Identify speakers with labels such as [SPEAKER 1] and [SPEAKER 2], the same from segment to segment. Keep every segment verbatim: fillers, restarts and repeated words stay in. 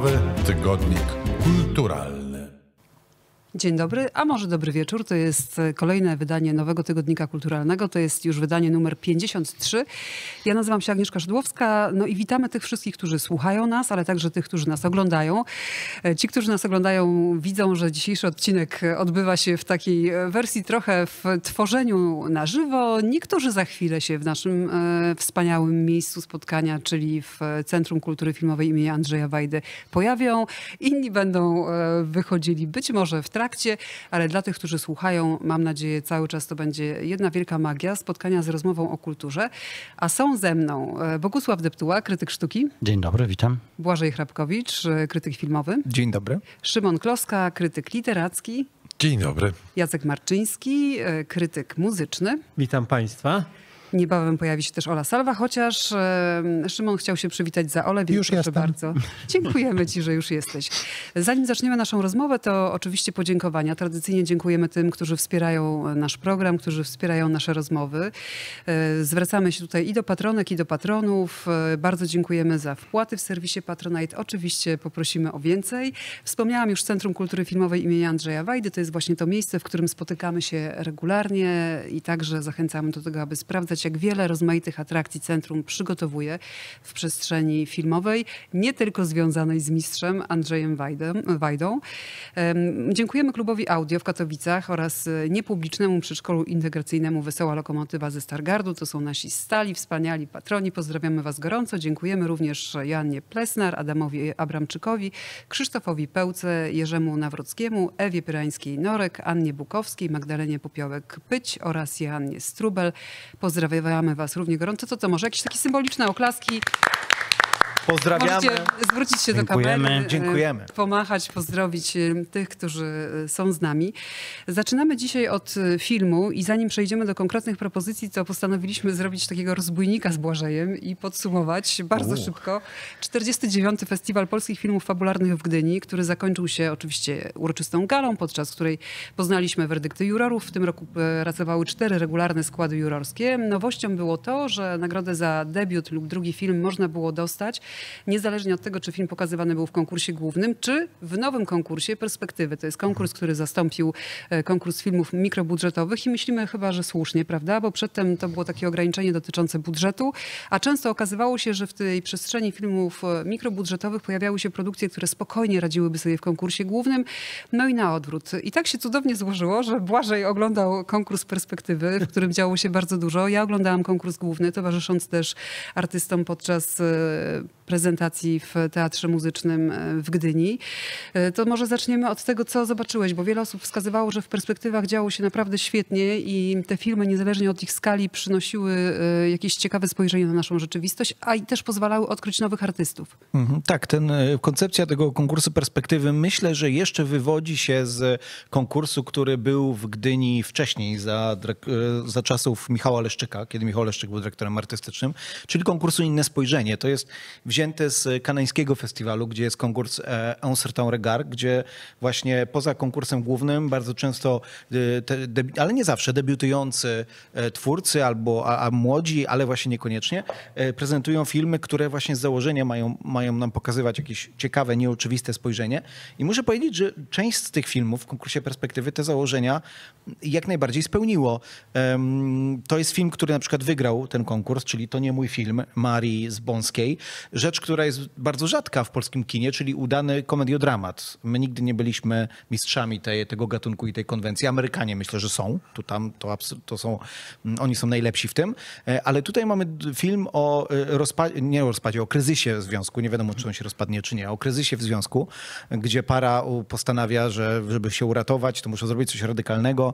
[SPEAKER 1] Nowy Tygodnik Kulturalny.
[SPEAKER 2] Dzień dobry, a może dobry wieczór. To jest kolejne wydanie Nowego Tygodnika Kulturalnego. To jest już wydanie numer pięćdziesiąt trzy. Ja nazywam się Agnieszka Szydłowska. No i witamy tych wszystkich, którzy słuchają nas, ale także tych, którzy nas oglądają. Ci, którzy nas oglądają, widzą, że dzisiejszy odcinek odbywa się w takiej wersji trochę w tworzeniu na żywo. Niektórzy za chwilę się w naszym e, wspaniałym miejscu spotkania, czyli w Centrum Kultury Filmowej imienia Andrzeja Wajdy pojawią. Inni będą e, wychodzili być może w trakcie, ale dla tych, którzy słuchają, mam nadzieję, cały czas to będzie jedna wielka magia spotkania z rozmową o kulturze. A są ze mną Bogusław Deptuła, krytyk sztuki.
[SPEAKER 3] Dzień dobry, witam.
[SPEAKER 2] Błażej Hrabkowicz, krytyk filmowy.
[SPEAKER 4] Dzień dobry.
[SPEAKER 2] Szymon Kloska, krytyk literacki.
[SPEAKER 1] Dzień dobry.
[SPEAKER 2] Jacek Marczyński, krytyk muzyczny.
[SPEAKER 5] Witam Państwa.
[SPEAKER 2] Niebawem pojawi się też Ola Salwa, chociaż e, Szymon chciał się przywitać za Olę, więc
[SPEAKER 4] już
[SPEAKER 2] proszę
[SPEAKER 4] jestem.
[SPEAKER 2] bardzo. Dziękujemy Ci, że już jesteś. Zanim zaczniemy naszą rozmowę, to oczywiście podziękowania. Tradycyjnie dziękujemy tym, którzy wspierają nasz program, którzy wspierają nasze rozmowy. E, zwracamy się tutaj i do patronek, i do patronów. E, bardzo dziękujemy za wpłaty w serwisie Patronite. Oczywiście poprosimy o więcej. Wspomniałam już Centrum Kultury Filmowej imienia Andrzeja Wajdy. To jest właśnie to miejsce, w którym spotykamy się regularnie i także zachęcamy do tego, aby sprawdzać, jak wiele rozmaitych atrakcji centrum przygotowuje w przestrzeni filmowej, nie tylko związanej z mistrzem Andrzejem Wajdą. Dziękujemy klubowi Audio w Katowicach oraz niepublicznemu przedszkolu integracyjnemu Wesoła Lokomotywa ze Stargardu. To są nasi stali, wspaniali patroni. Pozdrawiamy Was gorąco. Dziękujemy również Joannie Plesnar, Adamowi Abramczykowi, Krzysztofowi Pełce, Jerzemu Nawrockiemu, Ewie Pyrańskiej-Norek, Annie Bukowskiej, Magdalenie Popiołek-Pyć oraz Joannie Strubel. Pozdrawiamy Was równie gorąco. To co, może jakieś takie symboliczne oklaski?
[SPEAKER 4] Pozdrawiamy.
[SPEAKER 2] Możecie zwrócić się
[SPEAKER 3] Dziękujemy.
[SPEAKER 2] do kamery,
[SPEAKER 4] Dziękujemy.
[SPEAKER 2] pomachać, pozdrowić tych, którzy są z nami. Zaczynamy dzisiaj od filmu i zanim przejdziemy do konkretnych propozycji, to postanowiliśmy zrobić takiego rozbójnika z Błażejem i podsumować bardzo
[SPEAKER 4] U. szybko.
[SPEAKER 2] czterdziesty dziewiąty Festiwal Polskich Filmów Fabularnych w Gdyni, który zakończył się oczywiście uroczystą galą, podczas której poznaliśmy werdykty jurorów. W tym roku pracowały cztery regularne składy jurorskie. Nowością było to, że nagrodę za debiut lub drugi film można było dostać niezależnie od tego, czy film pokazywany był w konkursie głównym, czy w nowym konkursie Perspektywy. To jest konkurs, który zastąpił konkurs filmów mikrobudżetowych i myślimy chyba, że słusznie, prawda? Bo przedtem to było takie ograniczenie dotyczące budżetu, a często okazywało się, że w tej przestrzeni filmów mikrobudżetowych pojawiały się produkcje, które spokojnie radziłyby sobie w konkursie głównym. No i na odwrót. I tak się cudownie złożyło, że Błażej oglądał konkurs Perspektywy, w którym działo się bardzo dużo. Ja oglądałam konkurs główny, towarzysząc też artystom podczas prezentacji w Teatrze Muzycznym w Gdyni. To może zaczniemy od tego, co zobaczyłeś, bo wiele osób wskazywało, że w Perspektywach działo się naprawdę świetnie i te filmy, niezależnie od ich skali, przynosiły jakieś ciekawe spojrzenie na naszą rzeczywistość, a i też pozwalały odkryć nowych artystów.
[SPEAKER 4] Mhm, tak, ten, koncepcja tego konkursu Perspektywy myślę, że jeszcze wywodzi się z konkursu, który był w Gdyni wcześniej, za, za czasów Michała Leszczyka, kiedy Michał Leszczyk był dyrektorem artystycznym, czyli konkursu Inne Spojrzenie. To jest wzięte z kanańskiego festiwalu, gdzie jest konkurs Un certain regard, gdzie właśnie poza konkursem głównym bardzo często, te, debi- ale nie zawsze, debiutujący twórcy albo a, a młodzi, ale właśnie niekoniecznie, prezentują filmy, które właśnie z założenia mają, mają nam pokazywać jakieś ciekawe, nieoczywiste spojrzenie. I muszę powiedzieć, że część z tych filmów w konkursie Perspektywy te założenia jak najbardziej spełniło. To jest film, który na przykład wygrał ten konkurs, czyli To nie mój film, Marii Zbąskiej. Rzecz, która jest bardzo rzadka w polskim kinie, czyli udany komediodramat. My nigdy nie byliśmy mistrzami tej, tego gatunku i tej konwencji. Amerykanie myślę, że są. Tu, tam, to, to są, oni są najlepsi w tym. Ale tutaj mamy film o rozpadzie, nie o rozpadzie, o kryzysie w związku. Nie wiadomo, czy on się rozpadnie, czy nie. O kryzysie w związku, gdzie para postanawia, że żeby się uratować, to muszą zrobić coś radykalnego.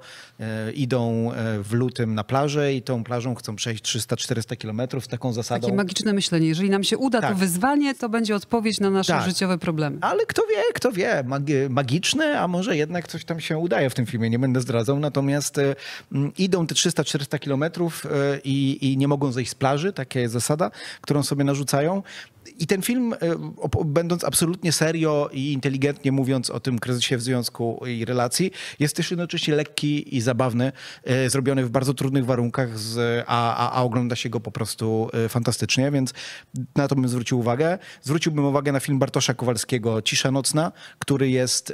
[SPEAKER 4] Idą w lutym na plażę i tą plażą chcą przejść trzysta czterysta kilometrów z taką zasadą.
[SPEAKER 2] Takie magiczne myślenie. Jeżeli nam się uda
[SPEAKER 4] Tak.
[SPEAKER 2] to wyzwanie, to będzie odpowiedź na nasze
[SPEAKER 4] Tak.
[SPEAKER 2] życiowe problemy.
[SPEAKER 4] Ale kto wie, kto wie, Magi- magiczne, a może jednak coś tam się udaje w tym filmie, nie będę zdradzał. Natomiast y, idą te trzysta czterysta kilometrów y, i, i nie mogą zejść z plaży, taka jest zasada, którą sobie narzucają. I ten film, będąc absolutnie serio i inteligentnie mówiąc o tym kryzysie w związku i relacji, jest też jednocześnie lekki i zabawny, zrobiony w bardzo trudnych warunkach, z, a, a, a ogląda się go po prostu fantastycznie, więc na to bym zwrócił uwagę. Zwróciłbym uwagę na film Bartosza Kowalskiego Cisza nocna, który jest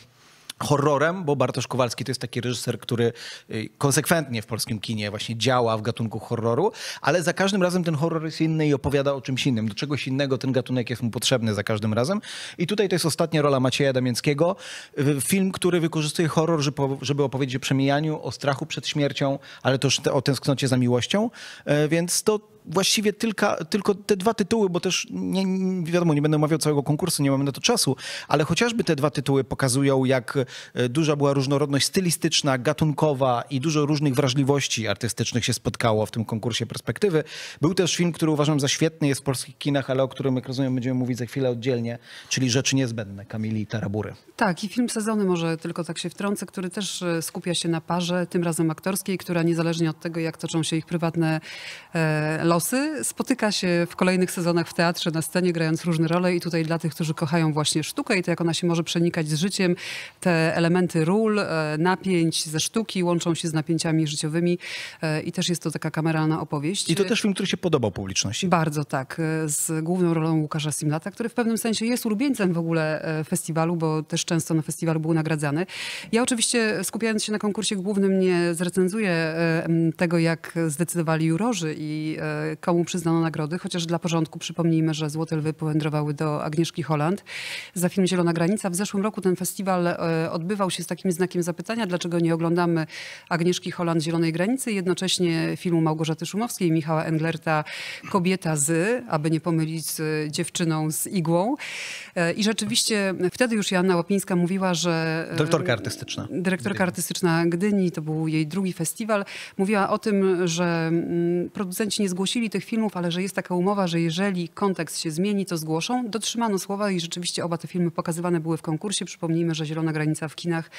[SPEAKER 4] horrorem, bo Bartosz Kowalski to jest taki reżyser, który konsekwentnie w polskim kinie właśnie działa w gatunku horroru, ale za każdym razem ten horror jest inny i opowiada o czymś innym. Do czegoś innego ten gatunek jest mu potrzebny za każdym razem. I tutaj to jest ostatnia rola Macieja Damięckiego. Film, który wykorzystuje horror, żeby opowiedzieć o przemijaniu, o strachu przed śmiercią, ale też o tęsknocie za miłością. Więc to właściwie tylko, tylko te dwa tytuły, bo też nie, nie wiadomo, nie będę omawiał całego konkursu, nie mamy na to czasu, ale chociażby te dwa tytuły pokazują, jak duża była różnorodność stylistyczna, gatunkowa i dużo różnych wrażliwości artystycznych się spotkało w tym konkursie Perspektywy. Był też film, który uważam za świetny, jest w polskich kinach, ale o którym, jak rozumiem, będziemy mówić za chwilę oddzielnie, czyli Rzeczy niezbędne Kamili Tarabury.
[SPEAKER 2] Tak, i film sezonu, może tylko tak się wtrącę, który też skupia się na parze, tym razem aktorskiej, która niezależnie od tego, jak toczą się ich prywatne e, losy, spotyka się w kolejnych sezonach w teatrze, na scenie, grając różne role i tutaj dla tych, którzy kochają właśnie sztukę i to, jak ona się może przenikać z życiem, te elementy ról, e, napięć ze sztuki łączą się z napięciami życiowymi e, i też jest to taka kameralna opowieść.
[SPEAKER 4] I to też film, który się podobał publiczności.
[SPEAKER 2] Bardzo tak, z główną rolą Łukasza Simlata, który w pewnym sensie jest ulubieńcem w ogóle festiwalu, bo też często na festiwalu był nagradzany. Ja oczywiście, skupiając się na konkursie głównym, nie zrecenzuję tego, jak zdecydowali jurorzy i komu przyznano nagrody, chociaż dla porządku przypomnijmy, że Złote Lwy powędrowały do Agnieszki Holland za film Zielona Granica. W zeszłym roku ten festiwal odbywał się z takim znakiem zapytania, dlaczego nie oglądamy Agnieszki Holland Zielonej Granicy i jednocześnie filmu Małgorzaty Szumowskiej i Michała Englerta Kobieta z, aby nie pomylić z Dziewczyną z igłą. I rzeczywiście wtedy już Joanna Łopińska mówiła, że...
[SPEAKER 4] Dyrektorka artystyczna.
[SPEAKER 2] Dyrektorka artystyczna Gdyni, to był jej drugi festiwal. Mówiła o tym, że producenci nie zgłosili tych filmów, ale że jest taka umowa, że jeżeli kontekst się zmieni, to zgłoszą. Dotrzymano słowa i rzeczywiście oba te filmy pokazywane były w konkursie. Przypomnijmy, że Zielona Granica w kinach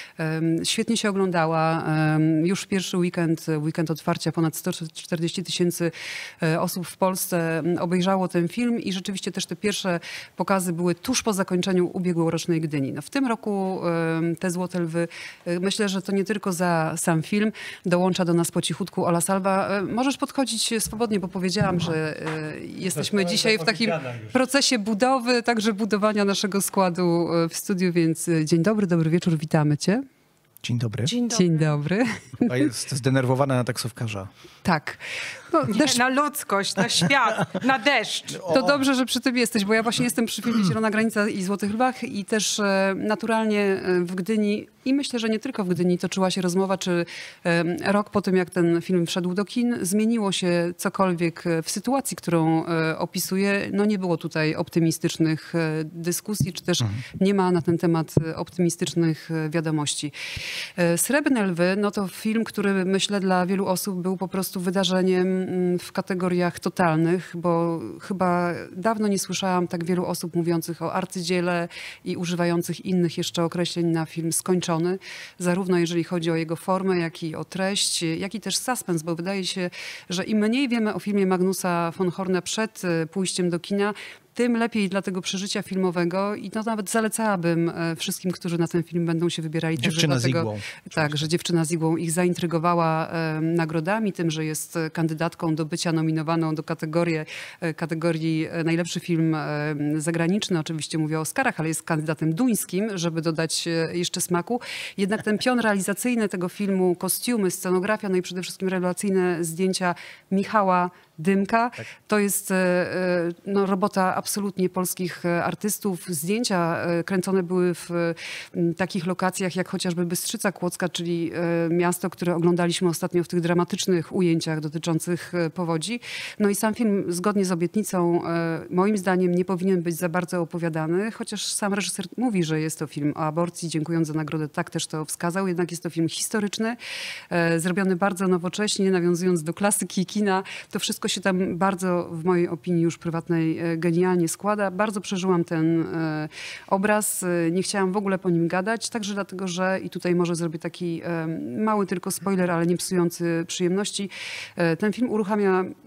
[SPEAKER 2] um, świetnie się oglądała. Um, już w pierwszy weekend, weekend otwarcia, ponad sto czterdzieści tysięcy osób w Polsce obejrzało ten film i rzeczywiście też te pierwsze pokazy były tuż po zakończeniu ubiegłorocznej Gdyni. No w tym roku te Złote Lwy, myślę, że to nie tylko za sam film. Dołącza do nas po cichutku Ola Salwa. Możesz podchodzić swobodnie, bo powiedziałam, że jesteśmy dzisiaj w takim procesie budowy, także budowania naszego składu w studiu, więc dzień dobry, dobry wieczór, witamy cię.
[SPEAKER 4] Dzień dobry.
[SPEAKER 2] Dzień dobry. Dzień dobry.
[SPEAKER 4] A jest zdenerwowana na taksówkarza.
[SPEAKER 2] Tak.
[SPEAKER 3] No, deszcz... Na ludzkość, na świat, na deszcz.
[SPEAKER 2] To dobrze, że przy tym jesteś, bo ja właśnie jestem przy filmie Zielona Granica i Złotych Lwach i też e, naturalnie w Gdyni i myślę, że nie tylko w Gdyni toczyła się rozmowa, czy e, rok po tym, jak ten film wszedł do kin, zmieniło się cokolwiek w sytuacji, którą e, opisuje. No nie było tutaj optymistycznych e, dyskusji, czy też mhm. nie ma na ten temat optymistycznych e, wiadomości. E, Srebrne Lwy, no to film, który myślę dla wielu osób był po prostu wydarzeniem w kategoriach totalnych, bo chyba dawno nie słyszałam tak wielu osób mówiących o arcydziele i używających innych jeszcze określeń na film skończony, zarówno jeżeli chodzi o jego formę, jak i o treść, jak i też suspens, bo wydaje się, że im mniej wiemy o filmie Magnusa von Horna przed pójściem do kina, tym lepiej dla tego przeżycia filmowego i to nawet zalecałabym wszystkim, którzy na ten film będą się wybierali.
[SPEAKER 4] Dziewczyna
[SPEAKER 2] dlatego,
[SPEAKER 4] z igłą.
[SPEAKER 2] Tak, że Dziewczyna z igłą ich zaintrygowała e, nagrodami, tym, że jest kandydatką do bycia nominowaną do kategorii, e, kategorii najlepszy film e, zagraniczny. Oczywiście mówię o Oscarach, ale jest kandydatem duńskim, żeby dodać e, jeszcze smaku. Jednak ten pion realizacyjny tego filmu, kostiumy, scenografia, no i przede wszystkim rewelacyjne zdjęcia Michała Dymka. Tak. To jest e, no, robota absolutnie polskich artystów. Zdjęcia kręcone były w takich lokacjach jak chociażby Bystrzyca Kłodzka, czyli miasto, które oglądaliśmy ostatnio w tych dramatycznych ujęciach dotyczących powodzi. No i sam film zgodnie z obietnicą moim zdaniem nie powinien być za bardzo opowiadany, chociaż sam reżyser mówi, że jest to film o aborcji, dziękując za nagrodę, tak też to wskazał. Jednak jest to film historyczny, zrobiony bardzo nowocześnie, nawiązując do klasyki kina. To wszystko się tam bardzo, w mojej opinii już prywatnej, genialnie składa. Bardzo przeżyłam ten e, obraz. Nie chciałam w ogóle po nim gadać, także dlatego, że i tutaj może zrobię taki e, mały tylko spoiler, ale nie psujący przyjemności. E, ten film uruchamia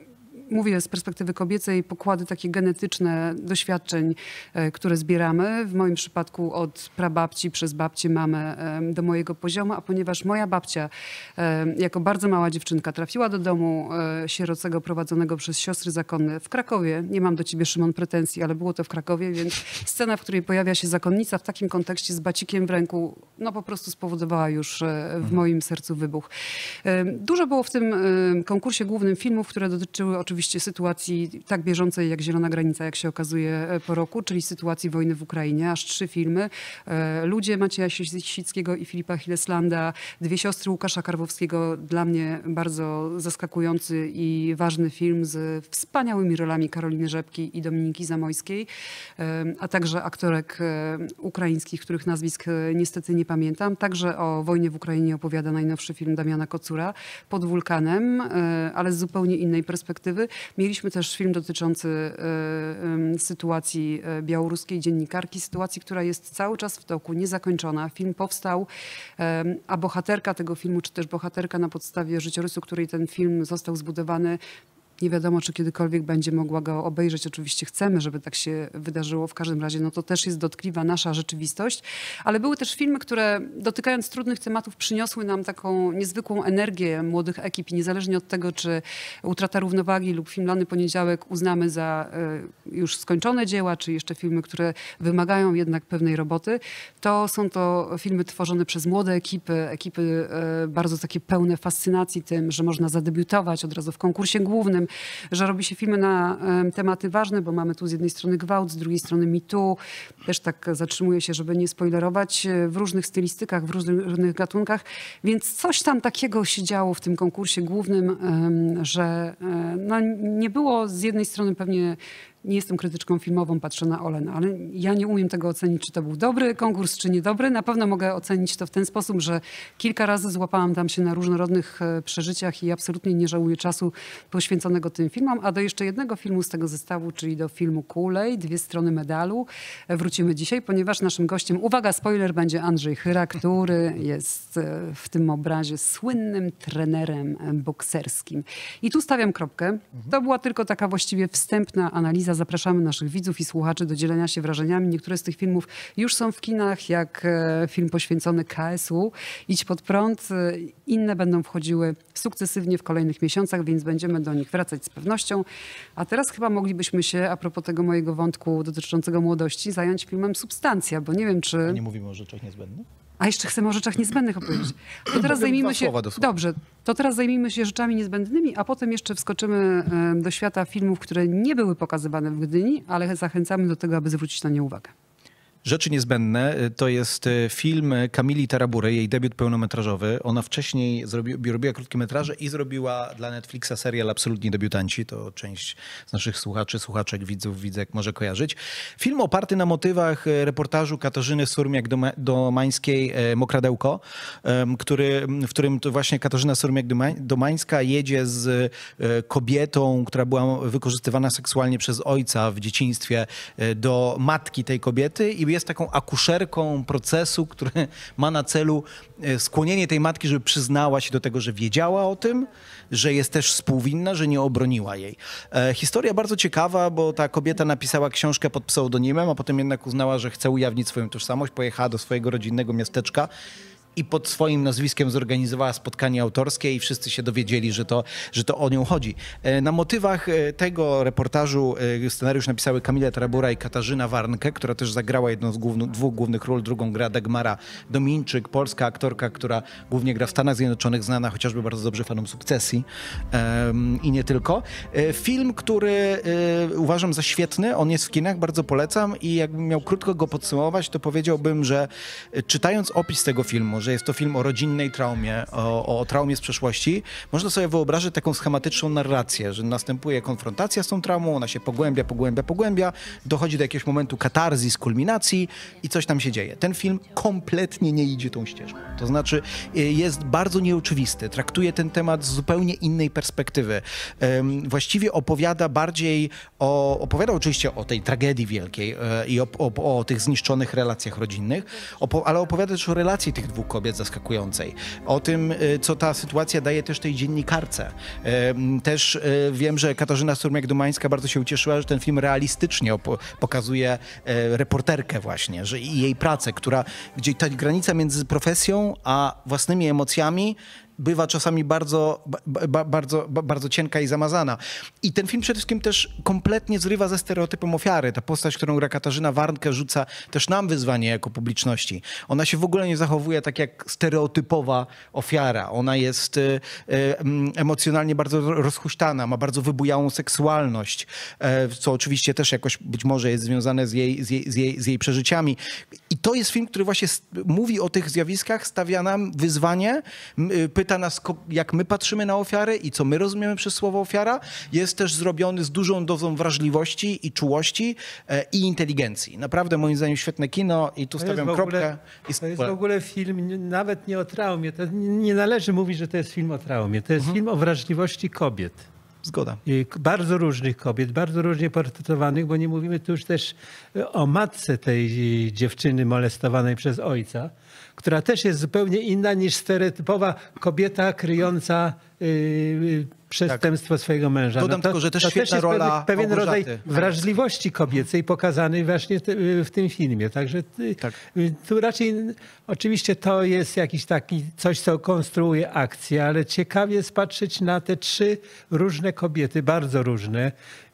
[SPEAKER 2] mówię z perspektywy kobiecej, pokłady takie genetyczne doświadczeń, e, które zbieramy. W moim przypadku od prababci przez babcię, mamę e, do mojego poziomu, a ponieważ moja babcia e, jako bardzo mała dziewczynka trafiła do domu e, sierocego prowadzonego przez siostry zakonne w Krakowie. Nie mam do ciebie, Szymon, pretensji, ale było to w Krakowie, więc scena, w której pojawia się zakonnica w takim kontekście z bacikiem w ręku, no po prostu spowodowała już e, w moim sercu wybuch. E, dużo było w tym e, konkursie głównym filmów, które dotyczyły oczywiście sytuacji tak bieżącej jak Zielona Granica, jak się okazuje po roku, czyli sytuacji wojny w Ukrainie. Aż trzy filmy. E, Ludzie Macieja Sicickiego i Filipa Hilleslanda, Dwie siostry Łukasza Karwowskiego, dla mnie bardzo zaskakujący i ważny film z wspaniałymi rolami Karoliny Rzepki i Dominiki Zamojskiej, e, a także aktorek e, ukraińskich, których nazwisk e, niestety nie pamiętam. Także o wojnie w Ukrainie opowiada najnowszy film Damiana Kocura, Pod wulkanem, e, ale z zupełnie innej perspektywy. Mieliśmy też film dotyczący y, y, sytuacji białoruskiej dziennikarki, sytuacji, która jest cały czas w toku, niezakończona. Film powstał, y, a bohaterka tego filmu, czy też bohaterka na podstawie życiorysu, której ten film został zbudowany, nie wiadomo, czy kiedykolwiek będzie mogła go obejrzeć. Oczywiście chcemy, żeby tak się wydarzyło. W każdym razie no to też jest dotkliwa nasza rzeczywistość. Ale były też filmy, które dotykając trudnych tematów przyniosły nam taką niezwykłą energię młodych ekip. I niezależnie od tego, czy Utrata równowagi lub film Lany Poniedziałek uznamy za y, już skończone dzieła, czy jeszcze filmy, które wymagają jednak pewnej roboty, to są to filmy tworzone przez młode ekipy. Ekipy y, bardzo takie pełne fascynacji tym, że można zadebiutować od razu w konkursie głównym, że robi się filmy na um, tematy ważne, bo mamy tu z jednej strony gwałt, z drugiej strony Me Too. Też tak zatrzymuję się, żeby nie spoilerować, w różnych stylistykach, w różnych, różnych gatunkach. Więc coś tam takiego się działo w tym konkursie głównym, um, że um, no, nie było z jednej strony pewnie... Nie jestem krytyczką filmową, patrzę na Olen, ale ja nie umiem tego ocenić, czy to był dobry konkurs, czy niedobry. Na pewno mogę ocenić to w ten sposób, że kilka razy złapałam tam się na różnorodnych przeżyciach i absolutnie nie żałuję czasu poświęconego tym filmom. A do jeszcze jednego filmu z tego zestawu, czyli do filmu Kulej, Dwie strony medalu, wrócimy dzisiaj, ponieważ naszym gościem, uwaga, spoiler, będzie Andrzej Chyra, który jest w tym obrazie słynnym trenerem bokserskim. I tu stawiam kropkę. To była tylko taka właściwie wstępna analiza. Zapraszamy naszych widzów i słuchaczy do dzielenia się wrażeniami. Niektóre z tych filmów już są w kinach, jak film poświęcony K S U, Idź pod prąd. Inne będą wchodziły sukcesywnie w kolejnych miesiącach, więc będziemy do nich wracać z pewnością. A teraz chyba moglibyśmy się, a propos tego mojego wątku dotyczącego młodości, zająć filmem Substancja, bo nie wiem, czy...
[SPEAKER 4] Nie mówimy o rzeczach niezbędnych?
[SPEAKER 2] A jeszcze chcemy o rzeczach niezbędnych opowiedzieć. To teraz zajmijmy się... Dobrze, to teraz zajmijmy się rzeczami niezbędnymi, a potem jeszcze wskoczymy do świata filmów, które nie były pokazywane w Gdyni, ale zachęcamy do tego, aby zwrócić na nie uwagę.
[SPEAKER 4] Rzeczy niezbędne to jest film Kamili Tarabury, jej debiut pełnometrażowy. Ona wcześniej zrobi, robiła krótkie metraże i zrobiła dla Netflixa serial Absolutni debiutanci. To część z naszych słuchaczy, słuchaczek, widzów, widzek może kojarzyć. Film oparty na motywach reportażu Katarzyny Surmiak-Domańskiej Mokradełko, który, w którym to właśnie Katarzyna Surmiak-Domańska jedzie z kobietą, która była wykorzystywana seksualnie przez ojca w dzieciństwie, do matki tej kobiety i jest taką akuszerką procesu, który ma na celu skłonienie tej matki, żeby przyznała się do tego, że wiedziała o tym, że jest też współwinna, że nie obroniła jej. E, historia bardzo ciekawa, bo ta kobieta napisała książkę pod pseudonimem, a potem jednak uznała, że chce ujawnić swoją tożsamość, pojechała do swojego rodzinnego miasteczka i pod swoim nazwiskiem zorganizowała spotkanie autorskie i wszyscy się dowiedzieli, że to, że to o nią chodzi. Na motywach tego reportażu scenariusz napisały Kamila Tarabura i Katarzyna Warnke, która też zagrała jedną z głównych, dwóch głównych ról, drugą gra Dagmara Dominczyk, polska aktorka, która głównie gra w Stanach Zjednoczonych, znana chociażby bardzo dobrze fanom Sukcesji um, i nie tylko. Film, który um, uważam za świetny, on jest w kinach, bardzo polecam i jakbym miał krótko go podsumować, to powiedziałbym, że czytając opis tego filmu, że jest to film o rodzinnej traumie, o, o traumie z przeszłości, można sobie wyobrazić taką schematyczną narrację, że następuje konfrontacja z tą traumą, ona się pogłębia, pogłębia, pogłębia, dochodzi do jakiegoś momentu katarzis, kulminacji i coś tam się dzieje. Ten film kompletnie nie idzie tą ścieżką. To znaczy jest bardzo nieoczywisty, traktuje ten temat z zupełnie innej perspektywy. Właściwie opowiada bardziej o, opowiada oczywiście o tej tragedii wielkiej i o, o, o tych zniszczonych relacjach rodzinnych, ale opowiada też o relacji tych dwóch kobiet, kobiet zaskakującej. O tym, co ta sytuacja daje też tej dziennikarce. Też wiem, że Katarzyna Surmiak-Domańska bardzo się ucieszyła, że ten film realistycznie pokazuje reporterkę właśnie, że i jej pracę, która, gdzie ta granica między profesją a własnymi emocjami bywa czasami bardzo, ba, bardzo, ba, bardzo cienka i zamazana. I ten film przede wszystkim też kompletnie zrywa ze stereotypem ofiary. Ta postać, którą gra Katarzyna Warnke, rzuca też nam wyzwanie jako publiczności. Ona się w ogóle nie zachowuje tak jak stereotypowa ofiara. Ona jest y, y, emocjonalnie bardzo rozhuśtana, ma bardzo wybujałą seksualność, y, co oczywiście też jakoś być może jest związane z jej, z jej, z jej, z jej przeżyciami. I to jest film, który właśnie mówi o tych zjawiskach, stawia nam wyzwanie, pyta nas, jak my patrzymy na ofiarę i co my rozumiemy przez słowo ofiara. Jest też zrobiony z dużą dozą wrażliwości i czułości e, i inteligencji. Naprawdę moim zdaniem świetne kino i tu
[SPEAKER 5] to
[SPEAKER 4] stawiam
[SPEAKER 5] ogóle,
[SPEAKER 4] kropkę. I
[SPEAKER 5] to jest w ogóle film nawet nie o traumie. To nie, nie należy mówić, że to jest film o traumie. To jest mhm. film o wrażliwości kobiet.
[SPEAKER 4] Zgoda.
[SPEAKER 5] I bardzo różnych kobiet, bardzo różnie portretowanych, bo nie mówimy tu już też o matce tej dziewczyny molestowanej przez ojca, która też jest zupełnie inna niż stereotypowa kobieta kryjąca yy, przestępstwo tak. swojego męża.
[SPEAKER 4] Dodam
[SPEAKER 5] no to,
[SPEAKER 4] tylko, że też
[SPEAKER 5] to
[SPEAKER 4] świetna
[SPEAKER 5] też
[SPEAKER 4] rola
[SPEAKER 5] pewien, pewien rodzaj
[SPEAKER 4] tak.
[SPEAKER 5] wrażliwości kobiecej pokazany właśnie te, w tym filmie. Także tak. tu raczej oczywiście to jest jakiś taki coś, co konstruuje akcję, ale ciekawie jest patrzeć na te trzy różne kobiety, bardzo różne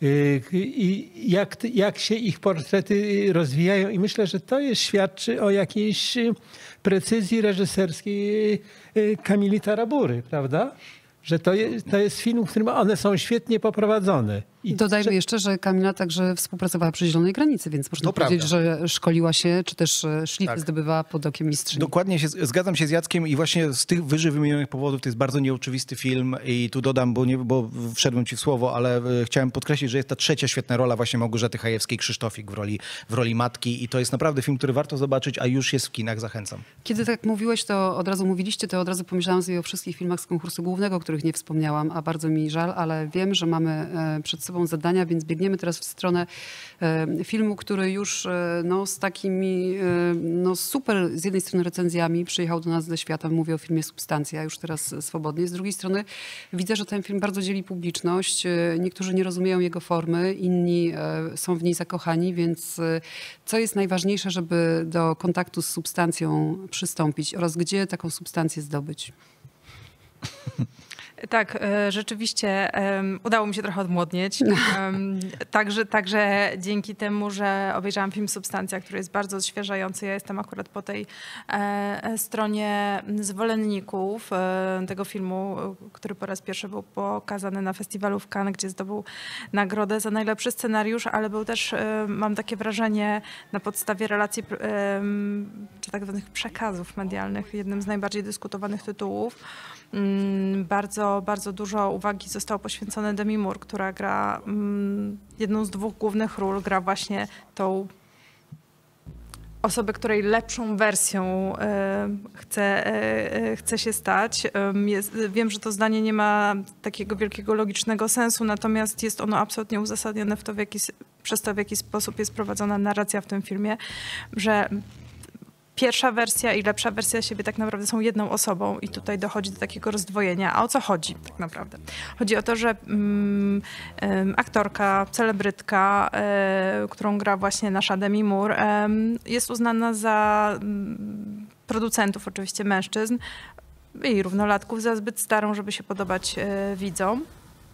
[SPEAKER 5] i jak, jak się ich portrety rozwijają i myślę, że to jest świadczy o jakiejś precyzji reżyserskiej Kamili Tarabury, prawda? Że to jest, to jest film, w którym one są świetnie poprowadzone.
[SPEAKER 2] I dodajmy że... jeszcze, że Kamila także współpracowała przy Zielonej Granicy, więc można
[SPEAKER 4] to
[SPEAKER 2] powiedzieć,
[SPEAKER 4] prawda.
[SPEAKER 2] że szkoliła się, czy też szlify tak. zdobywała pod okiem mistrzyni.
[SPEAKER 4] Dokładnie, się, zgadzam się z Jackiem i właśnie z tych wyżej wymienionych powodów to jest bardzo nieoczywisty film i tu dodam, bo, nie, bo wszedłem ci w słowo, ale chciałem podkreślić, że jest ta trzecia świetna rola właśnie Małgorzaty Chajewskiej-Krzysztofik w roli, w roli matki i to jest naprawdę film, który warto zobaczyć, a już jest w kinach, zachęcam.
[SPEAKER 2] Kiedy tak mówiłeś, to od razu mówiliście, to od razu pomyślałam sobie o wszystkich filmach z konkursu głównego, o których nie wspomniałam, a bardzo mi żal, ale wiem, że mamy przed sobą zadania, więc biegniemy teraz w stronę e, filmu, który już e, no, z takimi e, no, super z jednej strony recenzjami przyjechał do nas ze świata. Mówię o filmie Substancja, już teraz swobodnie. Z drugiej strony widzę, że ten film bardzo dzieli publiczność. E, niektórzy nie rozumieją jego formy, inni e, są w niej zakochani, więc e, co jest najważniejsze, żeby do kontaktu z substancją przystąpić oraz gdzie taką substancję zdobyć?
[SPEAKER 3] Tak, rzeczywiście um, udało mi się trochę odmłodnieć. Um, także, także dzięki temu, że obejrzałam film Substancja, który jest bardzo odświeżający. Ja jestem akurat po tej e, stronie zwolenników e, tego filmu, który po raz pierwszy był pokazany na festiwalu w Cannes, gdzie zdobył nagrodę za najlepszy scenariusz, ale był też, e, mam takie wrażenie, na podstawie relacji e, czy tak zwanych przekazów medialnych, jednym z najbardziej dyskutowanych tytułów. Bardzo, bardzo dużo uwagi zostało poświęcone Demi Moore, która gra mm, jedną z dwóch głównych ról, gra właśnie tą osobę, której lepszą wersją e, chce, e, chce się stać. E, jest, wiem, że to zdanie nie ma takiego wielkiego logicznego sensu, natomiast jest ono absolutnie uzasadnione w to, w jaki, przez to, w jaki sposób jest prowadzona narracja w tym filmie, że pierwsza wersja i lepsza wersja siebie tak naprawdę są jedną osobą i tutaj dochodzi do takiego rozdwojenia. A o co chodzi tak naprawdę? Chodzi o to, że mm, um, aktorka, celebrytka, e, którą gra właśnie nasza Demi Moore, e, jest uznana za m, producentów oczywiście mężczyzn i równolatków za zbyt starą, żeby się podobać e, widzom.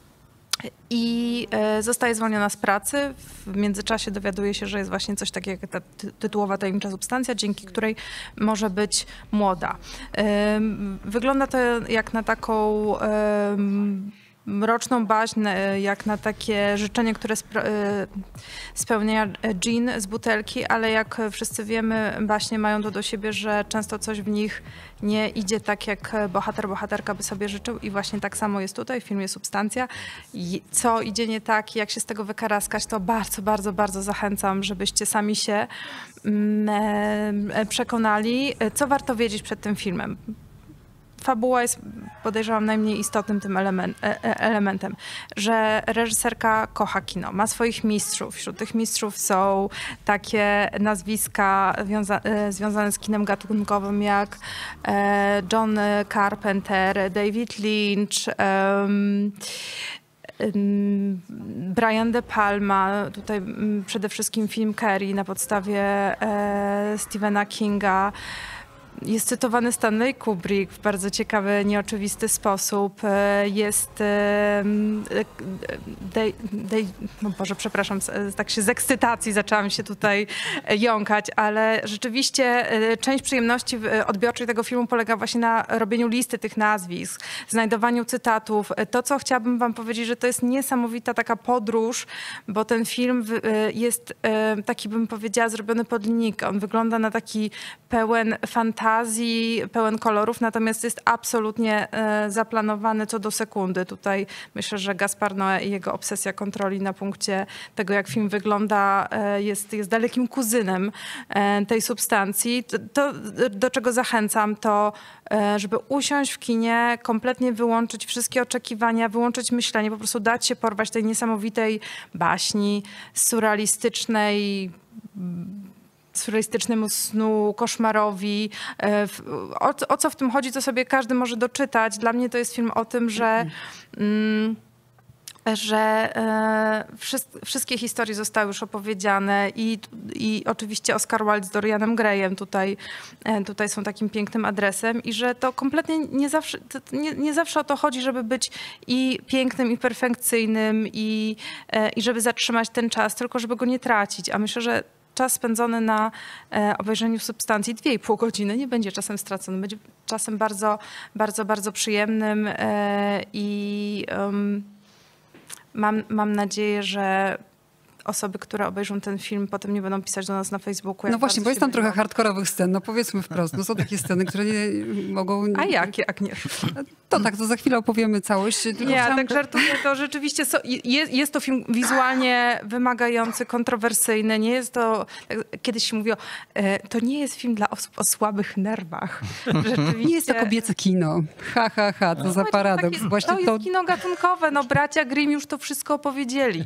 [SPEAKER 3] I e, zostaje zwolniona z pracy. W międzyczasie dowiaduje się, że jest właśnie coś takiego jak ta ty tytułowa tajemnicza substancja, dzięki której może być młoda. E, wygląda to jak na taką e, mroczną baśń, jak na takie życzenie, które spełnia dżin z butelki, ale jak wszyscy wiemy, baśnie mają to do siebie, że często coś w nich nie idzie tak, jak bohater, bohaterka by sobie życzył i właśnie tak samo jest tutaj w filmie Substancja. I co idzie nie tak i jak się z tego wykaraskać, to bardzo, bardzo, bardzo zachęcam, żebyście sami się przekonali, co warto wiedzieć przed tym filmem. fabuła jest, podejrzewam, najmniej istotnym tym element, elementem, że reżyserka kocha kino, ma swoich mistrzów. Wśród tych mistrzów są takie nazwiska wiąza, związane z kinem gatunkowym jak John Carpenter, David Lynch, um, Brian De Palma, tutaj przede wszystkim film Carrie na podstawie e, Stephena Kinga. Jest cytowany Stanley Kubrick w bardzo ciekawy, nieoczywisty sposób. Jest... Dej, dej, no Boże, przepraszam, tak się z ekscytacji zaczęłam się tutaj jąkać, ale rzeczywiście część przyjemności odbiorczej tego filmu polega właśnie na robieniu listy tych nazwisk, znajdowaniu cytatów. To, co chciałabym wam powiedzieć, że to jest niesamowita taka podróż, bo ten film jest taki, bym powiedziała, zrobiony pod linijkę. On wygląda na taki pełen fantazji, pełen kolorów, natomiast jest absolutnie e, zaplanowany co do sekundy. Tutaj myślę, że Gaspar Noé i jego obsesja kontroli na punkcie tego, jak film wygląda, e, jest, jest dalekim kuzynem e, tej substancji. To, to, do czego zachęcam, to e, żeby usiąść w kinie, kompletnie wyłączyć wszystkie oczekiwania, wyłączyć myślenie, po prostu dać się porwać tej niesamowitej baśni, surrealistycznej, surrealistycznemu snu, koszmarowi. O, o co w tym chodzi, to sobie każdy może doczytać. Dla mnie to jest film o tym, że, mm, że e, wszystkie, wszystkie historie zostały już opowiedziane i, i oczywiście Oscar Wilde z Dorianem Grayem tutaj, e, tutaj są takim pięknym adresem i że to kompletnie nie zawsze, to nie, nie zawsze o to chodzi, żeby być i pięknym, i perfekcyjnym, i, e, i żeby zatrzymać ten czas, tylko żeby go nie tracić. A myślę, że czas spędzony na e, obejrzeniu substancji dwie i pół godziny nie będzie czasem stracony, będzie czasem bardzo, bardzo, bardzo przyjemnym e, i um, mam, mam nadzieję, że osoby, które obejrzą ten film, potem nie będą pisać do nas na Facebooku.
[SPEAKER 2] No właśnie, bo jest tam trochę hardkorowych scen, no powiedzmy wprost, no są takie sceny, które nie mogą...
[SPEAKER 3] A jakie, jak nie?
[SPEAKER 2] To tak, to za chwilę opowiemy całość. Tylko
[SPEAKER 3] Nie,
[SPEAKER 2] chciałam...
[SPEAKER 3] tak żartuję, to rzeczywiście so, jest, jest to film wizualnie wymagający, kontrowersyjny, nie jest to, kiedyś się mówiło, e, to nie jest film dla osób o słabych nerwach. Rzeczywiście.
[SPEAKER 2] Nie jest to kobiece kino. Ha, ha, ha, to no, za paradoks.
[SPEAKER 3] Takie,
[SPEAKER 2] właśnie
[SPEAKER 3] to, to jest kino gatunkowe, no bracia Grimm już to wszystko opowiedzieli.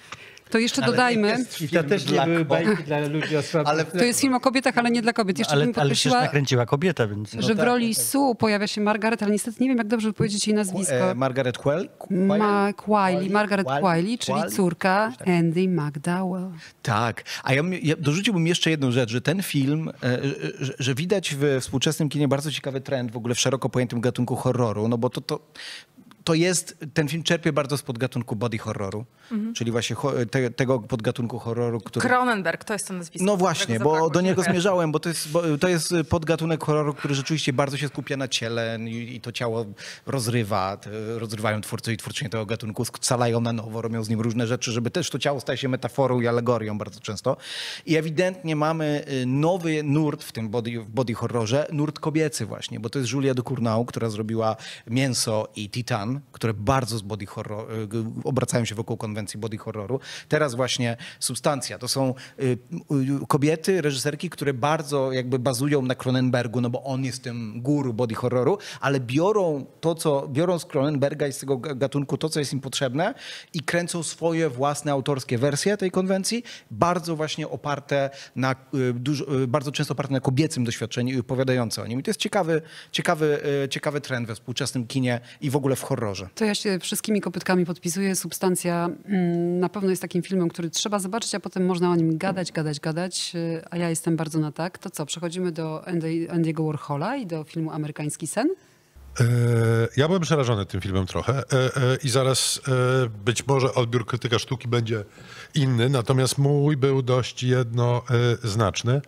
[SPEAKER 2] To jeszcze
[SPEAKER 4] ale
[SPEAKER 2] dodajmy.
[SPEAKER 5] I to też nie były bajki dla ludzi o słabych.
[SPEAKER 4] Ale
[SPEAKER 2] to jest film o kobietach, ale nie dla kobiet. Jeszcze
[SPEAKER 6] ale,
[SPEAKER 2] bym
[SPEAKER 6] ale przecież
[SPEAKER 2] podkreśliła,
[SPEAKER 6] nakręciła kobieta, więc...
[SPEAKER 2] że w roli Sue pojawia się Margaret, ale niestety nie wiem, jak dobrze wypowiedzieć jej nazwisko.
[SPEAKER 4] E, Margaret Quell?
[SPEAKER 2] Ma Quiley, Margaret Quiley, czyli
[SPEAKER 4] Quiley?
[SPEAKER 2] córka Andy McDowell.
[SPEAKER 4] Tak, a ja, ja dorzuciłbym jeszcze jedną rzecz, że ten film, e, że, że widać w współczesnym kinie bardzo ciekawy trend w ogóle w szeroko pojętym gatunku horroru, no bo to, to To jest, ten film czerpie bardzo z podgatunku body horroru, mhm. czyli właśnie te, tego podgatunku horroru, który...
[SPEAKER 3] Cronenberg, to jest to nazwisko.
[SPEAKER 4] No właśnie, bo do niego zmierzałem, bo to jest, bo to jest podgatunek horroru, który rzeczywiście bardzo się skupia na ciele i, i to ciało rozrywa, rozrywają twórcy i twórczynie tego gatunku, scalają na nowo, robią z nim różne rzeczy, żeby też to ciało staje się metaforą i alegorią bardzo często. I ewidentnie mamy nowy nurt w tym body, w body horrorze, nurt kobiecy właśnie, bo to jest Julia Ducournau, która zrobiła Mięso i Titan, które bardzo z body horror, obracają się wokół konwencji body horroru. Teraz właśnie Substancja. To są y, y, kobiety, reżyserki, które bardzo jakby bazują na Cronenbergu, no bo on jest tym guru body horroru, ale biorą to, co biorą z Cronenberga i z tego gatunku to, co jest im potrzebne i kręcą swoje własne autorskie wersje tej konwencji, bardzo właśnie oparte na, y, dużo, y, bardzo często oparte na kobiecym doświadczeniu i opowiadające o nim. I to jest ciekawy, ciekawy, y, ciekawy trend we współczesnym kinie i w ogóle w horrorze.
[SPEAKER 2] To ja się wszystkimi kopytkami podpisuję. Substancja mm, na pewno jest takim filmem, który trzeba zobaczyć, a potem można o nim gadać, gadać, gadać, a ja jestem bardzo na tak. To co, przechodzimy do Andy, Andy'ego Warhola i do filmu Amerykański sen?
[SPEAKER 1] E, ja byłem przerażony tym filmem trochę e, e, i zaraz e, być może odbiór krytyka sztuki będzie inny, natomiast mój był dość jednoznaczny.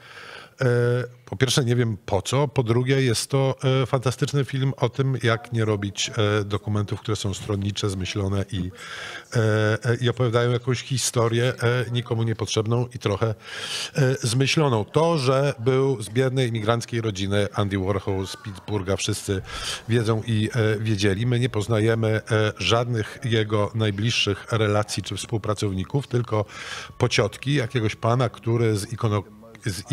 [SPEAKER 1] Po pierwsze nie wiem po co, po drugie jest to fantastyczny film o tym, jak nie robić dokumentów, które są stronnicze, zmyślone i, i opowiadają jakąś historię nikomu niepotrzebną i trochę zmyśloną. To, że był z biednej imigranckiej rodziny Andy Warhol z Pittsburgha, wszyscy wiedzą i wiedzieli. My nie poznajemy żadnych jego najbliższych relacji czy współpracowników, tylko pociotki jakiegoś pana, który z ikono z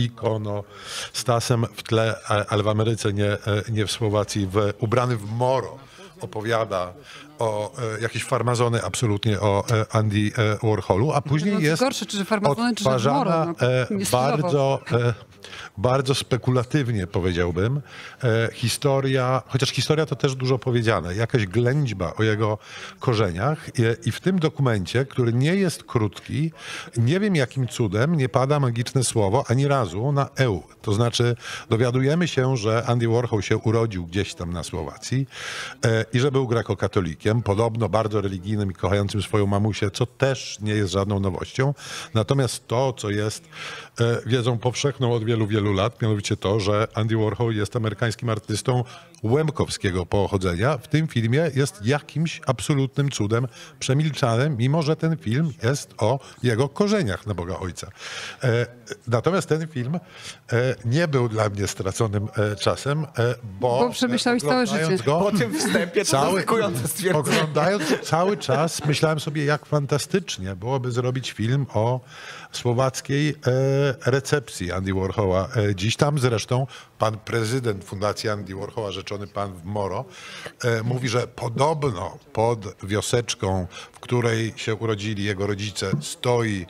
[SPEAKER 1] ikonostasem w tle, ale w Ameryce, nie, nie w Słowacji, w, ubrany w moro opowiada o e, jakieś farmazony absolutnie o e, Andy e, Warholu, a później
[SPEAKER 2] No,
[SPEAKER 1] jest
[SPEAKER 2] gorsze, czy że farmazony, czy że
[SPEAKER 1] odtwarzana
[SPEAKER 2] moro, no,
[SPEAKER 1] e,
[SPEAKER 2] nie stylowo.
[SPEAKER 1] bardzo, e, bardzo spekulatywnie, powiedziałbym, e, historia, chociaż historia to też dużo powiedziane, jakaś ględźba o jego korzeniach i, i w tym dokumencie, który nie jest krótki, nie wiem jakim cudem nie pada magiczne słowo ani razu na EU. To znaczy dowiadujemy się, że Andy Warhol się urodził gdzieś tam na Słowacji e, i że był grekokatolikiem, podobno bardzo religijnym i kochającym swoją mamusię, co też nie jest żadną nowością. Natomiast to, co jest e, wiedzą powszechną od wielu, wielu lat, mianowicie to, że Andy Warhol jest amerykańskim artystą łemkowskiego pochodzenia, w tym filmie jest jakimś absolutnym cudem przemilczane, mimo że ten film jest o jego korzeniach na Boga Ojca. E, natomiast ten film e, nie był dla mnie straconym e, czasem, e, bo,
[SPEAKER 2] Bo przemyślałeś całe
[SPEAKER 1] oglądając
[SPEAKER 2] życie.
[SPEAKER 1] Go,
[SPEAKER 4] Po tym wstępie to
[SPEAKER 1] cały,
[SPEAKER 4] zaskakujące stwierdzenie.
[SPEAKER 1] oglądając cały czas, myślałem sobie, jak fantastycznie byłoby zrobić film o słowackiej e, recepcji Andy Warhola. E, dziś tam zresztą pan prezydent Fundacji Andy Warhola, rzeczony pan w Moro, e, mówi, że podobno pod wioseczką, w której się urodzili jego rodzice, stoi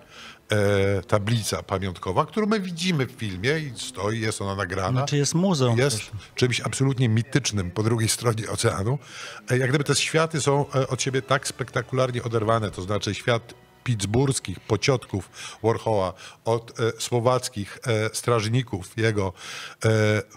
[SPEAKER 1] e, tablica pamiątkowa, którą my widzimy w filmie i stoi, jest ona nagrana.
[SPEAKER 6] Znaczy jest muzeum
[SPEAKER 1] Jest
[SPEAKER 6] też.
[SPEAKER 1] czymś absolutnie mitycznym po drugiej stronie oceanu. E, Jak gdyby te światy są e, od siebie tak spektakularnie oderwane, to znaczy świat pittsburskich pociotków Warhola od e, słowackich e, strażników jego e,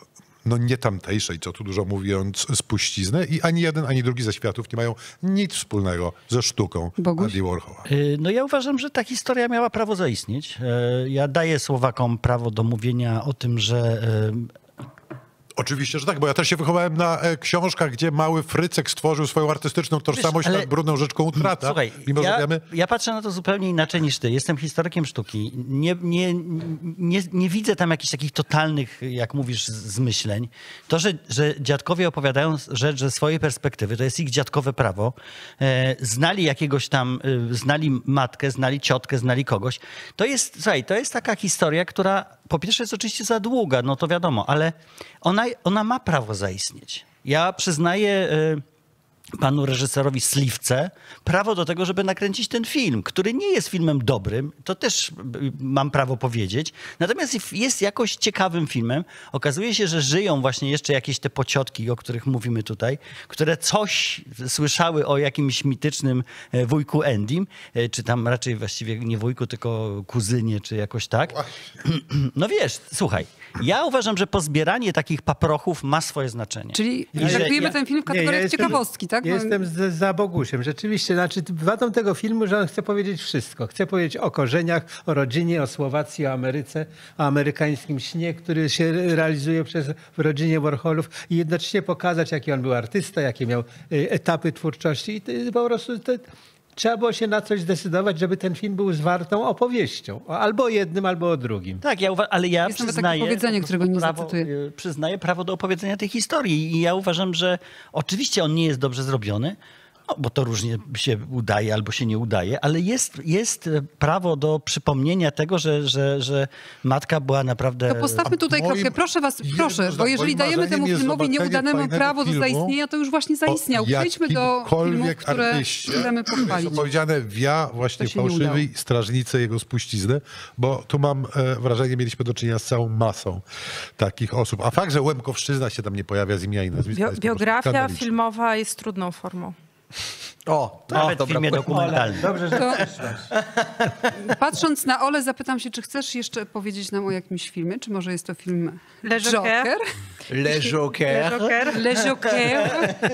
[SPEAKER 1] no nie tamtejszej, co tu dużo mówiąc, spuścizny i ani jeden, ani drugi ze światów nie mają nic wspólnego ze sztuką
[SPEAKER 2] Boguś?
[SPEAKER 1] Andy Warhola.
[SPEAKER 6] Y, No ja uważam, że ta historia miała prawo zaistnieć. Y, Ja daję Słowakom prawo do mówienia o tym, że y,
[SPEAKER 1] Oczywiście, że tak, bo ja też się wychowałem na e, książkach, gdzie mały Frycek stworzył swoją artystyczną tożsamość
[SPEAKER 6] ale-
[SPEAKER 1] nad brudną rzeczką Utrata.
[SPEAKER 6] Słuchaj,
[SPEAKER 1] mimo,
[SPEAKER 6] ja,
[SPEAKER 1] że wiemy,
[SPEAKER 6] ja patrzę na to zupełnie inaczej niż ty. Jestem historykiem sztuki. Nie, nie, nie, nie widzę tam jakichś takich totalnych, jak mówisz, zmyśleń. To, że, że dziadkowie opowiadają rzecz ze swojej perspektywy, to jest ich dziadkowe prawo. E, znali jakiegoś tam, e, znali matkę, znali ciotkę, znali kogoś. To jest, słuchaj, to jest taka historia, która po pierwsze jest oczywiście za długa, no to wiadomo, ale ona, ona ma prawo zaistnieć. Ja przyznaję y, panu reżyserowi Slivce prawo do tego, żeby nakręcić ten film, który nie jest filmem dobrym, to też y, mam prawo powiedzieć, natomiast jest jakoś ciekawym filmem. Okazuje się, że żyją właśnie jeszcze jakieś te pociotki, o których mówimy tutaj, które coś słyszały o jakimś mitycznym e, wujku Endym, e, czy tam raczej właściwie nie wujku, tylko kuzynie, czy jakoś tak. No wiesz, słuchaj, ja uważam, że pozbieranie takich paprochów ma swoje znaczenie.
[SPEAKER 2] Czyli
[SPEAKER 6] I że
[SPEAKER 2] traktujemy
[SPEAKER 6] ja-
[SPEAKER 2] ten film w
[SPEAKER 5] Nie, ja
[SPEAKER 2] kategoriach
[SPEAKER 5] jestem-
[SPEAKER 2] ciekawostki, tak?
[SPEAKER 5] Ja jestem z, za Bogusiem. Rzeczywiście, znaczy wadą tego filmu, że on chce powiedzieć wszystko. Chce powiedzieć o korzeniach, o rodzinie, o Słowacji, o Ameryce, o amerykańskim śnie, który się realizuje przez, w rodzinie Warholów i jednocześnie pokazać, jaki on był artysta, jakie miał y, etapy twórczości. I to, po prostu to, trzeba było się na coś zdecydować, żeby ten film był zwartą opowieścią. O, albo o jednym, albo o drugim.
[SPEAKER 6] Tak, ja uwa- ale ja
[SPEAKER 2] Jest nawet takie
[SPEAKER 6] przyznaję,
[SPEAKER 2] powiedzenie, którego nie
[SPEAKER 6] prawo,
[SPEAKER 2] zacytuję.
[SPEAKER 6] y, przyznaję prawo do opowiedzenia tej historii i ja uważam, że oczywiście on nie jest dobrze zrobiony, no, bo to różnie się udaje albo się nie udaje, ale jest, jest e, prawo do przypomnienia tego, że, że, że matka była naprawdę...
[SPEAKER 2] To postawmy tutaj
[SPEAKER 1] moim-
[SPEAKER 2] kropkę. Proszę was,
[SPEAKER 1] jednym
[SPEAKER 2] proszę,
[SPEAKER 1] z-
[SPEAKER 2] bo jeżeli
[SPEAKER 1] moim
[SPEAKER 2] dajemy temu
[SPEAKER 1] marzeniem jest
[SPEAKER 2] filmowi
[SPEAKER 1] zobaczenie
[SPEAKER 2] nieudanemu
[SPEAKER 1] fajnego
[SPEAKER 2] prawo do
[SPEAKER 1] filmu
[SPEAKER 2] zaistnienia, to już właśnie zaistniał.
[SPEAKER 1] o
[SPEAKER 2] Przejdźmy do filmów,
[SPEAKER 1] jakimkolwiek
[SPEAKER 2] które
[SPEAKER 1] artyście
[SPEAKER 2] chcemy
[SPEAKER 1] jest
[SPEAKER 2] pochwalić.
[SPEAKER 1] opowiedziane via właśnie
[SPEAKER 2] To się nie
[SPEAKER 1] fałszywej
[SPEAKER 2] udało.
[SPEAKER 1] strażnicy jego spuścizny, bo tu mam e, wrażenie, mieliśmy do czynienia z całą masą takich osób. A fakt, że Łemkowszczyzna się tam nie pojawia z imienia i nazwiska,
[SPEAKER 3] Bio,
[SPEAKER 1] jest po prostu
[SPEAKER 3] biografia
[SPEAKER 1] skandaliczny.
[SPEAKER 3] filmowa jest trudną formą.
[SPEAKER 4] O, to
[SPEAKER 6] Nawet w
[SPEAKER 4] dobra
[SPEAKER 6] filmie
[SPEAKER 4] po-
[SPEAKER 6] dokumentalnym.
[SPEAKER 5] Dobrze, że
[SPEAKER 2] To, patrząc na Olę, zapytam się, czy chcesz jeszcze powiedzieć nam o jakimś filmie? Czy może jest to film
[SPEAKER 3] Le Joker?
[SPEAKER 2] Joker?
[SPEAKER 4] Le Joker.
[SPEAKER 3] Joker.
[SPEAKER 2] Le Joker.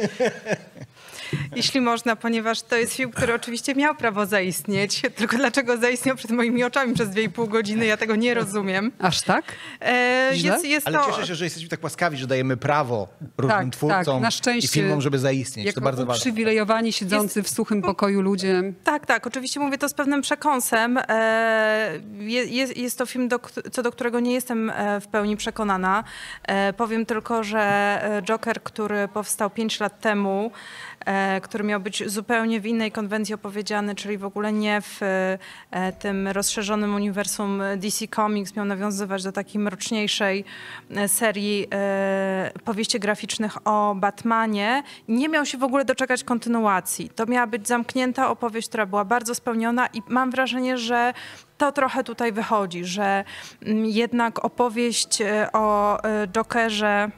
[SPEAKER 3] Jeśli można, ponieważ to jest film, który oczywiście miał prawo zaistnieć. Tylko dlaczego zaistniał przed moimi oczami przez dwie i pół godziny, ja tego nie rozumiem.
[SPEAKER 2] Aż tak?
[SPEAKER 3] E,
[SPEAKER 2] Źle?
[SPEAKER 3] jest, jest
[SPEAKER 4] Ale
[SPEAKER 3] to...
[SPEAKER 4] cieszę się, że jesteśmy tak łaskawi, że dajemy prawo różnym
[SPEAKER 2] Tak,
[SPEAKER 4] twórcom
[SPEAKER 2] tak, na
[SPEAKER 4] i
[SPEAKER 2] szczęście.
[SPEAKER 4] filmom, żeby zaistnieć.
[SPEAKER 2] Jako
[SPEAKER 4] To bardzo ważne.
[SPEAKER 2] uprzywilejowani, siedzący w suchym pokoju ludzie.
[SPEAKER 3] Tak, tak, oczywiście mówię to z pewnym przekąsem. E, je- Jest, jest to film, do, kt- co do którego nie jestem e, w pełni przekonana. E, Powiem tylko, że e, Joker, który powstał pięć lat temu, e, e, który miał być zupełnie w innej konwencji opowiedziany, czyli w ogóle nie w e, tym rozszerzonym uniwersum D C Comics, miał nawiązywać do takiej mroczniejszej e, serii e, powieści graficznych o Batmanie. Nie miał się w ogóle doczekać kontynuacji. To miała być zamknięta opowieść, która była bardzo spełniona i mam wrażenie, że to trochę tutaj wychodzi, że mm, jednak opowieść e, o e, Jokerze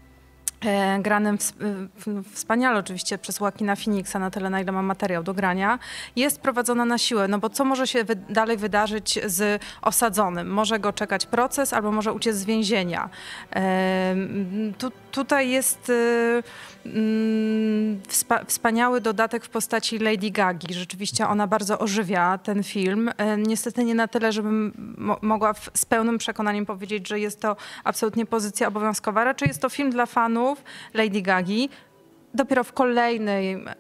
[SPEAKER 3] e, granym w, w, wspaniale oczywiście przez Joaquina Phoenixa, na tyle, na ile ma materiał do grania, jest prowadzona na siłę. No bo co może się wy, dalej wydarzyć z osadzonym? Może go czekać proces albo może uciec z więzienia. E, tu, tutaj jest e, mm, wspa, wspaniały dodatek w postaci Lady Gagi. Rzeczywiście ona bardzo ożywia ten film. E, niestety nie na tyle, żebym mo, mogła w, z pełnym przekonaniem powiedzieć, że jest to absolutnie pozycja obowiązkowa. Raczej jest to film dla fanów Lady Gagi. Dopiero w kolejnej, um,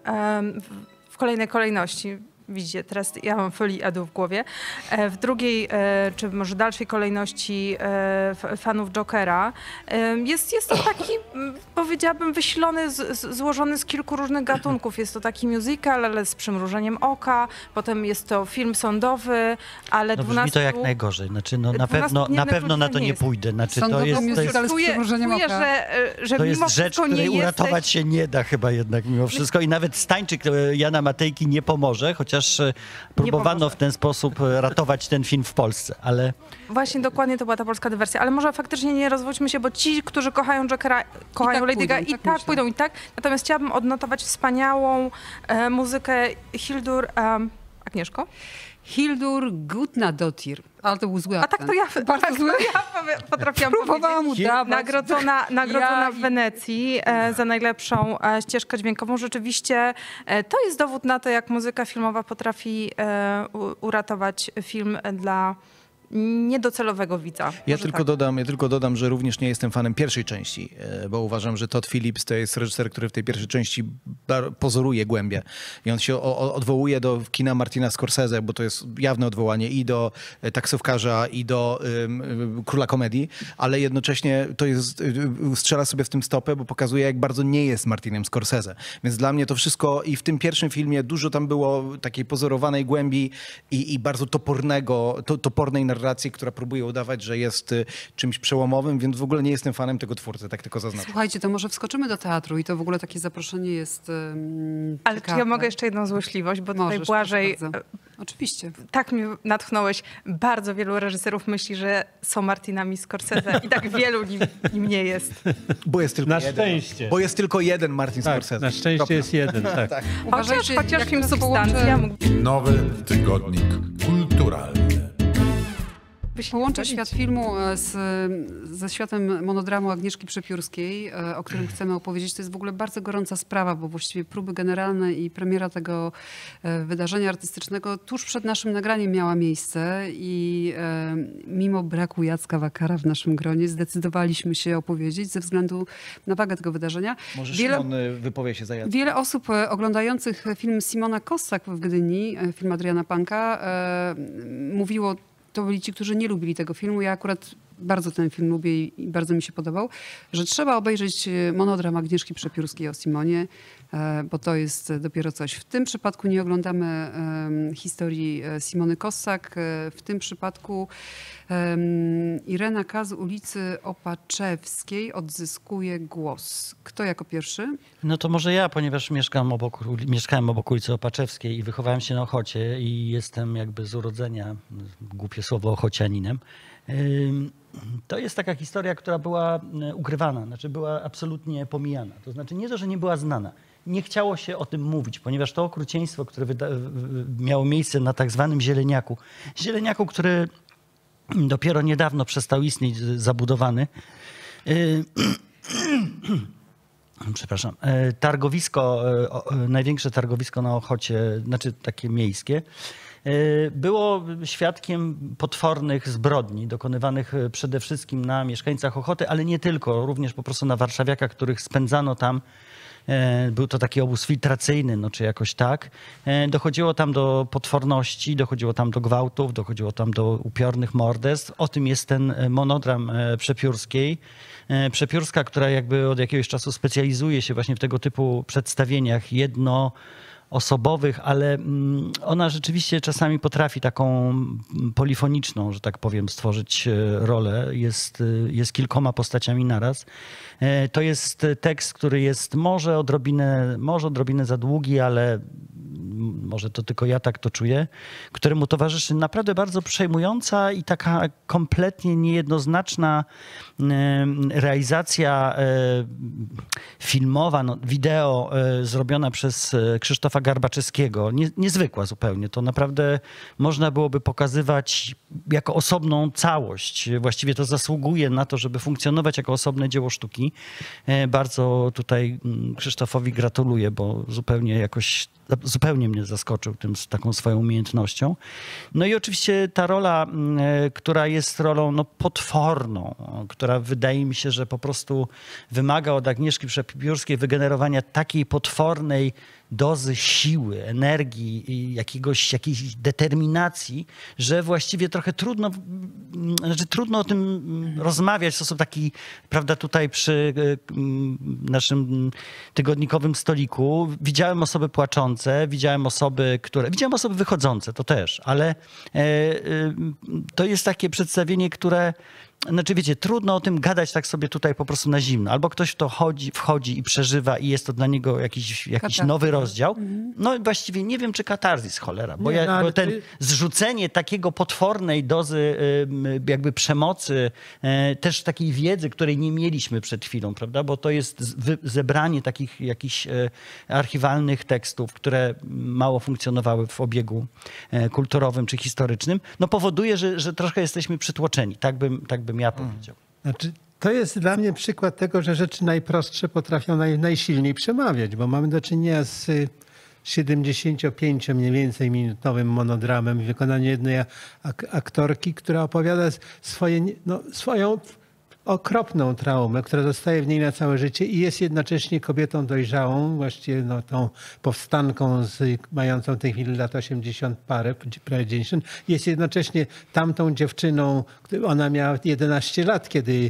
[SPEAKER 3] w kolejnej kolejności, widzicie, teraz ja mam Folie Adu w głowie, e, w drugiej, e, czy może dalszej kolejności e, fanów Jokera, e, jest, jest to taki, m, powiedziałabym, wysilony, z, z, złożony z kilku różnych gatunków. Jest to taki musical, ale z przymrużeniem oka, potem jest to film sądowy, ale
[SPEAKER 6] No brzmi
[SPEAKER 3] dwunastu...
[SPEAKER 6] to jak najgorzej. Znaczy, no, na pewno, na
[SPEAKER 3] dwunastu
[SPEAKER 6] pewno na to
[SPEAKER 3] nie
[SPEAKER 6] nie
[SPEAKER 3] jest.
[SPEAKER 6] pójdę. Znaczy, to
[SPEAKER 2] Sądowy
[SPEAKER 6] jest, to jest,
[SPEAKER 2] musical z
[SPEAKER 3] Czuję,
[SPEAKER 2] przymrużeniem
[SPEAKER 3] czuję
[SPEAKER 2] oka.
[SPEAKER 3] że, że
[SPEAKER 6] to
[SPEAKER 3] mimo
[SPEAKER 6] jest rzecz,
[SPEAKER 3] wszystko nie
[SPEAKER 6] której
[SPEAKER 3] jesteś...
[SPEAKER 6] uratować się nie da chyba jednak mimo wszystko. I nawet Stańczyk e, Jana Matejki nie pomoże, chociaż e, próbowano
[SPEAKER 3] pomoże.
[SPEAKER 6] w ten sposób e, ratować ten film w Polsce, ale
[SPEAKER 3] Właśnie dokładnie to była ta polska dywersja, ale może faktycznie nie rozwódźmy się, bo ci, którzy kochają Jokera, kochają
[SPEAKER 2] tak
[SPEAKER 3] Lady
[SPEAKER 2] pójdą,
[SPEAKER 3] Gaga
[SPEAKER 2] i
[SPEAKER 3] i
[SPEAKER 2] tak
[SPEAKER 3] tak,
[SPEAKER 2] myślę.
[SPEAKER 3] pójdą i tak. Natomiast chciałabym odnotować wspaniałą e, muzykę Hildur, um, Agnieszko?
[SPEAKER 2] Hildur Gudnadottir. Ale to był zły
[SPEAKER 3] A tak to
[SPEAKER 2] akcent.
[SPEAKER 3] ja,
[SPEAKER 2] Bardzo
[SPEAKER 3] tak
[SPEAKER 2] zły.
[SPEAKER 3] to ja powie- potrafiłam
[SPEAKER 2] Próbowałam
[SPEAKER 3] powiedzieć.
[SPEAKER 2] udawać.
[SPEAKER 3] Nagrodzona, nagrodzona
[SPEAKER 2] Ja
[SPEAKER 3] w
[SPEAKER 2] i-
[SPEAKER 3] Wenecji e, za najlepszą e, ścieżkę dźwiękową. Rzeczywiście e, to jest dowód na to, jak muzyka filmowa potrafi e, u, uratować film dla niedocelowego widza.
[SPEAKER 4] Ja
[SPEAKER 3] Może
[SPEAKER 4] tylko,
[SPEAKER 3] tak.
[SPEAKER 4] dodam, ja tylko dodam, że również nie jestem fanem pierwszej części, e, bo uważam, że Todd Phillips to jest reżyser, który w tej pierwszej części bar- pozoruje głębie. I on się o, o, odwołuje do kina Martina Scorsese, bo to jest jawne odwołanie i do e, Taksówkarza, i do ym, y, Króla Komedii, ale jednocześnie to jest, y, y, strzela sobie w tym stopę, bo pokazuje, jak bardzo nie jest Martinem Scorsese. Więc dla mnie to wszystko i w tym pierwszym filmie dużo tam było takiej pozorowanej głębi i, i bardzo topornego, to, topornej narracji, która próbuje udawać, że jest y, czymś przełomowym, więc w ogóle nie jestem fanem tego twórcy, tak tylko zaznaczam.
[SPEAKER 2] Słuchajcie, to może wskoczymy do teatru i to w ogóle takie zaproszenie jest um,
[SPEAKER 3] Ale czy
[SPEAKER 2] ciekawe.
[SPEAKER 3] ja mogę jeszcze jedną złośliwość, bo tutaj
[SPEAKER 2] Możesz,
[SPEAKER 3] Błażej,
[SPEAKER 2] proszę bardzo. Oczywiście.
[SPEAKER 3] tak mnie natchnąłeś. Bardzo wielu reżyserów myśli, że są Martinami Scorsese i tak wielu nim, nim nie jest.
[SPEAKER 4] Bo jest tylko
[SPEAKER 5] Na
[SPEAKER 4] jeden.
[SPEAKER 5] szczęście.
[SPEAKER 4] Bo jest tylko jeden Martin
[SPEAKER 5] Tak,
[SPEAKER 4] Scorsese.
[SPEAKER 5] na szczęście
[SPEAKER 4] Kropka.
[SPEAKER 5] jest jeden, tak.
[SPEAKER 3] Chociaż,
[SPEAKER 2] Uważajcie,
[SPEAKER 3] chociaż
[SPEAKER 2] jak
[SPEAKER 3] film
[SPEAKER 2] to
[SPEAKER 3] Substancja
[SPEAKER 2] połączę-
[SPEAKER 3] mógł
[SPEAKER 7] Nowy tygodnik kulturalny.
[SPEAKER 2] Połączę świat filmu e, z, ze światem monodramu Agnieszki Przepiórskiej, e, o którym chcemy opowiedzieć. To jest w ogóle bardzo gorąca sprawa, bo właściwie próby generalne i premiera tego e, wydarzenia artystycznego tuż przed naszym nagraniem miała miejsce i e, mimo braku Jacka Wakara w naszym gronie zdecydowaliśmy się opowiedzieć ze względu na wagę tego wydarzenia.
[SPEAKER 4] Może
[SPEAKER 2] Wiele-
[SPEAKER 4] Szymon y, wypowie się za Jacka.
[SPEAKER 2] Wiele osób e, oglądających film Simona Kossak w Gdyni, e, film Adriana Panka, e, mówiło, to byli ci, którzy nie lubili tego filmu. Ja akurat bardzo ten film lubię i i bardzo mi się podobał, że trzeba obejrzeć e, monodram Agnieszki Przepiórskiej o Simonie, e, bo to jest dopiero coś. W tym przypadku nie oglądamy em, historii e, Simony Kossak. E, w tym przypadku em, Irena K. z ulicy Opaczewskiej odzyskuje głos. Kto jako pierwszy?
[SPEAKER 6] no to może ja, ponieważ mieszkam obok, uli- mieszkałem obok ulicy Opaczewskiej i wychowałem się na Ochocie i jestem jakby z urodzenia, głupie słowo, ochocianinem. Ym, To jest taka historia, która była e, ukrywana, znaczy była absolutnie pomijana. To znaczy nie to, że nie była znana. Nie chciało się o tym mówić, ponieważ to okrucieństwo, które wyda- w- miało miejsce na tak zwanym Zieleniaku, Zieleniaku, który dopiero niedawno przestał istnieć, z- zabudowany, y, przepraszam, e, targowisko, e, o- e, największe targowisko na Ochocie, znaczy takie miejskie, było świadkiem potwornych zbrodni dokonywanych przede wszystkim na mieszkańcach Ochoty, ale nie tylko, również po prostu na warszawiakach, których spędzano tam. Był to taki obóz filtracyjny, no czy jakoś tak. Dochodziło tam do potworności, dochodziło tam do gwałtów, dochodziło tam do upiornych morderstw. O tym jest ten monodram Przepiórskiej. Przepiórska, która jakby od jakiegoś czasu specjalizuje się właśnie w tego typu przedstawieniach jednoosobowych, ale ona rzeczywiście czasami potrafi taką polifoniczną, że tak powiem, stworzyć rolę. Jest, jest kilkoma postaciami naraz. To jest tekst, który jest może odrobinę, może odrobinę za długi, ale może to tylko ja tak to czuję, któremu towarzyszy naprawdę bardzo przejmująca i taka kompletnie niejednoznaczna realizacja filmowa, no, wideo zrobiona przez Krzysztofa Garbaczewskiego. Nie, niezwykła zupełnie. To naprawdę można byłoby pokazywać jako osobną całość. Właściwie to zasługuje na to, żeby funkcjonować jako osobne dzieło sztuki. Bardzo tutaj Krzysztofowi gratuluję, bo zupełnie jakoś zupełnie mnie zaskoczył tym, taką swoją umiejętnością. No i oczywiście ta rola, która jest rolą no, potworną, która wydaje mi się, że po prostu wymaga od Agnieszki Przepiórskiej wygenerowania takiej potwornej dozy siły, energii i jakiegoś, jakiejś determinacji, że właściwie trochę trudno, znaczy trudno o tym rozmawiać w sposób taki, prawda, tutaj przy naszym tygodnikowym stoliku. Widziałem osoby płaczące, widziałem osoby, które, widziałem osoby wychodzące, to też, ale to jest takie przedstawienie, które znaczy wiecie, trudno o tym gadać tak sobie tutaj po prostu na zimno. Albo ktoś w to chodzi, wchodzi i przeżywa i jest to dla niego jakiś, jakiś nowy rozdział. No właściwie nie wiem, czy katarzis, cholera. Bo,
[SPEAKER 5] Nie,
[SPEAKER 6] ja,
[SPEAKER 5] no,
[SPEAKER 6] bo ten
[SPEAKER 5] ty...
[SPEAKER 6] zrzucenie takiego potwornej dozy jakby przemocy, też takiej wiedzy, której nie mieliśmy przed chwilą, prawda? Bo to jest zebranie takich jakichś archiwalnych tekstów, które mało funkcjonowały w obiegu kulturowym czy historycznym, no powoduje, że, że troszkę jesteśmy przytłoczeni. Tak bym, tak bym ja powiedział.
[SPEAKER 5] Znaczy, to jest dla mnie przykład tego, że rzeczy najprostsze potrafią naj, najsilniej przemawiać, bo mamy do czynienia z siedemdziesięciopięcio mniej więcej minutowym monodramem w wykonaniu jednej ak aktorki, która opowiada swoje, no, swoją okropną traumę, która zostaje w niej na całe życie i jest jednocześnie kobietą dojrzałą, właściwie no, tą powstanką z, mającą w tej chwili lat osiemdziesiąt parę, prawie dziewięćdziesiąt. Jest jednocześnie tamtą dziewczyną, ona miała jedenaście lat, kiedy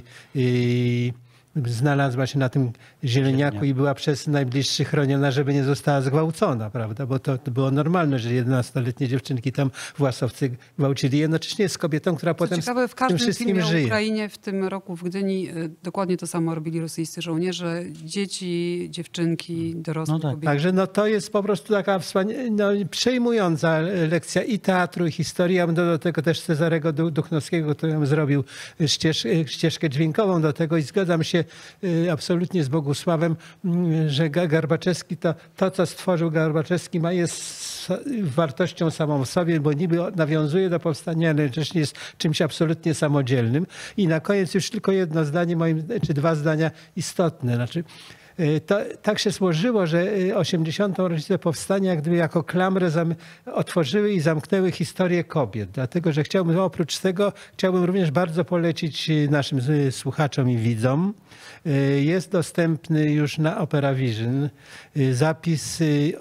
[SPEAKER 5] yy, znalazła się na tym zieleniaku i była przez najbliższych chroniona, żeby nie została zgwałcona, prawda? Bo to, to było normalne, że jedenastoletnie dziewczynki tam własowcy gwałcili. Jednocześnie jest kobietą, która
[SPEAKER 2] Co
[SPEAKER 5] potem
[SPEAKER 2] ciekawe, w
[SPEAKER 5] z tym
[SPEAKER 2] każdym
[SPEAKER 5] wszystkim
[SPEAKER 2] filmie
[SPEAKER 5] żyje.
[SPEAKER 2] o Ukrainie w tym roku w Gdyni y, dokładnie to samo robili rosyjscy żołnierze. Dzieci, dziewczynki, dorosłe
[SPEAKER 6] No tak.
[SPEAKER 2] kobiety.
[SPEAKER 5] Także no, to jest po prostu taka wspania- no, przejmująca lekcja i teatru, i historii. Ja bym dodał do tego też Cezarego Duchnowskiego, który nam zrobił ścież, ścieżkę dźwiękową do tego i zgadzam się y, absolutnie z Bogusławem, y, że Garbaczewski, to, to co stworzył Garbaczewski ma jest wartością samą w sobie, bo niby nawiązuje do powstania, ale jednocześnie jest czymś absolutnie samodzielnym. I na koniec już tylko jedno zdanie, moim, czy dwa zdania istotne. Znaczy, to, tak się złożyło, że osiemdziesiątą rocznicę powstania jak gdyby jako klamrę zam, otworzyły i zamknęły historię kobiet. Dlatego, że chciałbym oprócz tego, chciałbym również bardzo polecić naszym słuchaczom i widzom. Jest dostępny już na Opera Vision zapis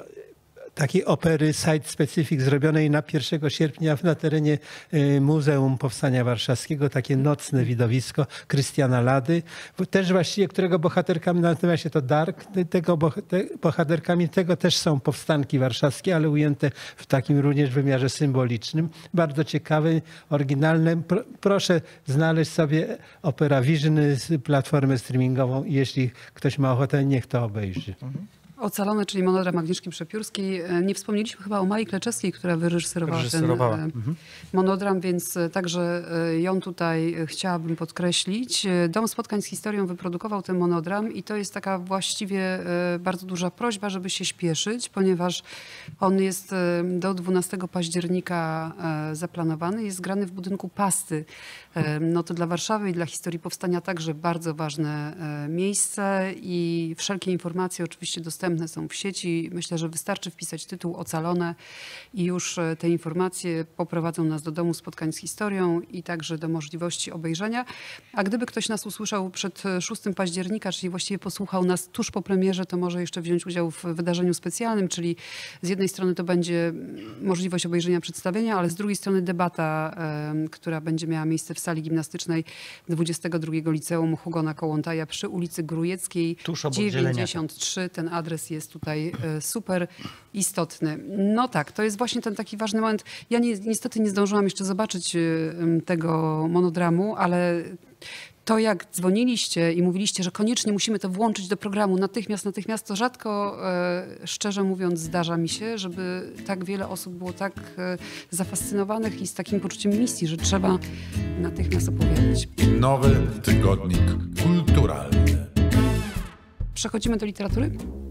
[SPEAKER 5] takiej opery Site Specific zrobionej na pierwszego sierpnia na terenie Muzeum Powstania Warszawskiego. Takie nocne widowisko Krystiana Lady. Też właściwie, którego bohaterkami, nazywa się to Dark, tego bohaterkami tego też są powstanki warszawskie, ale ujęte w takim również wymiarze symbolicznym. Bardzo ciekawe, oryginalne. Pro, proszę znaleźć sobie Opera Vision z platformę streamingową i jeśli ktoś ma ochotę, niech to obejrzy. Mhm.
[SPEAKER 2] Ocalone, czyli monodram Agnieszki Przepiórskiej. Nie wspomnieliśmy chyba o Mai Kleczewskiej, która wyreżyserowała,
[SPEAKER 6] Wyreżyserowała.
[SPEAKER 2] ten
[SPEAKER 6] Mhm.
[SPEAKER 2] monodram, więc także ją tutaj chciałabym podkreślić. Dom Spotkań z Historią wyprodukował ten monodram i to jest taka właściwie bardzo duża prośba, żeby się śpieszyć, ponieważ on jest do dwunastego października zaplanowany. Jest grany w budynku Pasty. No to dla Warszawy i dla historii powstania także bardzo ważne miejsce i wszelkie informacje oczywiście dostępne dostępne są w sieci. Myślę, że wystarczy wpisać tytuł Ocalone i już te informacje poprowadzą nas do domu spotkań z historią i także do możliwości obejrzenia. A gdyby ktoś nas usłyszał przed szóstego października, czyli właściwie posłuchał nas tuż po premierze, to może jeszcze wziąć udział w wydarzeniu specjalnym, czyli z jednej strony to będzie możliwość obejrzenia przedstawienia, ale z drugiej strony debata, y, która będzie miała miejsce w sali gimnastycznej dwudziestego drugiego Liceum Hugona Kołłątaja przy ulicy Grujeckiej
[SPEAKER 6] Tuż obok
[SPEAKER 2] dziewięćdziesiąt trzy. Ten adres jest tutaj y, super istotny. No tak, to jest właśnie ten taki ważny moment. Ja nie, niestety nie zdążyłam jeszcze zobaczyć y, tego monodramu, ale to jak dzwoniliście i mówiliście, że koniecznie musimy to włączyć do programu natychmiast, natychmiast, to rzadko, e, szczerze mówiąc, zdarza mi się, żeby tak wiele osób było tak e, zafascynowanych i z takim poczuciem misji, że trzeba natychmiast opowiadać.
[SPEAKER 7] Nowy tygodnik kulturalny.
[SPEAKER 2] Przechodzimy do literatury?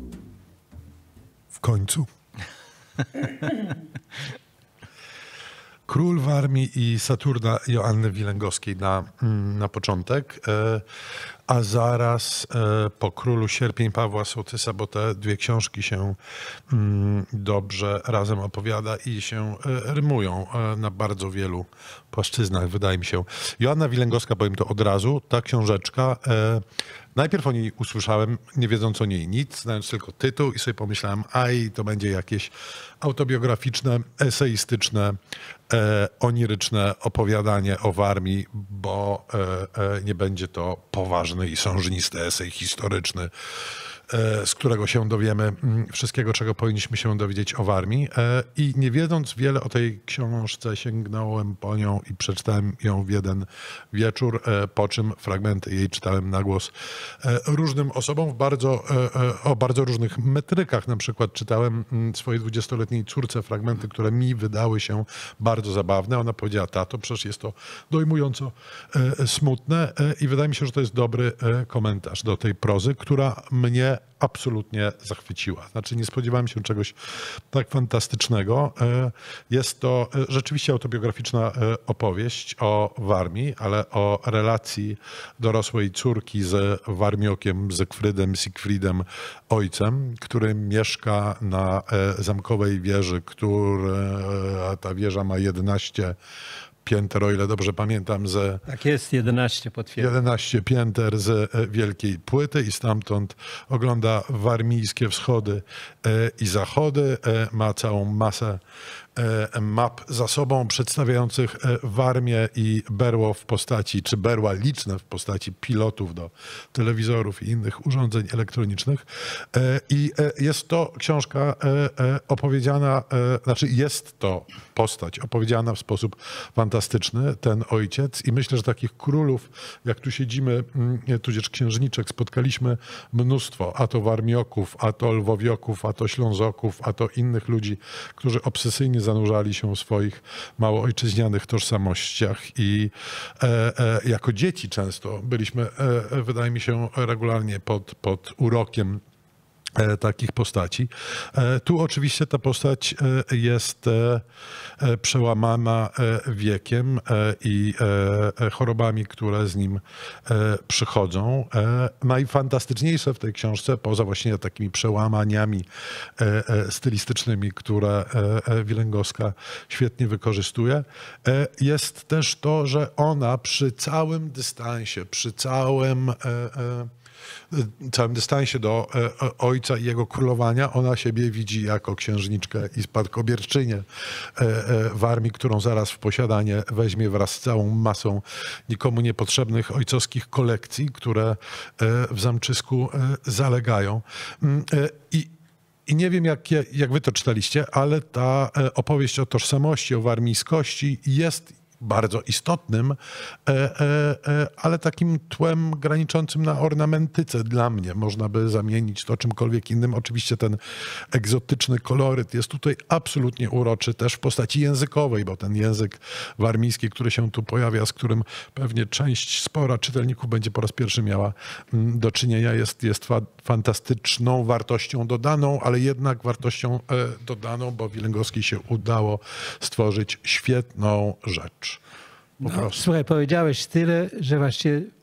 [SPEAKER 1] W końcu. Król Warmii i Saturna Joanny Wilęgowskiej na, na początek, a zaraz po Królu Sierpień Pawła Sołtysa, bo te dwie książki się dobrze razem opowiada i się rymują na bardzo wielu płaszczyznach, wydaje mi się. Joanna Wilęgowska, powiem to od razu, ta książeczka, najpierw o niej usłyszałem, nie wiedząc o niej nic, znając tylko tytuł i sobie pomyślałem, aj, to będzie jakieś autobiograficzne, eseistyczne, e, oniryczne opowiadanie o Warmii, bo e, e, nie będzie to poważny i sążnisty esej historyczny, e, z którego się dowiemy m, wszystkiego, czego powinniśmy się dowiedzieć o Warmii. E, I nie wiedząc wiele o tej książce, sięgnąłem po nią i przeczytałem ją w jeden wieczór, e, po czym fragmenty jej czytałem na głos e, różnym osobom w bardzo, e, e, o bardzo różnych metrykach. Na przykład czytałem m, swojej dwudziestoletniej córce fragmenty, które mi wydały się bardzo zabawne. Ona powiedziała, tato, przecież jest to dojmująco e, smutne e, i wydaje mi się, że to jest dobry e, komentarz do tej prozy, która mnie absolutnie zachwyciła. Znaczy nie spodziewałem się czegoś tak fantastycznego. E, jest to e, rzeczywiście autobiograficzna e, opowieść o Warmii, ale o relacji dorosłej córki z Warmiokiem, Zygfrydem, Siegfriedem, ojcem, który mieszka na e, zamkowej wieży, która ta wieża ma jedenaście pięter, o ile dobrze pamiętam, z
[SPEAKER 5] Tak jest, jedenaście potwierdzam.
[SPEAKER 1] jedenaście pięter z wielkiej płyty i stamtąd ogląda warmijskie wschody i zachody. Ma całą masę map za sobą przedstawiających Warmię i berło w postaci, czy berła liczne w postaci pilotów do telewizorów i innych urządzeń elektronicznych. I jest to książka opowiedziana, znaczy jest to postać opowiedziana w sposób fantastyczny, ten ojciec. I myślę, że takich królów, jak tu siedzimy, tudzież księżniczek, spotkaliśmy mnóstwo. A to Warmioków, a to Lwowioków, a to Ślązoków, a to innych ludzi, którzy obsesyjnie zanurzali się w swoich mało ojczyźnianych tożsamościach i e, e, jako dzieci często byliśmy, e, wydaje mi się, regularnie pod, pod urokiem e, takich postaci. E, tu oczywiście ta postać e, jest e, e, przełamana e, wiekiem e, i e, chorobami, które z nim e, przychodzą. E, najfantastyczniejsze w tej książce, poza właśnie takimi przełamaniami e, e, stylistycznymi, które e, Wilęgowska świetnie wykorzystuje, e, jest też to, że ona przy całym dystansie, przy całym e, e, całym dystansie do e, ojca i jego królowania, ona siebie widzi jako księżniczkę i spadkobierczynię e, e, Warmii, którą zaraz w posiadanie weźmie wraz z całą masą nikomu niepotrzebnych ojcowskich kolekcji, które e, w zamczysku e, zalegają. E, I I nie wiem, jak, jak wy to czytaliście, ale ta e, opowieść o tożsamości, o warmińskości jest bardzo istotnym, e, e, e, ale takim tłem graniczącym na ornamentyce dla mnie. Można by zamienić to czymkolwiek innym. Oczywiście ten egzotyczny koloryt jest tutaj absolutnie uroczy, też w postaci językowej, bo ten język warmiński, który się tu pojawia, z którym pewnie część spora czytelników będzie po raz pierwszy miała mm, do czynienia, jest, jest fa fantastyczną wartością dodaną, ale jednak wartością e, dodaną, bo Wilęgowskiej się udało stworzyć świetną rzecz. Po
[SPEAKER 5] No,
[SPEAKER 1] prostu.
[SPEAKER 5] słuchaj, powiedziałeś tyle, że właśnie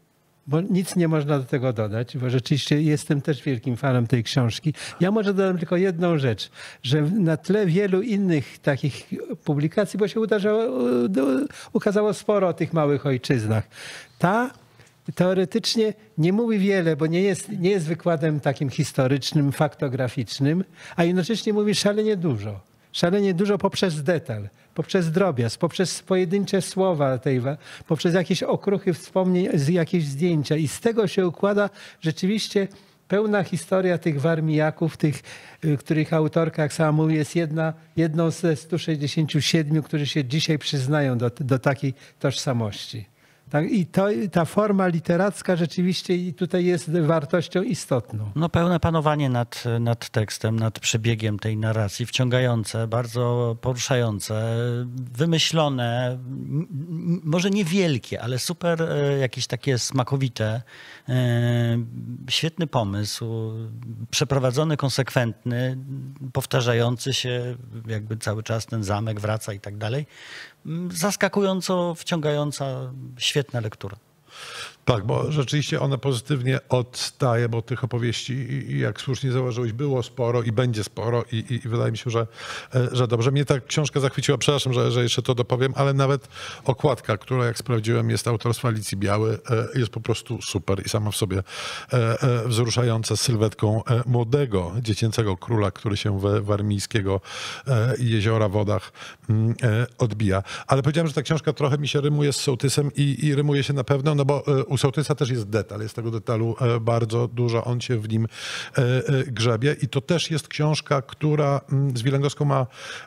[SPEAKER 5] bo nic nie można do tego dodać, bo rzeczywiście jestem też wielkim fanem tej książki. Ja może dodam tylko jedną rzecz, że na tle wielu innych takich publikacji, bo się udarzało, ukazało sporo o tych małych ojczyznach, ta teoretycznie nie mówi wiele, bo nie jest, nie jest wykładem takim historycznym, faktograficznym, a jednocześnie mówi szalenie dużo. Szalenie dużo poprzez detal, poprzez drobiazg, poprzez pojedyncze słowa, tej, poprzez jakieś okruchy wspomnień, jakieś zdjęcia. I z tego się układa rzeczywiście pełna historia tych warmijaków, tych, których autorka, jak sama mówi, jest jedna, jedną ze stu sześćdziesięciu siedmiu, którzy się dzisiaj przyznają do, do takiej tożsamości. Tak, i to, ta forma literacka rzeczywiście tutaj jest wartością istotną.
[SPEAKER 6] No pełne panowanie nad, nad tekstem, nad przebiegiem tej narracji, wciągające, bardzo poruszające, wymyślone, m- może niewielkie, ale super e, jakieś takie smakowite. E, świetny pomysł, przeprowadzony, konsekwentny, powtarzający się, jakby cały czas ten zamek wraca i tak dalej. Zaskakująco wciągająca, świetna lektura.
[SPEAKER 1] Tak, bo rzeczywiście ona pozytywnie odstaje, bo tych opowieści, jak słusznie zauważyłeś, było sporo i będzie sporo i, i, i wydaje mi się, że, że dobrze. Mnie ta książka zachwyciła, przepraszam, że, że jeszcze to dopowiem, ale nawet okładka, która jak sprawdziłem jest autorstwa Alicji Biały, jest po prostu super i sama w sobie wzruszająca, z sylwetką młodego, dziecięcego króla, który się we warmińskiego jeziora wodach odbija. Ale powiedziałem, że ta książka trochę mi się rymuje z sołtysem i, i rymuje się na pewno, no bo u sołtysa też jest detal, jest tego detalu bardzo dużo, on się w nim grzebie i to też jest książka, która z Wielęgowską ma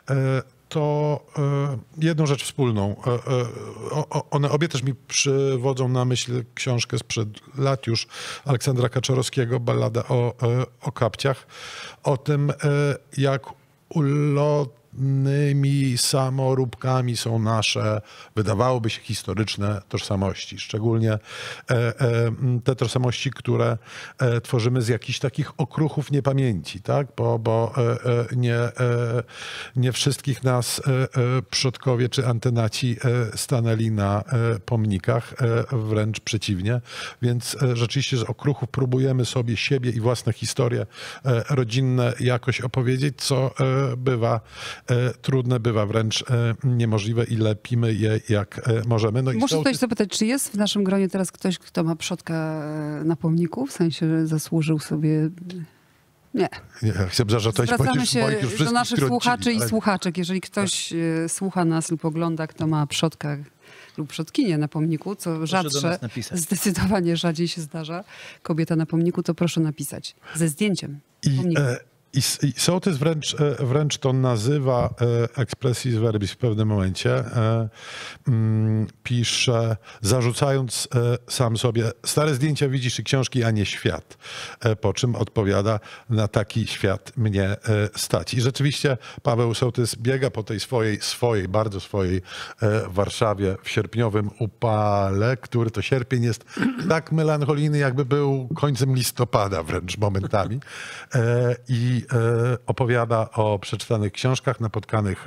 [SPEAKER 1] to jedną rzecz wspólną. One obie też mi przywodzą na myśl książkę sprzed lat już Aleksandra Kaczorowskiego, Ballada o, o kapciach, o tym, jak ulotne Nymi samoróbkami są nasze, wydawałoby się, historyczne tożsamości. Szczególnie e, e, te tożsamości, które e, tworzymy z jakichś takich okruchów niepamięci, tak? Bo, bo e, e, nie, e, nie wszystkich nas e, e, przodkowie czy antenaci e, stanęli na e, pomnikach, e, wręcz przeciwnie. Więc e, rzeczywiście z okruchów próbujemy sobie siebie i własne historie e, rodzinne jakoś opowiedzieć, co e, bywa trudne, bywa wręcz niemożliwe i lepimy je jak możemy. No i
[SPEAKER 2] Muszę
[SPEAKER 1] sołtys...
[SPEAKER 2] coś zapytać, czy jest w naszym gronie teraz ktoś, kto ma przodka na pomniku? W sensie, że zasłużył sobie... Nie.
[SPEAKER 1] Nie, chcę zażartować
[SPEAKER 2] Zwracamy się
[SPEAKER 1] moich już
[SPEAKER 2] do naszych słuchaczy
[SPEAKER 1] ale...
[SPEAKER 2] i słuchaczek. Jeżeli ktoś tak. słucha nas lub ogląda, kto ma przodka lub przodkinię na pomniku, co rzadsze, zdecydowanie rzadziej się zdarza, kobieta na pomniku, to proszę napisać ze zdjęciem pomniku. I, e...
[SPEAKER 1] I, I sołtys wręcz, wręcz to nazywa expressis verbis w pewnym momencie. Pisze, zarzucając sam sobie, stare zdjęcia widzisz i książki, a nie świat. Po czym odpowiada, na taki świat mnie stać. I rzeczywiście Paweł Sołtys biega po tej swojej, swojej, bardzo swojej Warszawie w sierpniowym upale, który to sierpień jest tak melancholijny, jakby był końcem listopada wręcz momentami. I opowiada o przeczytanych książkach, napotkanych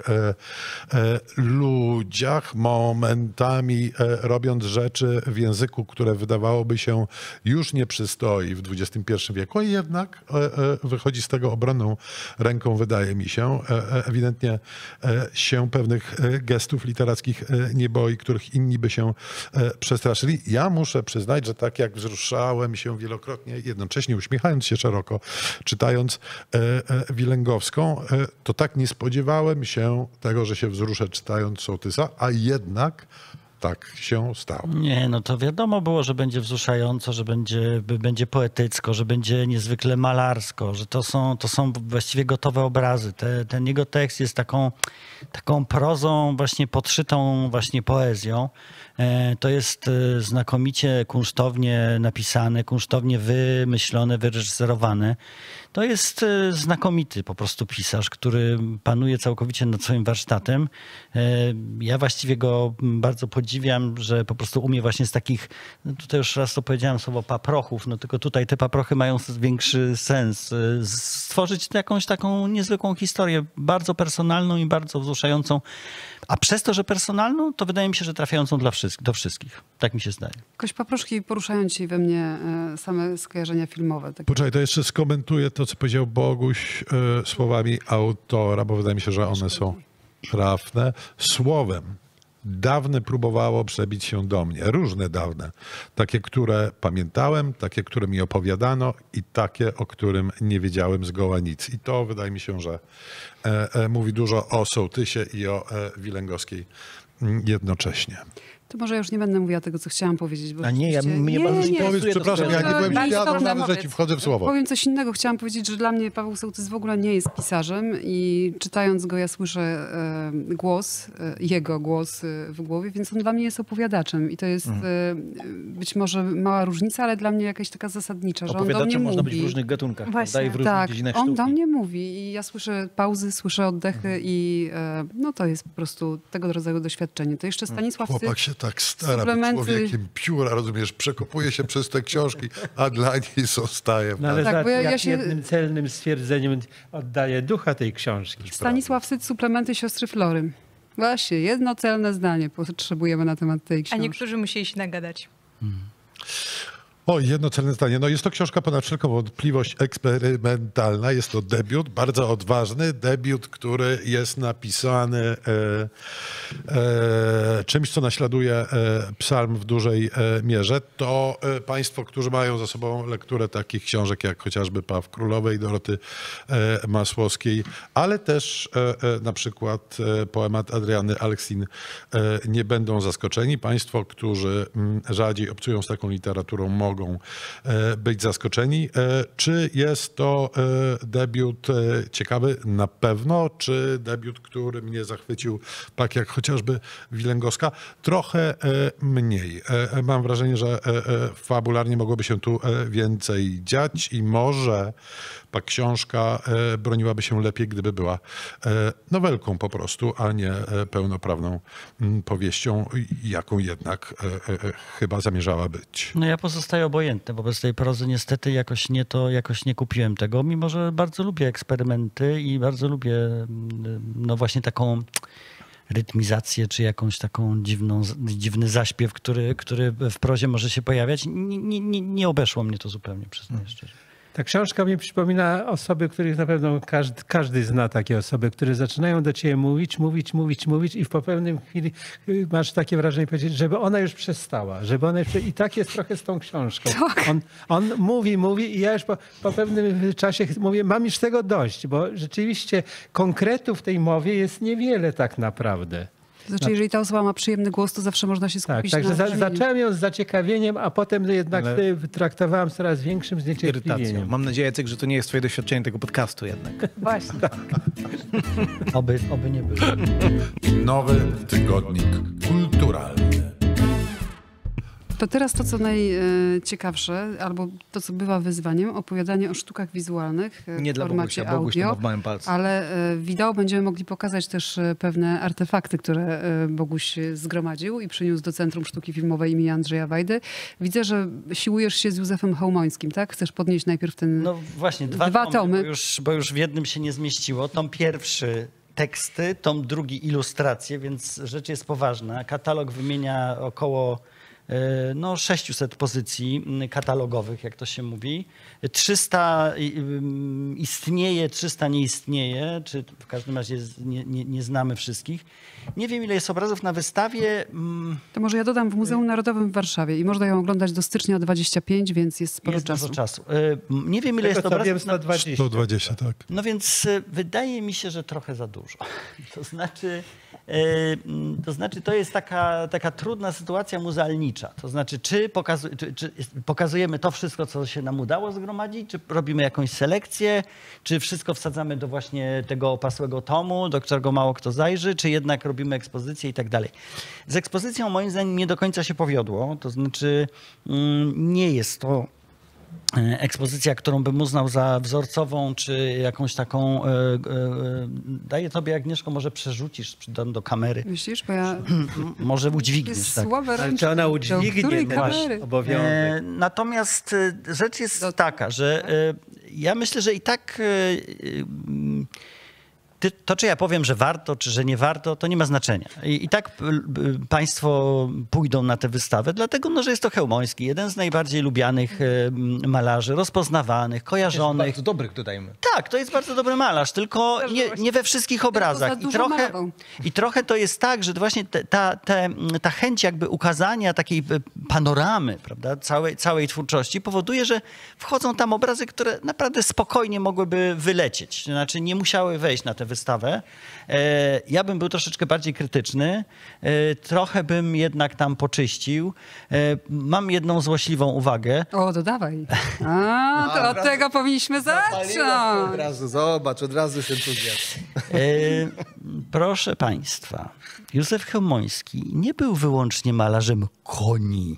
[SPEAKER 1] ludziach, momentami robiąc rzeczy w języku, które wydawałoby się już nie przystoi w dwudziestym pierwszym wieku, i jednak wychodzi z tego obronną ręką, wydaje mi się. Ewidentnie się pewnych gestów literackich nie boi, których inni by się przestraszyli. Ja muszę przyznać, że tak jak wzruszałem się wielokrotnie, jednocześnie uśmiechając się szeroko, czytając Wielęgowską, to tak nie spodziewałem się tego, że się wzruszę czytając Sołtysa, a jednak tak się stało.
[SPEAKER 6] Nie, no to wiadomo było, że będzie wzruszająco, że będzie, będzie poetycko, że będzie niezwykle malarsko, że to są, to są właściwie gotowe obrazy. Te, ten jego tekst jest taką, taką prozą właśnie podszytą właśnie poezją. To jest znakomicie, kunsztownie napisane, kunsztownie wymyślone, wyreżyserowane. To jest znakomity po prostu pisarz, który panuje całkowicie nad swoim warsztatem. Ja właściwie go bardzo podziwiam, że po prostu umie właśnie z takich, no tutaj już raz to powiedziałem słowo paprochów, no tylko tutaj te paprochy mają większy sens. Stworzyć jakąś taką niezwykłą historię, bardzo personalną i bardzo wzruszającą. A przez to, że personalną, to wydaje mi się, że trafiającą dla wszystkich. wszystkich, do wszystkich. Tak mi się zdaje.
[SPEAKER 2] Jakoś paproszki poruszają dzisiaj we mnie e, same skojarzenia filmowe. Tak.
[SPEAKER 1] Poczekaj, to jeszcze skomentuję to, co powiedział Boguś e, słowami autora, bo wydaje mi się, że one są trafne. Słowem dawne próbowało przebić się do mnie. Różne dawne. Takie, które pamiętałem, takie, które mi opowiadano i takie, o którym nie wiedziałem zgoła nic. I to wydaje mi się, że e, e, mówi dużo o Sołtysie i o e, Wilęgowskiej mm, jednocześnie.
[SPEAKER 2] To może ja już nie będę mówiła tego, co chciałam powiedzieć. Bo
[SPEAKER 4] A nie, ja-
[SPEAKER 2] rzeczywiście-
[SPEAKER 4] mnie bardzo
[SPEAKER 2] nie,
[SPEAKER 1] Powiedz,
[SPEAKER 2] nie.
[SPEAKER 1] przepraszam, ja nie byłem
[SPEAKER 2] Bardzo
[SPEAKER 1] świadom
[SPEAKER 2] istotne
[SPEAKER 1] nawet, że
[SPEAKER 2] powiedz.
[SPEAKER 1] ci wchodzę w słowo.
[SPEAKER 2] Powiem coś innego. Chciałam powiedzieć, że dla mnie Paweł Sołtys w ogóle nie jest pisarzem i czytając go ja słyszę e, głos, e, jego głos e, w głowie, więc on dla mnie jest opowiadaczem i to jest e, być może mała różnica, ale dla mnie jakaś taka zasadnicza, że on do mnie
[SPEAKER 4] Opowiadaczem można
[SPEAKER 2] mówi.
[SPEAKER 4] być w różnych gatunkach,
[SPEAKER 3] Właśnie.
[SPEAKER 4] prawda? I w różnych
[SPEAKER 2] Tak,
[SPEAKER 4] dziedzinach
[SPEAKER 2] on
[SPEAKER 4] sztuki.
[SPEAKER 2] do mnie mówi i ja słyszę pauzy, słyszę oddechy i e, no to jest po prostu tego rodzaju doświadczenie. To jeszcze Stanisław Syk,
[SPEAKER 1] Chłopak się tak stara, być
[SPEAKER 2] suplementy-
[SPEAKER 1] człowiekiem pióra, rozumiesz, przekopuje się przez te książki, a dla niej zostaje.
[SPEAKER 5] No ale
[SPEAKER 2] Tak,
[SPEAKER 5] za,
[SPEAKER 2] bo ja-
[SPEAKER 5] jak
[SPEAKER 2] ja się-
[SPEAKER 5] jednym celnym stwierdzeniem oddaje ducha tej książki.
[SPEAKER 2] Stanisław Syc, suplementy siostry Flory. Właśnie, jedno celne zdanie potrzebujemy na temat tej
[SPEAKER 3] A
[SPEAKER 2] książki.
[SPEAKER 3] niektórzy musieli się nagadać.
[SPEAKER 1] O, jedno celne zdanie. No jest to książka ponad wszelką wątpliwość eksperymentalna. Jest to debiut, bardzo odważny debiut, który jest napisany e, e, czymś, co naśladuje e, psalm w dużej e, mierze. To e, państwo, którzy mają za sobą lekturę takich książek jak chociażby Paw Królowej, Doroty e, Masłowskiej, ale też e, e, na przykład e, poemat Adriany Aleksin e, nie będą zaskoczeni. Państwo, którzy m, rzadziej obcują z taką literaturą, mogą e, być zaskoczeni. E, Czy jest to e, debiut e, ciekawy? Na pewno. Czy debiut, który mnie zachwycił, tak jak chociażby Wilęgowska? Trochę e, mniej. E, Mam wrażenie, że e, e, fabularnie mogłoby się tu e, więcej dziać i może ta książka e, broniłaby się lepiej, gdyby była e, nowelką po prostu, a nie e, pełnoprawną m, powieścią, jaką jednak e, e, chyba zamierzała być.
[SPEAKER 6] No ja pozostaję obojętny wobec tej prozy. Niestety jakoś nie to, jakoś nie kupiłem tego, mimo że bardzo lubię eksperymenty i bardzo lubię mm, no właśnie taką rytmizację, czy jakąś taką dziwną, dziwny zaśpiew, który, który w prozie może się pojawiać. Nie, nie, nie, nie obeszło mnie to zupełnie, przyznaję szczerze.
[SPEAKER 5] Ta książka mi przypomina osoby, których na pewno każdy, każdy zna takie osoby, które zaczynają do ciebie mówić, mówić, mówić, mówić i w po pewnym chwili y, masz takie wrażenie powiedzieć, żeby ona już przestała, żeby ona już prze... I tak jest trochę z tą książką.
[SPEAKER 2] Tak.
[SPEAKER 5] On, on mówi, mówi i ja już po, po pewnym czasie mówię, mam już tego dość, bo rzeczywiście konkretów w tej mowie jest niewiele tak naprawdę.
[SPEAKER 2] Znaczy, jeżeli ta osoba ma przyjemny głos, to zawsze można się
[SPEAKER 5] Tak,
[SPEAKER 2] skupić
[SPEAKER 5] także
[SPEAKER 2] na
[SPEAKER 5] za,
[SPEAKER 2] brzmieniu.
[SPEAKER 5] zacząłem ją z zaciekawieniem, a potem jednak
[SPEAKER 4] Ale-
[SPEAKER 5] y, traktowałem z coraz większym
[SPEAKER 4] Irytacją.
[SPEAKER 5] zniecierpliwieniem.
[SPEAKER 4] Mam nadzieję, Jacek, że to nie jest twoje doświadczenie tego podcastu jednak.
[SPEAKER 3] Właśnie.
[SPEAKER 6] Oby, oby nie było.
[SPEAKER 7] Nowy tygodnik kulturalny.
[SPEAKER 2] To teraz to, co najciekawsze, albo to, co bywa wyzwaniem, opowiadanie o sztukach wizualnych e,
[SPEAKER 4] Nie
[SPEAKER 2] w
[SPEAKER 4] dla
[SPEAKER 2] formacie
[SPEAKER 4] Bogusia, Boguś to
[SPEAKER 2] audio.
[SPEAKER 4] ma w małym palcu.
[SPEAKER 2] Ale e, wideo będziemy mogli pokazać też e, pewne artefakty, które e, Boguś zgromadził i przyniósł do Centrum Sztuki Filmowej imienia Andrzeja Wajdy. Widzę, że siłujesz się z Józefem Hołmońskim, tak? Chcesz podnieść najpierw ten...
[SPEAKER 6] No właśnie, dwa,
[SPEAKER 2] Dwa
[SPEAKER 6] tomy,
[SPEAKER 2] tomy.
[SPEAKER 6] Bo, już, bo już w jednym się nie zmieściło. Tom pierwszy teksty, tom drugi ilustracje, więc rzecz jest poważna. Katalog wymienia około e, no, sześciuset pozycji m, katalogowych, jak to się mówi. trzysta i- ym, istnieje, trzysta nie istnieje, czy w każdym razie z- nie, nie, nie znamy wszystkich. Nie wiem, ile jest obrazów na wystawie. Mm,
[SPEAKER 2] To może ja dodam w Muzeum Narodowym w Warszawie i można ją oglądać do stycznia dwudziestego piątego, więc jest sporo
[SPEAKER 6] jest
[SPEAKER 2] czasu.
[SPEAKER 6] dużo czasu. E, Nie wiem, ile
[SPEAKER 5] Tego,
[SPEAKER 6] jest
[SPEAKER 5] co wiem,
[SPEAKER 6] obrazów na...
[SPEAKER 5] sto dwadzieścia.
[SPEAKER 1] sto dwadzieścia, tak.
[SPEAKER 6] No więc e, wydaje mi się, że trochę za dużo. To znaczy, e, mm, to znaczy, to jest taka, taka trudna sytuacja muzealnicza. To znaczy, czy, pokazu, czy, czy pokazujemy to wszystko, co się nam udało zgromadzić, czy robimy jakąś selekcję, czy wszystko wsadzamy do właśnie tego opasłego tomu, do którego mało kto zajrzy, czy jednak robimy ekspozycję i tak dalej. Z ekspozycją moim zdaniem nie do końca się powiodło. To znaczy, mm, nie jest to e, ekspozycja, którą bym uznał za wzorcową, czy jakąś taką, e, e, e, daję tobie, Agnieszko, może przerzucisz do, do kamery,
[SPEAKER 2] Myślisz? Bo ja...
[SPEAKER 6] M- może udźwigniesz.
[SPEAKER 2] Jest
[SPEAKER 6] Tak.
[SPEAKER 2] słabe
[SPEAKER 5] Ale
[SPEAKER 2] ręce.
[SPEAKER 5] czy ona
[SPEAKER 2] Do
[SPEAKER 5] udźwignie
[SPEAKER 2] której
[SPEAKER 5] nasz
[SPEAKER 2] kamery?
[SPEAKER 5] obowiązek?
[SPEAKER 6] E, natomiast e, rzecz jest
[SPEAKER 2] Do-
[SPEAKER 6] taka, że e, ja myślę, że i tak e, e, ty, to, czy ja powiem, że warto, czy że nie warto, to nie ma znaczenia. I, i tak y, y, państwo pójdą na tę wystawę, dlatego no, że jest to Chełmoński, jeden z najbardziej lubianych y, malarzy, rozpoznawanych, kojarzonych.
[SPEAKER 4] Bardzo dobrych, dodajmy.
[SPEAKER 6] Tak, to jest bardzo dobry malarz, tylko nie, nie we wszystkich obrazach.
[SPEAKER 2] za
[SPEAKER 6] I
[SPEAKER 2] dużo
[SPEAKER 6] trochę,
[SPEAKER 2] malował.
[SPEAKER 6] I trochę to jest tak, że właśnie te, ta, te, ta chęć jakby ukazania takiej panoramy, prawda, całej, całej twórczości powoduje, że wchodzą tam obrazy, które naprawdę spokojnie mogłyby wylecieć. Znaczy nie musiały wejść na tę wystawę. E, ja bym był troszeczkę bardziej krytyczny. E, trochę bym jednak tam poczyścił. E, mam jedną złośliwą uwagę.
[SPEAKER 2] O, dodawaj. A, to od tego powinniśmy zacząć.
[SPEAKER 4] Od razu, zobacz, od razu się entuzjazm.
[SPEAKER 6] E, proszę państwa, Józef Chełmoński nie był wyłącznie malarzem koni,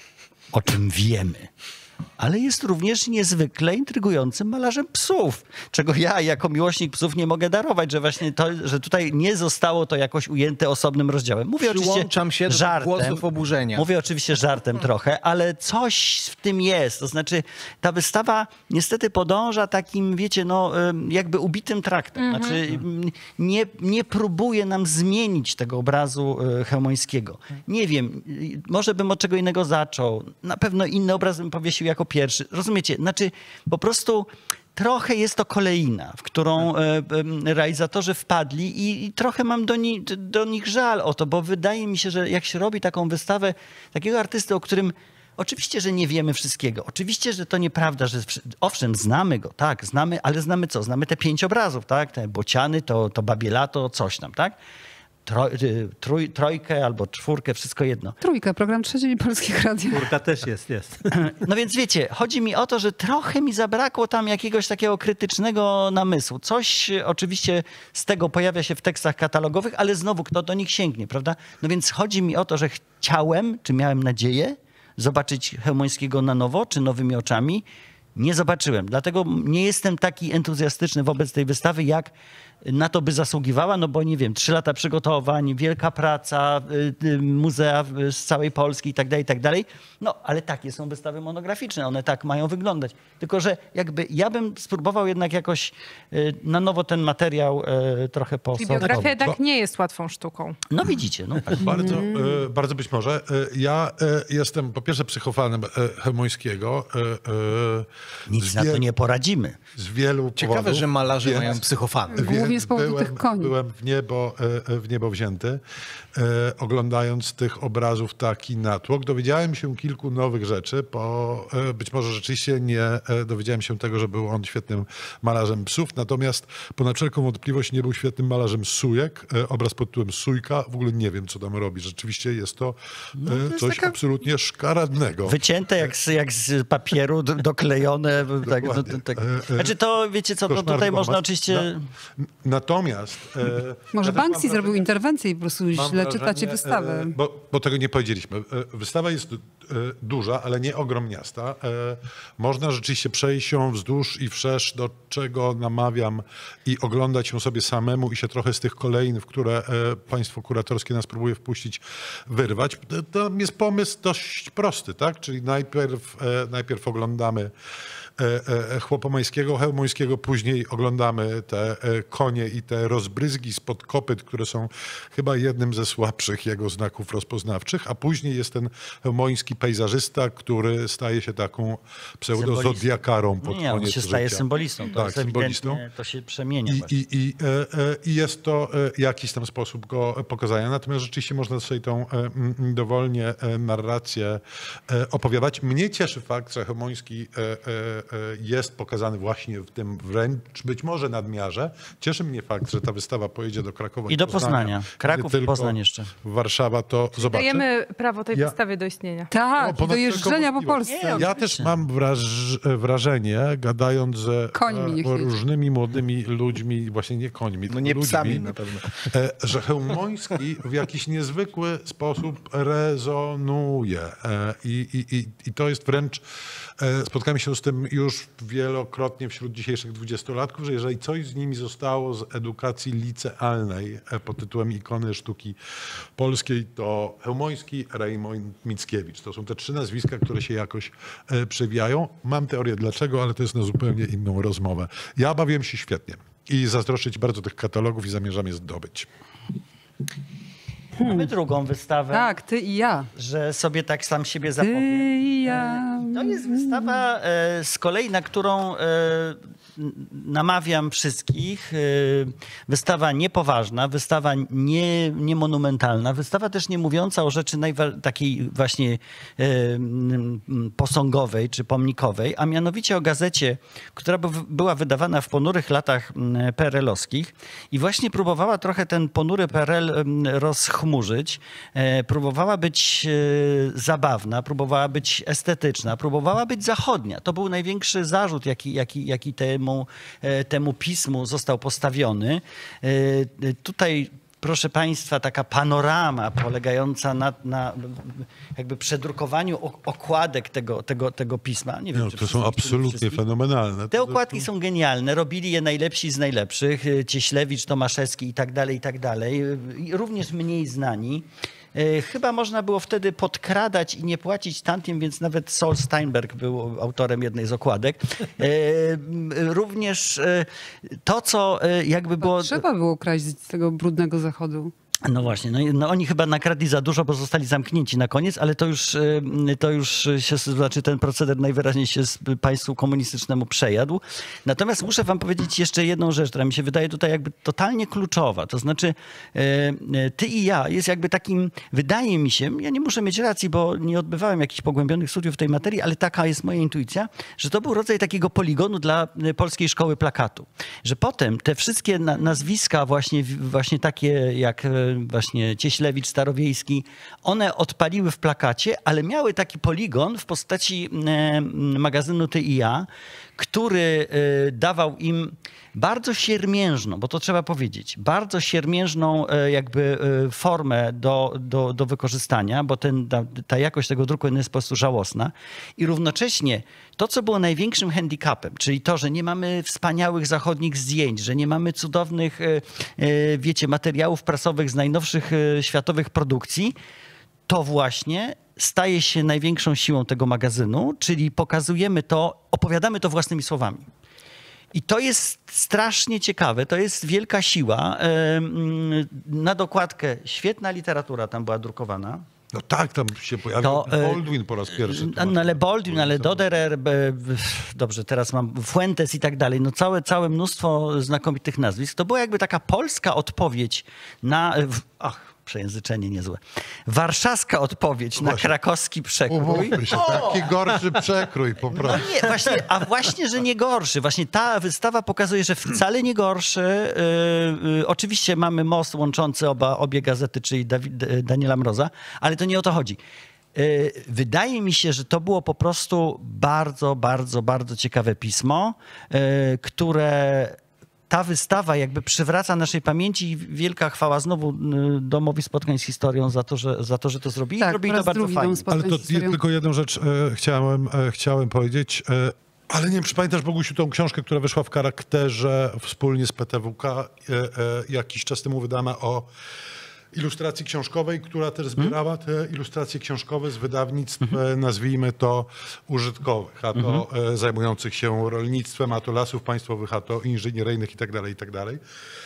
[SPEAKER 6] o czym wiemy, ale jest również niezwykle intrygującym malarzem psów, czego ja jako miłośnik psów nie mogę darować, że właśnie to, że tutaj nie zostało to jakoś ujęte osobnym rozdziałem. Mówię
[SPEAKER 4] Przyłączam
[SPEAKER 6] oczywiście
[SPEAKER 4] się do
[SPEAKER 6] żartem.
[SPEAKER 4] głosów oburzenia.
[SPEAKER 6] Mówię oczywiście żartem trochę, ale coś w tym jest. To znaczy ta wystawa niestety podąża takim, wiecie, no jakby ubitym traktem. Znaczy nie, nie próbuje nam zmienić tego obrazu Chełmońskiego. Nie wiem, może bym od czego innego zaczął. Na pewno inny obraz bym powiesił jako pierwszy. Rozumiecie? Znaczy po prostu trochę jest to kolejna, w którą e, e, realizatorzy wpadli i, i trochę mam do, ni, do nich żal o to, bo wydaje mi się, że jak się robi taką wystawę takiego artysty, o którym oczywiście, że nie wiemy wszystkiego. Oczywiście, że to nieprawda, że owszem, znamy go, tak, znamy, ale znamy co? Znamy te pięć obrazów, tak? Te Bociany, to, to Babielato, coś tam, tak? Tro, trój, trojkę albo czwórkę, wszystko jedno.
[SPEAKER 2] Trójka, program Trzeciej Polskich Radia.
[SPEAKER 5] Czwórka też jest, jest.
[SPEAKER 6] No więc wiecie, chodzi mi o to, że trochę mi zabrakło tam jakiegoś takiego krytycznego namysłu. Coś oczywiście z tego pojawia się w tekstach katalogowych, ale znowu kto do nich sięgnie, prawda? No więc chodzi mi o to, że chciałem, czy miałem nadzieję zobaczyć Chełmońskiego na nowo, czy nowymi oczami. Nie zobaczyłem. Dlatego nie jestem taki entuzjastyczny wobec tej wystawy, jak na to by zasługiwała, no bo nie wiem, trzy lata przygotowań, wielka praca, y, y, muzea z całej Polski i tak dalej, i tak dalej. No, ale takie są wystawy monograficzne, one tak mają wyglądać. Tylko, że jakby ja bym spróbował jednak jakoś y, na nowo ten materiał y, trochę
[SPEAKER 3] I
[SPEAKER 6] posortować.
[SPEAKER 3] biografia jednak
[SPEAKER 1] Bo-
[SPEAKER 3] nie jest łatwą sztuką.
[SPEAKER 6] No widzicie, no tak.
[SPEAKER 1] Bardzo, e, bardzo być może. E, Ja e, jestem po pierwsze psychofanem e, Chełmońskiego. e, e,
[SPEAKER 6] Nic
[SPEAKER 1] z
[SPEAKER 6] na to
[SPEAKER 1] wie-
[SPEAKER 6] nie poradzimy.
[SPEAKER 1] Z wielu
[SPEAKER 4] Ciekawe,
[SPEAKER 1] powodów,
[SPEAKER 4] że malarze
[SPEAKER 1] więc-
[SPEAKER 4] mają psychofany.
[SPEAKER 2] Głównie
[SPEAKER 1] więc
[SPEAKER 2] z powodu
[SPEAKER 1] byłem,
[SPEAKER 2] tych koni.
[SPEAKER 1] Byłem w niebo, e, w niebo wzięty, e, oglądając tych obrazów taki natłok. Dowiedziałem się kilku nowych rzeczy, bo e, być może rzeczywiście nie e, dowiedziałem się tego, że był on świetnym malarzem psów, natomiast ponad wszelką wątpliwość nie był świetnym malarzem sujek. E, obraz pod tytułem Sujka, w ogóle nie wiem, co tam robi. Rzeczywiście jest to, e,
[SPEAKER 6] jest
[SPEAKER 1] coś
[SPEAKER 6] taka-
[SPEAKER 1] absolutnie szkaradnego.
[SPEAKER 6] Wycięte jak z, jak z papieru, d- doklejone. Tak, no,
[SPEAKER 1] Dokładnie.
[SPEAKER 6] tak.
[SPEAKER 1] E, e,
[SPEAKER 6] Znaczy to, wiecie co, no
[SPEAKER 1] Koszmarny
[SPEAKER 6] tutaj można
[SPEAKER 1] pomysł.
[SPEAKER 6] oczywiście...
[SPEAKER 1] Na, natomiast... E,
[SPEAKER 2] Może
[SPEAKER 1] ja też mam
[SPEAKER 2] Banksy zrobił
[SPEAKER 1] wrażenie-
[SPEAKER 2] interwencję i po prostu
[SPEAKER 1] Mam
[SPEAKER 2] źle
[SPEAKER 1] wrażenie,
[SPEAKER 2] czytacie wystawę.
[SPEAKER 1] e, Bo, bo tego nie powiedzieliśmy. E, Wystawa jest e, duża, ale nie ogromniasta. E, Można rzeczywiście przejść ją wzdłuż i wszerz, do czego namawiam i oglądać ją sobie samemu i się trochę z tych kolejnych, które e, państwo kuratorskie nas próbuje wpuścić, wyrwać. To- To jest pomysł dość prosty, tak? Czyli najpierw, e, najpierw oglądamy e, e, Chłopomańskiego, Chełmońskiego, później oglądamy te e, konie i te rozbryzgi spod kopyt, które są chyba jednym ze słabszych jego znaków rozpoznawczych, a później jest ten chełmoński pejzażysta, który staje się taką pseudozodiakarą pod
[SPEAKER 6] Nie, on
[SPEAKER 1] koniec
[SPEAKER 6] się staje
[SPEAKER 1] życia.
[SPEAKER 6] symbolistą. To
[SPEAKER 1] Tak,
[SPEAKER 6] jest
[SPEAKER 1] symbolistą.
[SPEAKER 6] ewidentnie, to się przemienia
[SPEAKER 1] I,
[SPEAKER 6] właśnie.
[SPEAKER 1] i, i, e, e, I jest to e, jakiś tam sposób go pokazania. Natomiast rzeczywiście można sobie tą e, m, dowolnie e, narrację e, opowiadać. Mnie cieszy fakt, że Chełmoński e, e, e, jest pokazany właśnie w tym wręcz być może nadmiarze. Cieszy mnie fakt, że ta wystawa pojedzie do Krakowa
[SPEAKER 6] I do
[SPEAKER 1] Poznania.
[SPEAKER 6] Poznania. Kraków
[SPEAKER 1] Nie
[SPEAKER 6] i
[SPEAKER 1] tylko
[SPEAKER 6] Poznań jeszcze.
[SPEAKER 1] Warszawa to zobaczy.
[SPEAKER 3] Dajemy prawo tej
[SPEAKER 1] Ja-
[SPEAKER 3] wystawie do istnienia.
[SPEAKER 2] Tak,
[SPEAKER 1] O,
[SPEAKER 2] i
[SPEAKER 1] ponad
[SPEAKER 2] do jeżdżenia po
[SPEAKER 1] wszelką
[SPEAKER 2] Polsce.
[SPEAKER 6] wątpliwość.
[SPEAKER 1] Ja też mam wraż wrażenie, gadając z
[SPEAKER 2] Końmi niech
[SPEAKER 1] e,
[SPEAKER 2] jedzie.
[SPEAKER 1] różnymi młodymi ludźmi, właśnie nie końmi,
[SPEAKER 4] No
[SPEAKER 1] tylko
[SPEAKER 4] nie
[SPEAKER 1] ludźmi,
[SPEAKER 4] psami na pewno.
[SPEAKER 1] e, że Chełmoński w jakiś niezwykły sposób rezonuje. E, I, i, i, I to jest wręcz, e, spotkałem się z tym już wielokrotnie wśród dzisiejszych dwudziestolatków, że jeżeli coś z nimi zostało z edukacji licealnej e, pod tytułem Ikony Sztuki Polskiej, to Chełmoński, Rejmont, Mickiewicz. To są te trzy nazwiska, które się jakoś e, przewijają. Mam teorię dlaczego, ale to jest na zupełnie inną rozmowę. Ja bawiłem się świetnie. i zazdroszczę ci bardzo tych katalogów i zamierzam je zdobyć.
[SPEAKER 6] Mamy drugą wystawę,
[SPEAKER 2] Tak, ty i ja.
[SPEAKER 6] że sobie tak sam siebie
[SPEAKER 2] Ty
[SPEAKER 6] zapowiem.
[SPEAKER 2] i ja.
[SPEAKER 6] To jest wystawa e, z kolei, na którą e, n- namawiam wszystkich. E, wystawa niepoważna, wystawa nie, niemonumentalna, wystawa też nie mówiąca o rzeczy najwa- takiej właśnie e, m, posągowej czy pomnikowej, a mianowicie o gazecie, która by, była wydawana w ponurych latach m, P R L-owskich i właśnie próbowała trochę ten ponury P R L m, rozchmurzyć. E, próbowała być e, zabawna, próbowała być estetyczna, próbowała być zachodnia. To był największy zarzut, jaki, jaki, jaki temu, e, temu pismu został postawiony. E, e, tutaj, proszę państwa, taka panorama polegająca na, na jakby przedrukowaniu ok- okładek tego, tego, tego pisma. Nie wiem,
[SPEAKER 1] No,
[SPEAKER 6] czy
[SPEAKER 1] to są
[SPEAKER 6] wszystkich-
[SPEAKER 1] absolutnie
[SPEAKER 6] wszystkich.
[SPEAKER 1] fenomenalne.
[SPEAKER 6] Te okładki są genialne, robili je najlepsi z najlepszych, Cieślewicz, Tomaszewski i tak dalej, i tak dalej, I również mniej znani. E, Chyba można było wtedy podkradać i nie płacić tantiem, więc nawet Saul Steinberg był autorem jednej z okładek. E, m, Również e, to, co e, jakby było...
[SPEAKER 2] Trzeba było kraść z tego brudnego zachodu.
[SPEAKER 6] No właśnie, no, i- no oni chyba nakradli za dużo, bo zostali zamknięci na koniec, ale to już, y, to już się, znaczy ten proceder najwyraźniej się z państwu komunistycznemu przejadł. Natomiast muszę wam powiedzieć jeszcze jedną rzecz, która mi się wydaje tutaj jakby totalnie kluczowa. To znaczy y, y, ty i ja jest jakby takim, wydaje mi się, ja nie muszę mieć racji, bo nie odbywałem jakichś pogłębionych studiów w tej materii, ale taka jest moja intuicja, że to był rodzaj takiego poligonu dla y, Polskiej Szkoły Plakatu. Że potem te wszystkie na, nazwiska właśnie, właśnie takie jak y, właśnie Cieślewicz, Starowiejski, one odpaliły w plakacie, ale miały taki poligon w postaci e, magazynu Ty i ja, który e, dawał im bardzo siermiężną, bo to trzeba powiedzieć, bardzo siermiężną e, jakby e, formę do, do, do wykorzystania, bo ten, ta, ta jakość tego druku jest po prostu żałosna. I równocześnie to, co było największym handicapem, czyli to, że nie mamy wspaniałych zachodnich zdjęć, że nie mamy cudownych, e, e, wiecie, materiałów prasowych z najnowszych e, światowych produkcji, to właśnie staje się największą siłą tego magazynu, czyli pokazujemy to, opowiadamy to własnymi słowami. I to jest strasznie ciekawe, to jest wielka siła. Em, Na dokładkę świetna literatura tam była drukowana.
[SPEAKER 1] No tak, tam się pojawił
[SPEAKER 6] To, e,
[SPEAKER 1] Baldwin po raz pierwszy.
[SPEAKER 6] No, no ale Baldwin, ale Doderer, e, dobrze, teraz mam Fuentes i tak dalej. No całe, całe mnóstwo znakomitych nazwisk. To była jakby taka polska odpowiedź na... w- Ach, przejęzyczenie niezłe. Warszawska odpowiedź na
[SPEAKER 1] Właśnie.
[SPEAKER 6] krakowski przekrój.
[SPEAKER 1] Umówmy się, taki gorszy przekrój po
[SPEAKER 6] No
[SPEAKER 1] prostu.
[SPEAKER 6] nie, właśnie, a właśnie, że nie gorszy. Właśnie ta wystawa pokazuje, że wcale nie gorszy. Yy, yy, oczywiście mamy most łączący oba, obie gazety, czyli Dawi- Daniela Mroza, ale to nie o to chodzi. Yy, Wydaje mi się, że to było po prostu bardzo, bardzo, bardzo ciekawe pismo, yy, które... Ta wystawa jakby przywraca naszej pamięci i wielka chwała znowu y, Domowi Spotkań z Historią za to, że, za to, że to zrobili.
[SPEAKER 2] Tak,
[SPEAKER 6] zrobili
[SPEAKER 2] po
[SPEAKER 6] to
[SPEAKER 2] raz
[SPEAKER 6] bardzo
[SPEAKER 2] drugi
[SPEAKER 6] fajnie.
[SPEAKER 2] Dom Spotkań
[SPEAKER 1] Ale to
[SPEAKER 2] z historią.
[SPEAKER 1] tylko jedną rzecz e, chciałem, e, chciałem powiedzieć. E, ale nie wiem, czy pamiętasz, Bogusiu, tą książkę, która wyszła w charakterze wspólnie z P T W K e, e, jakiś czas temu wydana o ilustracji książkowej, która też zbierała te ilustracje książkowe z wydawnictw, e, nazwijmy to użytkowych, a to e, zajmujących się rolnictwem, a to lasów państwowych, a to inżynieryjnych i tak dalej, i tak dalej.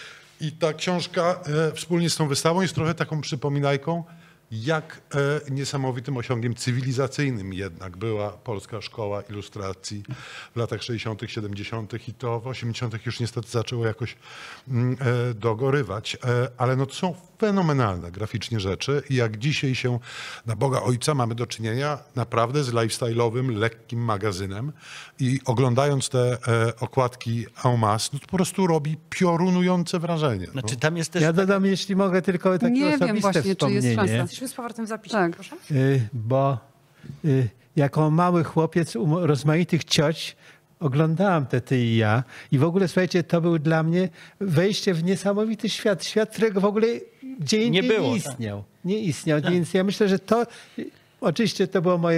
[SPEAKER 1] I ta książka e, wspólnie z tą wystawą jest trochę taką przypominajką, jak e, niesamowitym osiągiem cywilizacyjnym jednak była polska szkoła ilustracji w latach sześćdziesiątych, siedemdziesiątych i to w osiemdziesiątych już niestety zaczęło jakoś mm, e, dogorywać. E, ale no to są fenomenalne graficznie rzeczy i jak dzisiaj się na Boga Ojca mamy do czynienia naprawdę z lifestyle'owym, lekkim magazynem i oglądając te e, okładki en masse, no to po prostu robi piorunujące wrażenie. No.
[SPEAKER 6] Znaczy tam jest też...
[SPEAKER 5] Ja dodam, jeśli mogę, tylko takie
[SPEAKER 2] Nie wiem
[SPEAKER 5] osobiste
[SPEAKER 2] właśnie, czy jest
[SPEAKER 5] wspomnienie.
[SPEAKER 2] szansa.
[SPEAKER 3] Jesteśmy z powrotem w zapisie,
[SPEAKER 2] Tak.
[SPEAKER 3] proszę.
[SPEAKER 5] Y, bo y, jako mały chłopiec u mo- rozmaitych cioć oglądałam te Ty i ja i w ogóle, słuchajcie, to był dla mnie wejście w niesamowity świat, świat, którego w ogóle gdzie indziej nie,
[SPEAKER 6] było, tak.
[SPEAKER 5] istniał. Nie istniał, więc ja myślę, że to, y, oczywiście to było moje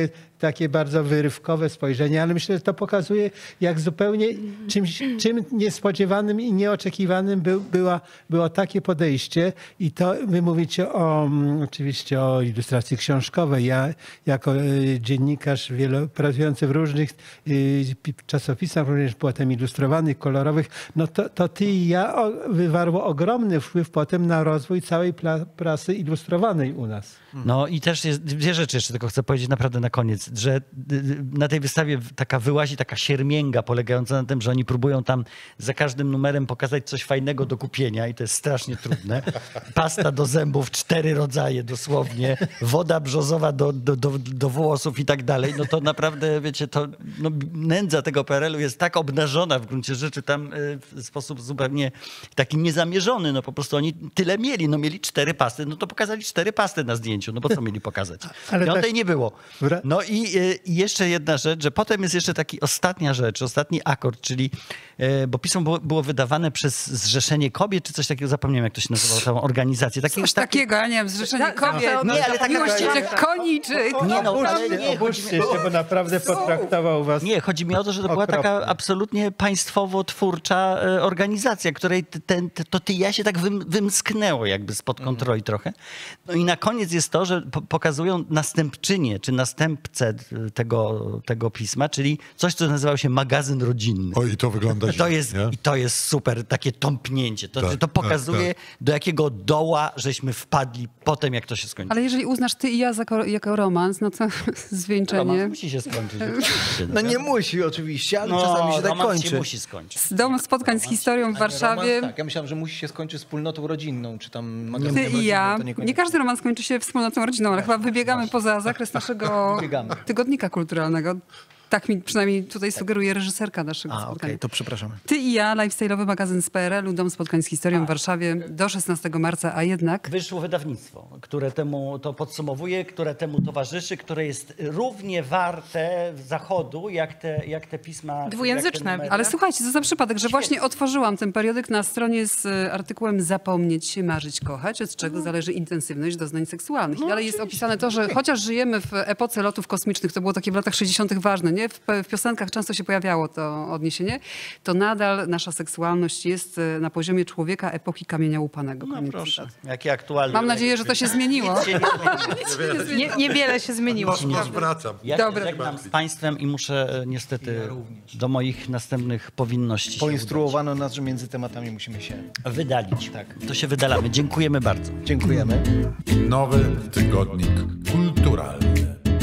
[SPEAKER 5] takie bardzo wyrywkowe spojrzenie, ale myślę, że to pokazuje, jak zupełnie czymś, czym niespodziewanym i nieoczekiwanym był, była, było takie podejście. I to wy mówicie o, oczywiście o ilustracji książkowej. Ja jako y, dziennikarz wielo, pracujący w różnych y, czasopismach, również potem ilustrowanych, kolorowych, no to, to ty i ja o, wywarło ogromny wpływ potem na rozwój całej pla, prasy ilustrowanej u nas.
[SPEAKER 6] No i też jest dwie rzeczy jeszcze tylko chcę powiedzieć naprawdę na koniec, że na tej wystawie taka wyłazi taka siermięga polegająca na tym, że oni próbują tam za każdym numerem pokazać coś fajnego do kupienia i to jest strasznie trudne. Pasta do zębów, cztery rodzaje dosłownie, woda brzozowa do, do, do, do włosów i tak dalej. No to naprawdę, wiecie, to no, nędza tego P R L u jest tak obnażona w gruncie rzeczy tam w sposób zupełnie taki niezamierzony. No po prostu oni tyle mieli, no mieli cztery pasty, no to pokazali cztery pasty na zdjęciu. No bo co mieli pokazać?
[SPEAKER 5] Ale
[SPEAKER 6] Piątej
[SPEAKER 5] tak-
[SPEAKER 6] nie było. No i, i jeszcze jedna rzecz, że potem jest jeszcze taki ostatnia rzecz, ostatni akord, czyli, e, bo pismo było, było wydawane przez Zrzeszenie Kobiet, czy coś takiego, zapomniałem jak to się nazywało, tą organizację. Takie,
[SPEAKER 2] Coś
[SPEAKER 6] takie,
[SPEAKER 2] takiego, ja nie wiem, Zrzeszenie
[SPEAKER 3] Tak,
[SPEAKER 2] Kobiet,
[SPEAKER 3] zawsze
[SPEAKER 6] Nie, ale taka-
[SPEAKER 2] miłościwych koni, czy...
[SPEAKER 6] Nie no, ale nie, chodzi
[SPEAKER 5] Obudźcie
[SPEAKER 6] mi,
[SPEAKER 5] się, bo naprawdę potraktował was.
[SPEAKER 6] nie, chodzi mi o to, że to była
[SPEAKER 5] Okropnie.
[SPEAKER 6] taka absolutnie państwowo-twórcza e, organizacja, której t- ten, t- to ty ja się tak wym, wymsknęło jakby spod kontroli trochę. No i na koniec jest to, że po, pokazują następczynię, czy następcę tego, tego pisma, czyli coś, co nazywało się magazyn rodzinny.
[SPEAKER 1] Oj, i to wygląda
[SPEAKER 6] To
[SPEAKER 1] źle,
[SPEAKER 6] jest,
[SPEAKER 1] nie?
[SPEAKER 6] I to jest super, takie tąpnięcie. To,
[SPEAKER 1] Tak,
[SPEAKER 6] to pokazuje,
[SPEAKER 1] tak,
[SPEAKER 6] do jakiego doła żeśmy wpadli potem, jak to się skończyło.
[SPEAKER 2] Ale jeżeli uznasz ty i ja za, ko- jako romans, no to zwieńczenie.
[SPEAKER 6] Romans musi się skończyć. oczywiście.
[SPEAKER 4] No nie musi oczywiście, ale
[SPEAKER 6] No,
[SPEAKER 4] czasami się tak
[SPEAKER 6] romans
[SPEAKER 4] kończy.
[SPEAKER 6] się musi skończyć.
[SPEAKER 2] Dom spotkań z historią w Warszawie.
[SPEAKER 4] Romans, tak, ja myślałem, że musi się skończyć wspólnotą rodzinną, czy tam
[SPEAKER 2] Ty
[SPEAKER 4] magazynem
[SPEAKER 2] i
[SPEAKER 4] rodzinnym,
[SPEAKER 2] ja.
[SPEAKER 4] to
[SPEAKER 2] Nie
[SPEAKER 4] niekoniecznie.
[SPEAKER 2] każdy romans kończy się wspólnotą rodzinną, ale chyba wybiegamy poza zakres naszego
[SPEAKER 4] Wybiegamy.
[SPEAKER 2] tygodnika kulturalnego. Tak mi przynajmniej tutaj sugeruje reżyserka naszego
[SPEAKER 4] A, okej,
[SPEAKER 2] spotkania.
[SPEAKER 4] to przepraszamy.
[SPEAKER 2] Ty i ja, lifestyle'owy magazyn z P R L u, Dom Spotkań z historią w Warszawie do szesnastego marca, a jednak...
[SPEAKER 6] Wyszło wydawnictwo, które temu to podsumowuje, które temu towarzyszy, które jest równie warte zachodu, jak te, jak te pisma.
[SPEAKER 3] Dwujęzyczne.
[SPEAKER 6] jak te numery.
[SPEAKER 2] Ale słuchajcie, co za przypadek, że właśnie otworzyłam ten periodyk na stronie z e, artykułem Zapomnieć się, marzyć, kochać, od czego zależy intensywność doznań seksualnych. I dalej jest opisane to, że chociaż żyjemy w epoce lotów kosmicznych, to było takie w latach sześćdziesiątych ważne, nie? W, w piosenkach często się pojawiało to odniesienie, to nadal nasza seksualność jest e, na poziomie człowieka epoki kamienia łupanego.
[SPEAKER 6] No
[SPEAKER 2] Koniec
[SPEAKER 6] proszę,
[SPEAKER 2] cytatu.
[SPEAKER 6] jakie aktualne.
[SPEAKER 2] Mam nadzieję, że to się zmieniło.
[SPEAKER 6] Nic się nie zmieniło.
[SPEAKER 3] Nie, niewiele się zmieniło.
[SPEAKER 1] No, no, wracam.
[SPEAKER 6] Ja
[SPEAKER 2] Dobra.
[SPEAKER 6] się żegnam z państwem i muszę e, niestety do moich następnych powinności się
[SPEAKER 4] Poinstruowano nas, że między tematami musimy się...
[SPEAKER 6] udać. Wydalić. Tak. To się wydalamy. Dziękujemy bardzo.
[SPEAKER 4] Dziękujemy.
[SPEAKER 7] Nowy tygodnik kulturalny.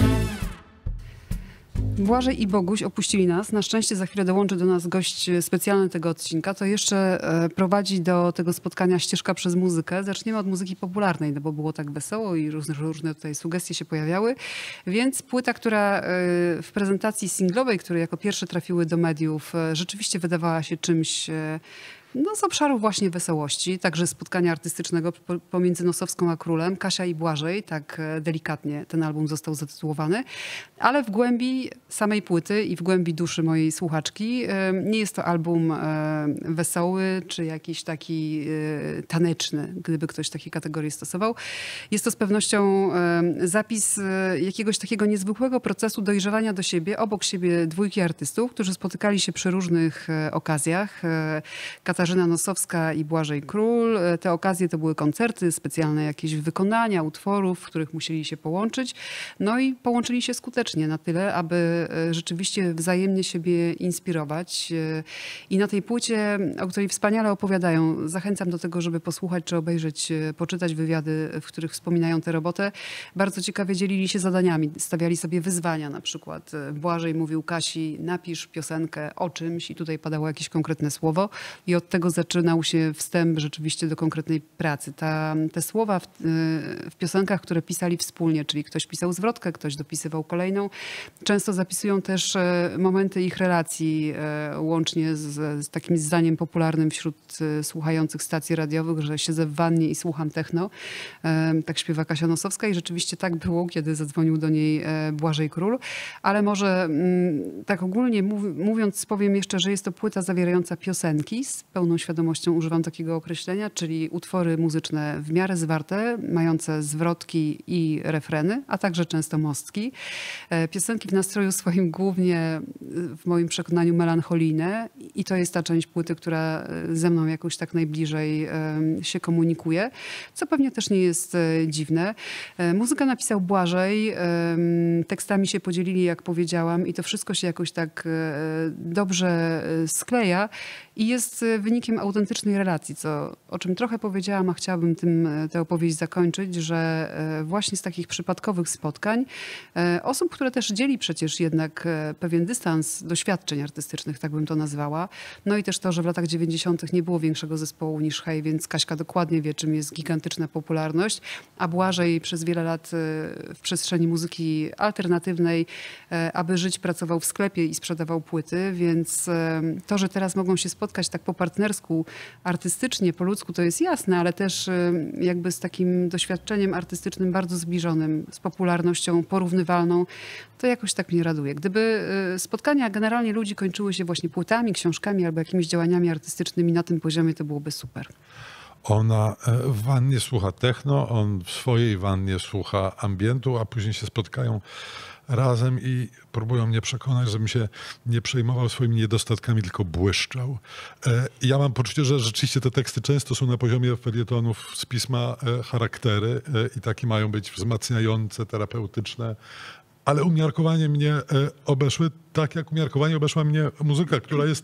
[SPEAKER 2] Błażej i Boguś opuścili nas. Na szczęście za chwilę dołączy do nas gość specjalny tego odcinka. To jeszcze e, prowadzi do tego spotkania ścieżka przez muzykę. Zaczniemy od muzyki popularnej, no bo było tak wesoło i różne, różne tutaj sugestie się pojawiały. Więc płyta, która e, w prezentacji singlowej, które jako pierwsze trafiły do mediów, e, rzeczywiście wydawała się czymś... E, no, z obszaru właśnie wesołości, także spotkania artystycznego po- pomiędzy Nosowską a Królem, Kasia i Błażej, tak e, delikatnie ten album został zatytułowany, ale w głębi samej płyty i w głębi duszy mojej słuchaczki e, nie jest to album e, wesoły, czy jakiś taki e, taneczny, gdyby ktoś takiej kategorii stosował. Jest to z pewnością e, zapis e, jakiegoś takiego niezwykłego procesu dojrzewania do siebie, obok siebie dwójki artystów, którzy spotykali się przy różnych e, okazjach. E, Katarzyna Nosowska i Błażej Król. Te okazje to były koncerty, specjalne jakieś wykonania utworów, w których musieli się połączyć. No i połączyli się skutecznie na tyle, aby e, rzeczywiście wzajemnie siebie inspirować. E, I na tej płycie, o której wspaniale opowiadają, zachęcam do tego, żeby posłuchać czy obejrzeć, e, poczytać wywiady, w których wspominają tę robotę. Bardzo ciekawie dzielili się zadaniami, stawiali sobie wyzwania na przykład. E, Błażej mówił Kasi, napisz piosenkę o czymś i tutaj padało jakieś konkretne słowo i od tego zaczynał się wstęp rzeczywiście do konkretnej pracy. Ta, te słowa w, w piosenkach, które pisali wspólnie, czyli ktoś pisał zwrotkę, ktoś dopisywał kolejną, często zapisują też e, momenty ich relacji, e, łącznie z, z takim zdaniem popularnym wśród e, słuchających stacji radiowych, że siedzę w wannie i słucham techno. E, tak śpiewa Kasia Nosowska i rzeczywiście tak było, kiedy zadzwonił do niej e, Błażej Król. Ale może mm, tak ogólnie mów, mówiąc, powiem jeszcze, że jest to płyta zawierająca piosenki z pełną świadomością używam takiego określenia, czyli utwory muzyczne w miarę zwarte, mające zwrotki i refreny, a także często mostki. Piosenki w nastroju swoim głównie, w moim przekonaniu, melancholijne i to jest ta część płyty, która ze mną jakoś tak najbliżej się komunikuje, co pewnie też nie jest dziwne. Muzykę napisał Błażej, tekstami się podzielili, jak powiedziałam, i to wszystko się jakoś tak dobrze skleja i jest wynikiem autentycznej relacji, co, o czym trochę powiedziałam, a chciałabym tym tę opowieść zakończyć, że właśnie z takich przypadkowych spotkań osób, które też dzieli przecież jednak pewien dystans doświadczeń artystycznych, tak bym to nazwała. No i też to, że w latach dziewięćdziesiątych nie było większego zespołu niż Hej, więc Kaśka dokładnie wie, czym jest gigantyczna popularność, a Błażej przez wiele lat w przestrzeni muzyki alternatywnej, aby żyć, pracował w sklepie i sprzedawał płyty, więc to, że teraz mogą się spotkać tak po partnersku, artystycznie, po ludzku, to jest jasne, ale też jakby z takim doświadczeniem artystycznym bardzo zbliżonym, z popularnością porównywalną, to jakoś tak mnie raduje. Gdyby spotkania generalnie ludzi kończyły się właśnie płytami, książkami albo jakimiś działaniami artystycznymi na tym poziomie, to byłoby super.
[SPEAKER 1] Ona w wannie słucha techno, on w swojej wannie słucha ambientu, a później się spotkają razem i próbują mnie przekonać, żebym się nie przejmował swoimi niedostatkami, tylko błyszczał. Ja mam poczucie, że rzeczywiście te teksty często są na poziomie felietonów z pisma charaktery i takie mają być wzmacniające, terapeutyczne, ale umiarkowanie mnie obeszły tak, jak umiarkowanie obeszła mnie muzyka, która jest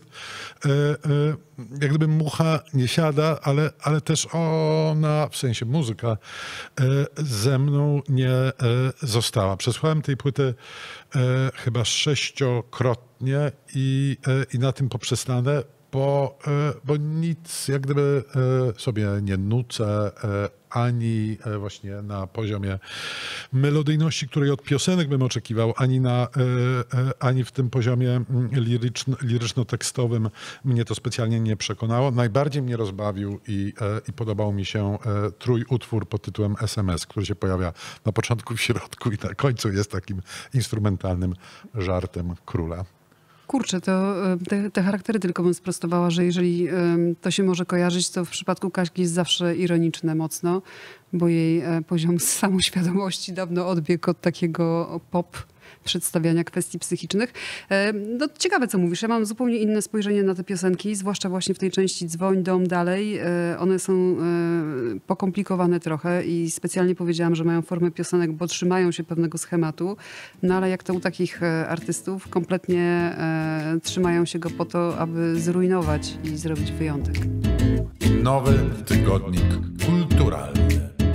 [SPEAKER 1] jak gdyby mucha nie siada, ale, ale też ona, w sensie muzyka, ze mną nie została. Przesłuchałem tej płyty chyba sześciokrotnie i, i na tym poprzestanę, bo, bo nic jak gdyby sobie nie nucę, ani właśnie na poziomie melodyjności, której od piosenek bym oczekiwał, ani, na, ani w tym poziomie liryczno-tekstowym mnie to specjalnie nie przekonało. Najbardziej mnie rozbawił i, i podobał mi się trójutwór pod tytułem S M S, który się pojawia na początku, w środku i na końcu jest takim instrumentalnym żartem króla.
[SPEAKER 2] Kurczę, to te, te charaktery tylko bym sprostowała, że jeżeli to się może kojarzyć, to w przypadku Kaśki jest zawsze ironiczne mocno, bo jej poziom samoświadomości dawno odbiegł od takiego pop przedstawiania kwestii psychicznych. No, ciekawe, co mówisz. Ja mam zupełnie inne spojrzenie na te piosenki, zwłaszcza właśnie w tej części Dzwoń, dom, dalej. One są pokomplikowane trochę i specjalnie powiedziałam, że mają formę piosenek, bo trzymają się pewnego schematu, no ale jak to u takich artystów, kompletnie trzymają się go po to, aby zrujnować i zrobić wyjątek.
[SPEAKER 7] Nowy tygodnik kulturalny.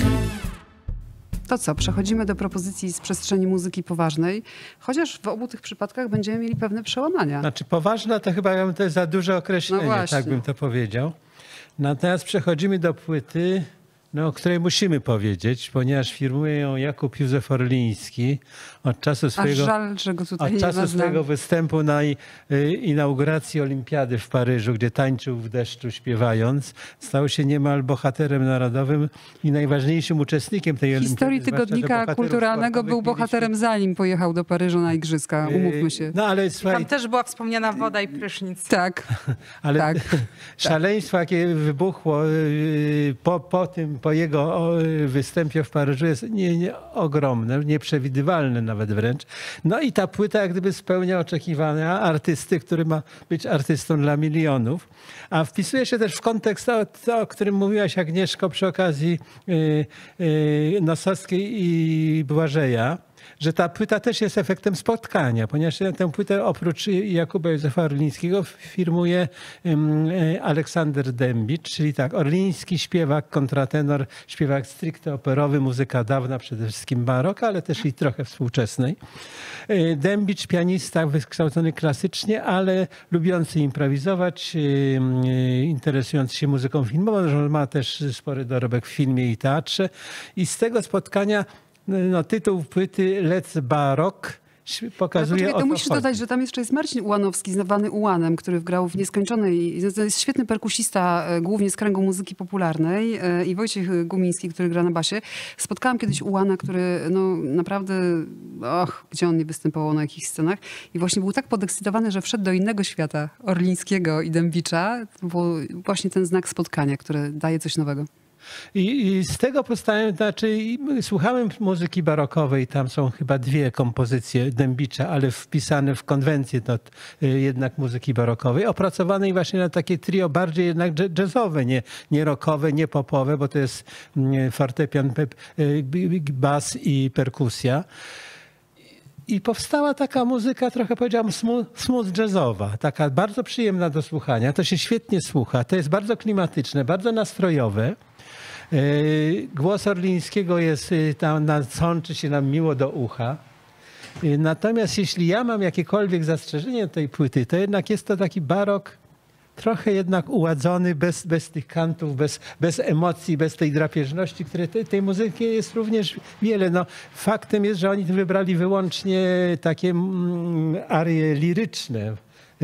[SPEAKER 2] To co, przechodzimy do propozycji z przestrzeni muzyki poważnej, chociaż w obu tych przypadkach będziemy mieli pewne przełamania.
[SPEAKER 5] Znaczy poważna to chyba to jest za duże określenie,
[SPEAKER 2] No
[SPEAKER 5] tak
[SPEAKER 2] właśnie.
[SPEAKER 5] bym to powiedział. Natomiast przechodzimy do płyty, no, o której musimy powiedzieć, ponieważ firmuje ją Jakub Józef Orliński od czasu
[SPEAKER 2] Aż
[SPEAKER 5] swojego,
[SPEAKER 2] żal, że go tutaj
[SPEAKER 5] od
[SPEAKER 2] nie
[SPEAKER 5] czasu
[SPEAKER 2] ma z nami.
[SPEAKER 5] swojego występu na i- y, inauguracji Olimpiady w Paryżu, gdzie tańczył w deszczu śpiewając. Stał się niemal bohaterem narodowym i najważniejszym uczestnikiem tej
[SPEAKER 2] W
[SPEAKER 5] Olimpiady.
[SPEAKER 2] historii
[SPEAKER 5] zwłaszcza, że
[SPEAKER 2] tygodnika
[SPEAKER 5] bohaterów
[SPEAKER 2] kulturalnego
[SPEAKER 5] sportowych
[SPEAKER 2] był
[SPEAKER 5] mieliśmy-
[SPEAKER 2] bohaterem, zanim pojechał do Paryża na igrzyska. Umówmy się.
[SPEAKER 5] No ale słuchaj,
[SPEAKER 3] Tam też była wspomniana woda i prysznic.
[SPEAKER 2] Tak.
[SPEAKER 5] ale
[SPEAKER 2] tak.
[SPEAKER 5] szaleństwo, jakie wybuchło y, po, po tym, po jego o, występie w Paryżu jest nie, nie, ogromne, nieprzewidywalne nawet wręcz. No i ta płyta jak gdyby spełnia oczekiwania artysty, który ma być artystą dla milionów. A wpisuje się też w kontekst, o, to, o którym mówiłaś Agnieszko przy okazji y, y, Nosowskiej i Błażeja, że ta płyta też jest efektem spotkania, ponieważ tę płytę oprócz Jakuba Józefa Orlińskiego firmuje um, Aleksander Dębicz, czyli tak, Orliński śpiewak, kontratenor, śpiewak stricte operowy, muzyka dawna, przede wszystkim baroka, ale też i trochę współczesnej. Dębicz, pianista wykształcony klasycznie, ale lubiący improwizować, interesujący się muzyką filmową, że ma też spory dorobek w filmie i teatrze. I z tego spotkania no, tytuł płyty Let's Baroque pokazuje,
[SPEAKER 2] Ale
[SPEAKER 5] o
[SPEAKER 2] to
[SPEAKER 5] co
[SPEAKER 2] musisz
[SPEAKER 5] chodzi.
[SPEAKER 2] dodać, że tam jeszcze jest Marcin Ułanowski, zwany Ułanem, który grał w Nieskończonej. To jest świetny perkusista, e, głównie z kręgu muzyki popularnej, e, i Wojciech Gumiński, który gra na basie. Spotkałam kiedyś Ułana, który no naprawdę, och, gdzie on nie występował, na jakich scenach. I właśnie był tak podekscytowany, że wszedł do innego świata, Orlińskiego i Dębicza. To był właśnie ten znak spotkania, który daje coś nowego.
[SPEAKER 5] I, I z tego powstałem, znaczy słuchałem muzyki barokowej, tam są chyba dwie kompozycje Dębicza, ale wpisane w konwencję to, jednak muzyki barokowej, opracowanej właśnie na takie trio bardziej jednak jazzowe, nie, nie rockowe, nie popowe, bo to jest fortepian, bas i perkusja. I powstała taka muzyka, trochę powiedziałam, smooth, smooth jazzowa, taka bardzo przyjemna do słuchania. To się świetnie słucha, to jest bardzo klimatyczne, bardzo nastrojowe. Głos Orlińskiego jest tam, sączy się nam miło do ucha. Natomiast jeśli ja mam jakiekolwiek zastrzeżenie do tej płyty, to jednak jest to taki barok trochę jednak uładzony, bez, bez tych kantów, bez, bez emocji, bez tej drapieżności, które te, tej muzyki jest również wiele. No, faktem jest, że oni wybrali wyłącznie takie mm, arie liryczne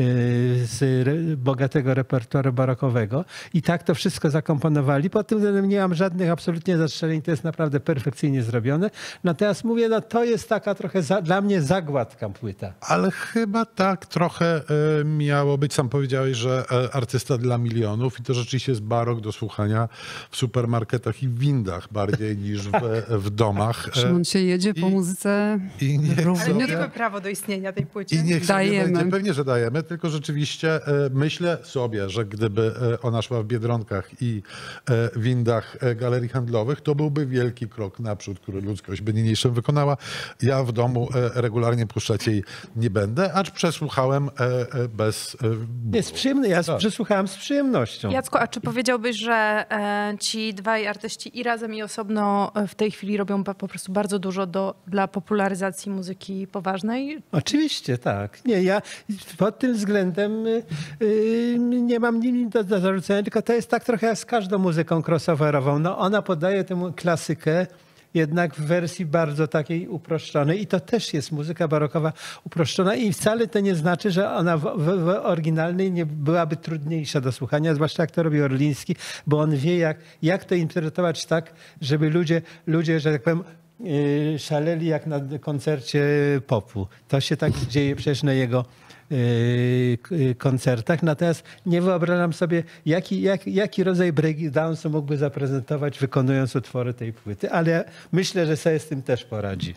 [SPEAKER 5] z bogatego repertuaru barokowego i tak to wszystko zakomponowali. Pod tym względem nie mam żadnych absolutnie zastrzeżeń, to jest naprawdę perfekcyjnie zrobione. Natomiast mówię, no to jest taka trochę za, dla mnie zagładka płyta.
[SPEAKER 1] Ale chyba tak trochę e, miało być. Sam powiedziałeś, że e, artysta dla milionów i to rzeczywiście jest barok do słuchania w supermarketach i w windach bardziej niż w, w domach. E,
[SPEAKER 2] Szymon się jedzie po
[SPEAKER 1] i-
[SPEAKER 2] muzyce.
[SPEAKER 1] I niech
[SPEAKER 3] Ale
[SPEAKER 1] sobie,
[SPEAKER 3] mieliśmy prawo do istnienia tej płycie.
[SPEAKER 1] i niech sobie
[SPEAKER 2] Dajemy.
[SPEAKER 1] będzie. Pewnie, że dajemy, tylko rzeczywiście e, myślę sobie, że gdyby e, ona szła w Biedronkach i e, windach e, galerii handlowych, to byłby wielki krok naprzód, który ludzkość by niniejszym wykonała. Ja w domu e, regularnie puszczać jej nie będę, acz przesłuchałem e, e, bez e, bólu.
[SPEAKER 5] Jest przyjemny, ja przesłuchałem z przyjemnością.
[SPEAKER 3] Jacku, a czy powiedziałbyś, że e, ci dwaj artyści i razem i osobno e, w tej chwili robią ba- po prostu bardzo dużo do, dla popularyzacji muzyki poważnej?
[SPEAKER 5] Oczywiście, tak. Nie, ja pod tym względem y, y, nie mam nic do, do zarzucenia, tylko to jest tak trochę jak z każdą muzyką crossoverową. No, ona podaje tę klasykę jednak w wersji bardzo takiej uproszczonej i to też jest muzyka barokowa uproszczona i wcale to nie znaczy, że ona w, w, w oryginalnej nie byłaby trudniejsza do słuchania, zwłaszcza jak to robi Orliński, bo on wie jak, jak to interpretować tak, żeby ludzie, ludzie, że tak powiem, yy, szaleli jak na koncercie popu. To się tak dzieje przecież na jego yy, koncertach. Natomiast nie wyobrażam sobie, jaki, jak, jaki rodzaj breakdance'u mógłby zaprezentować, wykonując utwory tej płyty, ale myślę, że sobie z tym też poradzi.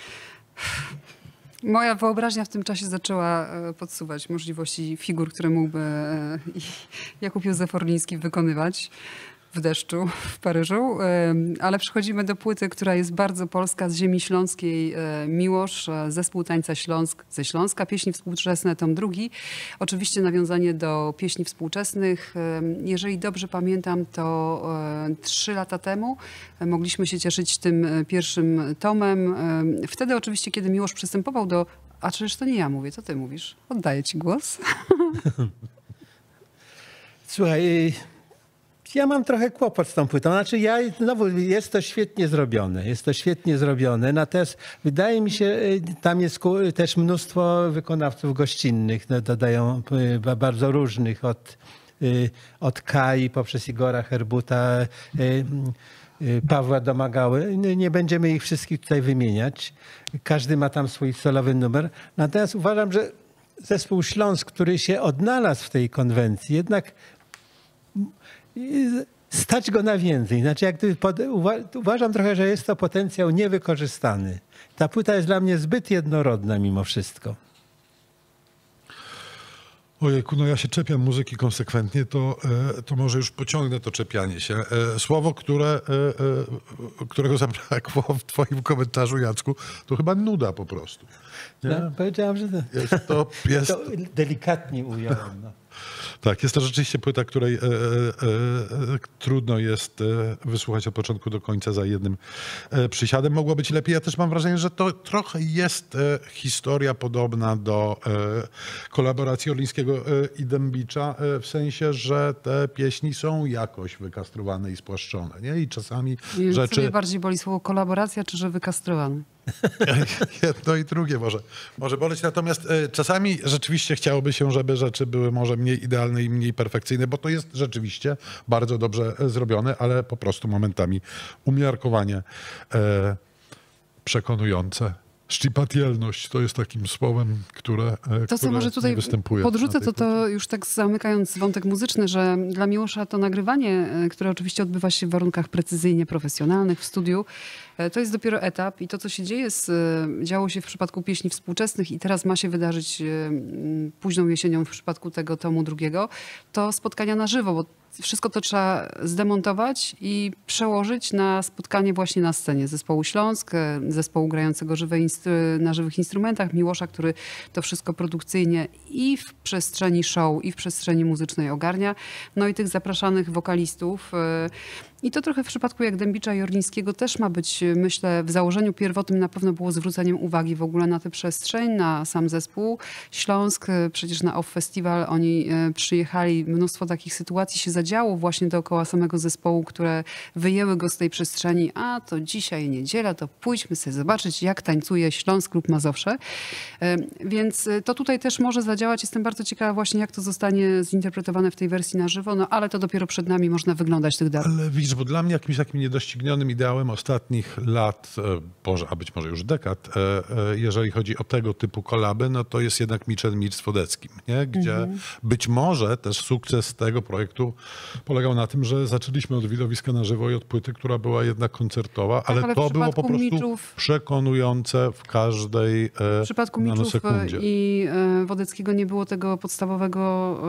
[SPEAKER 2] Moja wyobraźnia w tym czasie zaczęła e, podsuwać możliwości figur, które mógłby e, Jakub Józef Orliński wykonywać w deszczu w Paryżu. E, Ale przechodzimy do płyty, która jest bardzo polska, z ziemi śląskiej. e, Miłosz, e, zespół tańca Śląsk, ze Śląska, pieśni współczesne, tom drugi. Oczywiście nawiązanie do pieśni współczesnych. E, Jeżeli dobrze pamiętam, to e, trzy lata temu e, mogliśmy się cieszyć tym e, pierwszym tomem. E, Wtedy oczywiście, kiedy Miłosz przystępował do... A czyż to nie ja mówię, co ty mówisz? Oddaję ci głos.
[SPEAKER 5] Słuchaj, y, ja mam trochę kłopot z tą płytą. Znaczy ja, znowu jest to świetnie zrobione, jest to świetnie zrobione, natomiast wydaje mi się, y, tam jest ku- też mnóstwo wykonawców gościnnych, no, dodają y, ba- bardzo różnych, od, y, od Kai poprzez Igora Herbuta, y, y, Pawła Domagały. Nie- Nie będziemy ich wszystkich tutaj wymieniać. Każdy ma tam swój solowy numer. Natomiast uważam, że zespół Śląsk, który się odnalazł w tej konwencji, jednak stać go na więcej. Znaczy, jak gdyby pod, uwa- uważam trochę, że jest to potencjał niewykorzystany. Ta płyta jest dla mnie zbyt jednorodna mimo wszystko.
[SPEAKER 1] Ojejku, no ja się czepiam muzyki konsekwentnie, to, e, to może już pociągnę to czepianie się. E, Słowo, które, e, e, którego zabrakło w twoim komentarzu, Jacku, to chyba nuda po prostu. Nie?
[SPEAKER 5] No, powiedziałam, że to,
[SPEAKER 1] Jest to, jest,
[SPEAKER 5] to delikatnie ująłem. No.
[SPEAKER 1] tak, jest to rzeczywiście płyta, której e, e, e, trudno jest e, wysłuchać od początku do końca za jednym e, przysiadem. Mogło być lepiej. Ja też mam wrażenie, że to trochę jest e, historia podobna do e, kolaboracji Orlińskiego e, i Dębicza, e, w sensie, że te pieśni są jakoś wykastrowane i spłaszczone. Nie? I czasami
[SPEAKER 2] I
[SPEAKER 1] rzeczy...
[SPEAKER 2] Ciebie bardziej boli słowo kolaboracja, czy że wykastrowany?
[SPEAKER 1] Jedno i drugie może, może boleć. Natomiast e, czasami rzeczywiście chciałoby się, żeby rzeczy były może mniej idealne i mniej perfekcyjne, bo to jest rzeczywiście bardzo dobrze e, zrobione, ale po prostu momentami umiarkowanie e, przekonujące. Szczypatielność to jest takim słowem, które, e,
[SPEAKER 2] To, co
[SPEAKER 1] które
[SPEAKER 2] może tutaj
[SPEAKER 1] nie występuje.
[SPEAKER 2] podrzucę,
[SPEAKER 1] na tej
[SPEAKER 2] to to już tak zamykając wątek muzyczny, że dla Miłosza to nagrywanie, e, które oczywiście odbywa się w warunkach precyzyjnie profesjonalnych w studiu, e, to jest dopiero etap i to, co się dzieje, z, e, działo się w przypadku pieśni współczesnych i teraz ma się wydarzyć e, m, późną jesienią w przypadku tego tomu drugiego, to spotkania na żywo, bo wszystko to trzeba zdemontować i przełożyć na spotkanie właśnie na scenie zespołu Śląsk, e, zespołu grającego żywe instru- na żywych instrumentach, Miłosza, który to wszystko produkcyjnie i w przestrzeni show, i w przestrzeni muzycznej ogarnia. No i tych zapraszanych wokalistów. e, I to trochę w przypadku jak Dębicza i Orlińskiego też ma być, myślę, w założeniu pierwotnym na pewno było zwróceniem uwagi w ogóle na tę przestrzeń, na sam zespół. Śląsk, e, przecież na Off Festival oni e, przyjechali, mnóstwo takich sytuacji się zadziało właśnie dookoła samego zespołu, które wyjęły go z tej przestrzeni. A to dzisiaj niedziela, to pójdźmy sobie zobaczyć, jak tańcuje Śląsk lub Mazowsze. E, Więc e, to tutaj też może zadziałać. Jestem bardzo ciekawa właśnie, jak to zostanie zinterpretowane w tej wersji na żywo, no ale to dopiero przed nami można wyglądać tych dat.
[SPEAKER 1] Ale widzisz, bo dla mnie jakimś takim niedoścignionym ideałem ostatnich lat, e, Boże, a być może już dekad, e, e, jeżeli chodzi o tego typu kolaby, no to jest jednak Micz and Micz z Wodeckim, nie? Gdzie
[SPEAKER 2] Mhm.
[SPEAKER 1] być może też sukces tego projektu polegał na tym, że zaczęliśmy od widowiska na żywo i od płyty, która była jednak koncertowa, ale,
[SPEAKER 2] ale w
[SPEAKER 1] to było po
[SPEAKER 2] przypadku
[SPEAKER 1] prostu
[SPEAKER 2] Miczów-
[SPEAKER 1] przekonujące w każdej e,
[SPEAKER 2] W przypadku Miczów
[SPEAKER 1] nanosekundzie.
[SPEAKER 2] i e, Wodeckiego nie było tego podstawowego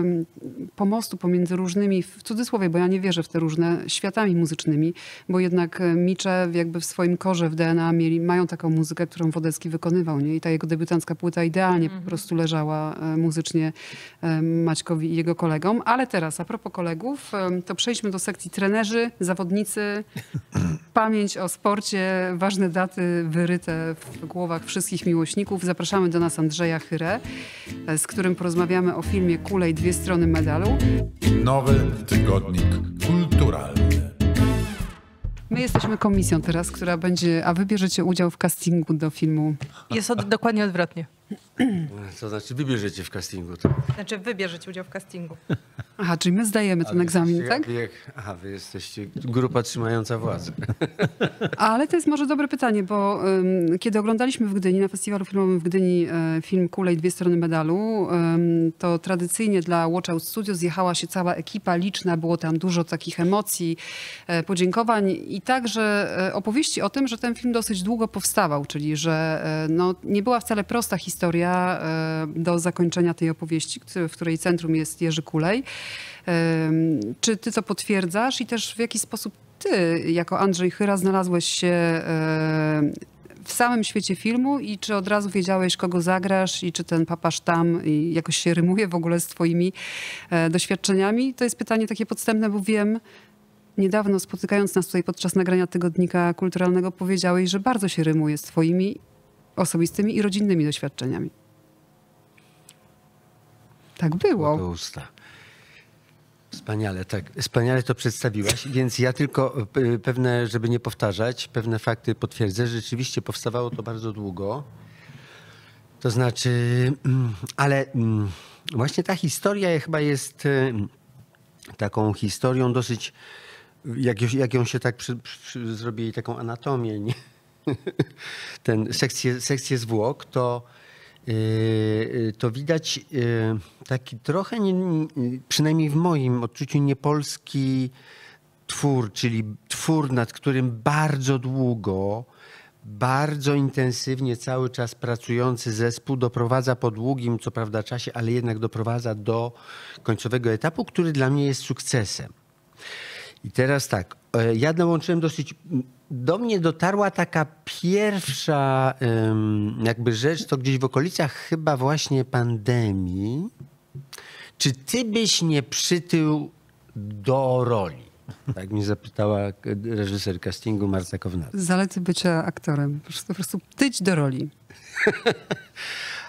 [SPEAKER 2] e, pomostu pomiędzy różnymi, w cudzysłowie, bo ja nie wierzę w te różne światami muzycznymi, bo jednak e, Micze jakby w swoim korze, w D N A mieli, mają taką muzykę, którą Wodecki wykonywał, nie? I ta jego debiutancka płyta idealnie po prostu leżała e, muzycznie e, Maćkowi i jego kolegom. Ale teraz, a propos kolegów, e, to przejdźmy do sekcji trenerzy, zawodnicy, pamięć o sporcie, ważne daty wyryte w głowach wszystkich miłośników. Zapraszamy do nas Andrzeja Chyrę, e, z którym porozmawiamy o filmie Kulej, dwie strony medalu.
[SPEAKER 7] Nowy tygodnik kulturalny.
[SPEAKER 2] My jesteśmy komisją teraz, która będzie, a wy bierzecie udział w castingu do filmu.
[SPEAKER 3] Jest od, dokładnie odwrotnie.
[SPEAKER 8] To znaczy wybierzecie w castingu. To.
[SPEAKER 3] Znaczy wy bierzecie udział w castingu.
[SPEAKER 2] Aha, czyli my zdajemy ten egzamin,
[SPEAKER 8] Jesteście-
[SPEAKER 2] tak?
[SPEAKER 8] Jak, aha, wy jesteście grupa trzymająca władzę.
[SPEAKER 2] Ale to jest może dobre pytanie, bo um, kiedy oglądaliśmy w Gdyni, na festiwalu filmowym w Gdyni e, film Kulej, dwie strony medalu, um, to tradycyjnie dla Watch Out Studio zjechała się cała ekipa liczna, było tam dużo takich emocji, e, podziękowań i także e, opowieści o tym, że ten film dosyć długo powstawał, czyli że e, no, nie była wcale prosta historia e, do zakończenia tej opowieści, który, w której centrum jest Jerzy Kulej. Em, Czy ty to potwierdzasz i też w jaki sposób ty, jako Andrzej Chyra, znalazłeś się e, w samym świecie filmu i czy od razu wiedziałeś, kogo zagrasz i czy ten papasz tam i jakoś się rymuje w ogóle z twoimi e, doświadczeniami? To jest pytanie takie podstępne, bo wiem, niedawno spotykając nas tutaj podczas nagrania Tygodnika Kulturalnego powiedziałeś, że bardzo się rymuje z twoimi osobistymi i rodzinnymi doświadczeniami. Tak było.
[SPEAKER 8] Do usta. Wspaniale, tak. Wspaniale to przedstawiłaś, więc ja tylko y, pewne, żeby nie powtarzać, pewne fakty potwierdzę. Rzeczywiście powstawało to bardzo długo. To znaczy, mm, ale mm, właśnie ta historia chyba jest y, taką historią dosyć, jak, już- jak ją się tak przy, przy, zrobi jej taką anatomię, nie? Ten sekcję, sekcję zwłok, to Yy, to widać yy, taki trochę, nie, nie- przynajmniej w moim odczuciu, niepolski twór, czyli twór, nad którym bardzo długo, bardzo intensywnie cały czas pracujący zespół doprowadza po długim, co prawda, czasie, ale jednak doprowadza do końcowego etapu, który dla mnie jest sukcesem. I teraz tak, e, ja dołączyłem dosyć, do mnie dotarła taka pierwsza em, jakby rzecz, to gdzieś w okolicach chyba właśnie pandemii. Czy ty byś nie przytył do roli? Tak mnie zapytała reżyser castingu Marta Kownacka.
[SPEAKER 2] Zalety bycia aktorem. Po prostu, po prostu tyć do roli.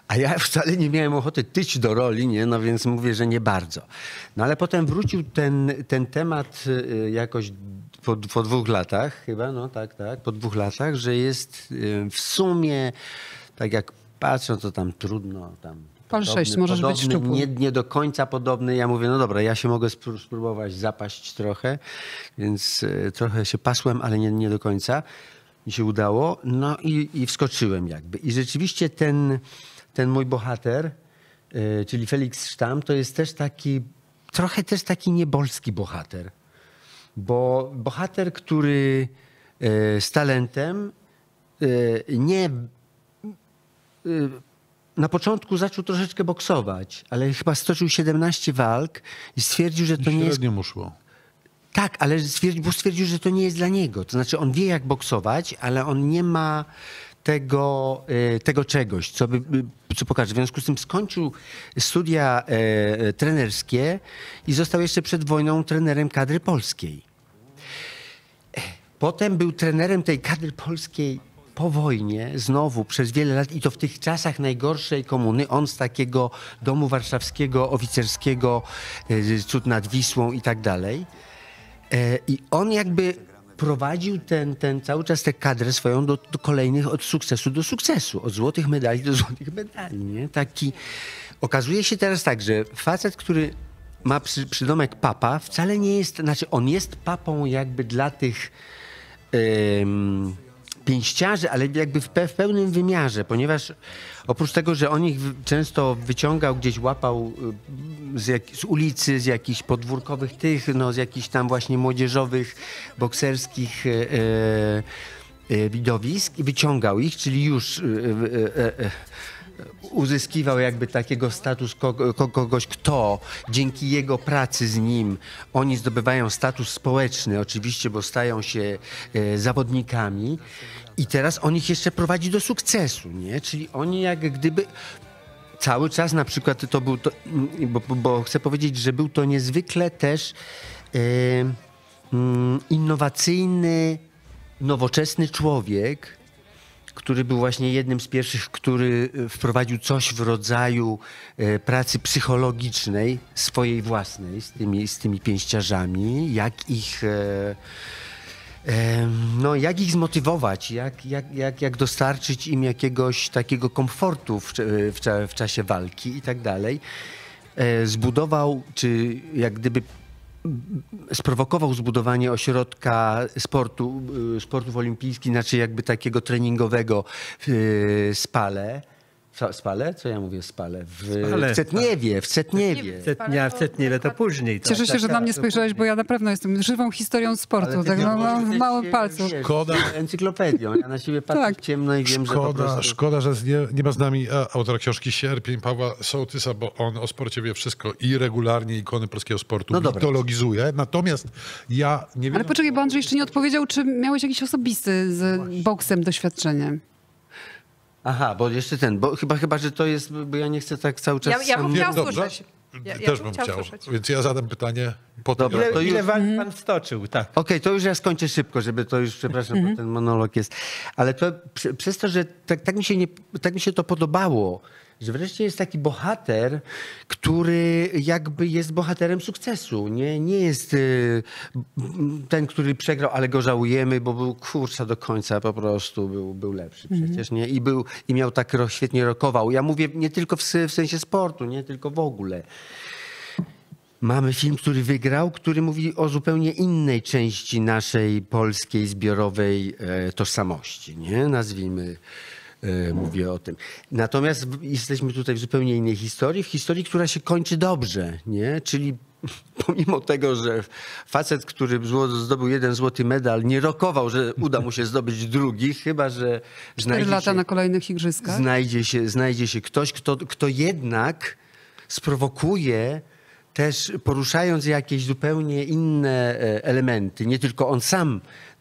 [SPEAKER 8] A ja wcale nie miałem ochoty tyć do roli, nie? No więc mówię, że nie bardzo. No ale potem wrócił ten, ten temat y, jakoś po, po dwóch latach chyba, no tak, tak, po dwóch latach, że jest y, w sumie, tak jak patrzę, to tam trudno, tam
[SPEAKER 2] Pal sześć, możesz być szczupły.
[SPEAKER 8] nie, nie do końca podobny. Ja mówię, no dobra, ja się mogę spró- spróbować zapaść trochę, więc y, trochę się pasłem, ale nie, nie do końca mi się udało. No i, i wskoczyłem jakby. I rzeczywiście ten, ten mój bohater, y, czyli Felix Sztam, to jest też taki, trochę też taki niebolski bohater. Bo bohater, który y, z talentem y, nie... Y, na początku zaczął troszeczkę boksować, ale chyba stoczył siedemnaście walk i stwierdził, że to nie jest...
[SPEAKER 1] Średnio mu szło.
[SPEAKER 8] Tak, ale stwierdził, bo stwierdził, że to nie jest dla niego. To znaczy on wie, jak boksować, ale on nie ma tego, e, tego czegoś, co, by, co pokaże. W związku z tym skończył studia e, trenerskie i został jeszcze przed wojną trenerem kadry polskiej. Potem był trenerem tej kadry polskiej po wojnie, znowu przez wiele lat i to w tych czasach najgorszej komuny. On z takiego domu warszawskiego, oficerskiego, e, cud nad Wisłą i tak dalej. E, I on jakby prowadził ten, ten cały czas tę kadrę swoją do, do kolejnych, od sukcesu do sukcesu, od złotych medali do złotych medali. Nie? Taki, okazuje się teraz tak, że facet, który ma przy, przydomek papa, wcale nie jest, znaczy on jest papą jakby dla tych em, pięściarzy, ale jakby w, pe, w pełnym wymiarze, ponieważ oprócz tego, że on ich w, często wyciągał, gdzieś łapał y, z, jak, z ulicy, z jakichś podwórkowych tych, no z jakichś tam właśnie młodzieżowych, bokserskich y, y, y, widowisk i wyciągał ich, czyli już y, y, y, y, uzyskiwał jakby takiego status kogo, kogoś, kto dzięki jego pracy z nim, oni zdobywają status społeczny oczywiście, bo stają się e, zawodnikami i teraz on ich jeszcze prowadzi do sukcesu, nie? Czyli oni jak gdyby cały czas na przykład to był, to, bo, bo chcę powiedzieć, że był to niezwykle też e, mm, innowacyjny, nowoczesny człowiek, który był właśnie jednym z pierwszych, który wprowadził coś w rodzaju e, pracy psychologicznej, swojej własnej, z tymi, z tymi pięściarzami, jak ich, e, e, no, jak ich zmotywować, jak, jak, jak, jak dostarczyć im jakiegoś takiego komfortu w, w, w czasie walki i tak dalej. E, zbudował, czy jak gdyby sprowokował zbudowanie ośrodka sportu, sportów olimpijskich, znaczy jakby takiego treningowego w Spale. Spale? Co ja mówię Spale? W,
[SPEAKER 5] Spale.
[SPEAKER 8] w Cetniewie, w Cetniewie.
[SPEAKER 5] Cetnia, w Cetniewie to później. Tak.
[SPEAKER 2] Cieszę się, że na mnie spojrzałeś, bo ja na pewno jestem żywą historią sportu. Tak, no, mam w małym palcu.
[SPEAKER 1] Szkoda.
[SPEAKER 8] Encyklopedią. Ja na siebie patrzę
[SPEAKER 2] Tak.
[SPEAKER 8] w ciemno i wiem, że po
[SPEAKER 1] Szkoda,
[SPEAKER 8] prostu...
[SPEAKER 1] szkoda, że nie, nie ma z nami e, autora książki Sierpień, Pawła Sołtysa, bo on o sporcie wie wszystko i regularnie ikony polskiego sportu
[SPEAKER 8] No dobra.
[SPEAKER 1] mitologizuje. Natomiast ja nie wiem...
[SPEAKER 2] Ale poczekaj, bo Andrzej jeszcze nie odpowiedział, czy miałeś jakiś osobisty z boksem doświadczenie.
[SPEAKER 8] Aha, bo jeszcze ten, bo chyba, chyba, że to jest, bo ja nie chcę tak cały czas...
[SPEAKER 3] Ja, ja bym
[SPEAKER 8] sam-
[SPEAKER 3] chciała
[SPEAKER 1] dobrze.
[SPEAKER 3] słyszeć. Ja, ja
[SPEAKER 1] Też bym chciał,
[SPEAKER 3] słyszeć.
[SPEAKER 1] więc ja zadam pytanie po tym.
[SPEAKER 8] Dobra,
[SPEAKER 1] jak-
[SPEAKER 8] to
[SPEAKER 5] Ile, ile
[SPEAKER 8] już-
[SPEAKER 5] walk pan stoczył, tak.
[SPEAKER 8] Okej, to już ja skończę szybko, żeby to już, przepraszam, bo ten monolog jest. Ale to prze, przez to, że tak, tak, mi się nie, tak mi się to podobało, że wreszcie jest taki bohater, który jakby jest bohaterem sukcesu. Nie, nie jest y, ten, który przegrał, ale go żałujemy, bo był kurczę do końca po prostu, był, był lepszy przecież, nie? I, był, i miał tak ro, świetnie rokował. Ja mówię nie tylko w, w sensie sportu, nie tylko w ogóle. Mamy film, który wygrał, który mówi o zupełnie innej części naszej polskiej zbiorowej e, tożsamości, nie? Nazwijmy, e, mówię o tym. Natomiast w, jesteśmy tutaj w zupełnie innej historii, w historii, która się kończy dobrze, nie? Czyli pomimo tego, że facet, który zło- zdobył jeden złoty medal, nie rokował, że uda mu się zdobyć drugi, chyba że
[SPEAKER 2] Cztery
[SPEAKER 8] znajdzie
[SPEAKER 2] lata
[SPEAKER 8] się,
[SPEAKER 2] na kolejnych igrzyskach.
[SPEAKER 8] znajdzie się, znajdzie się ktoś, kto, kto jednak sprowokuje, też poruszając jakieś zupełnie inne e, elementy, nie tylko on sam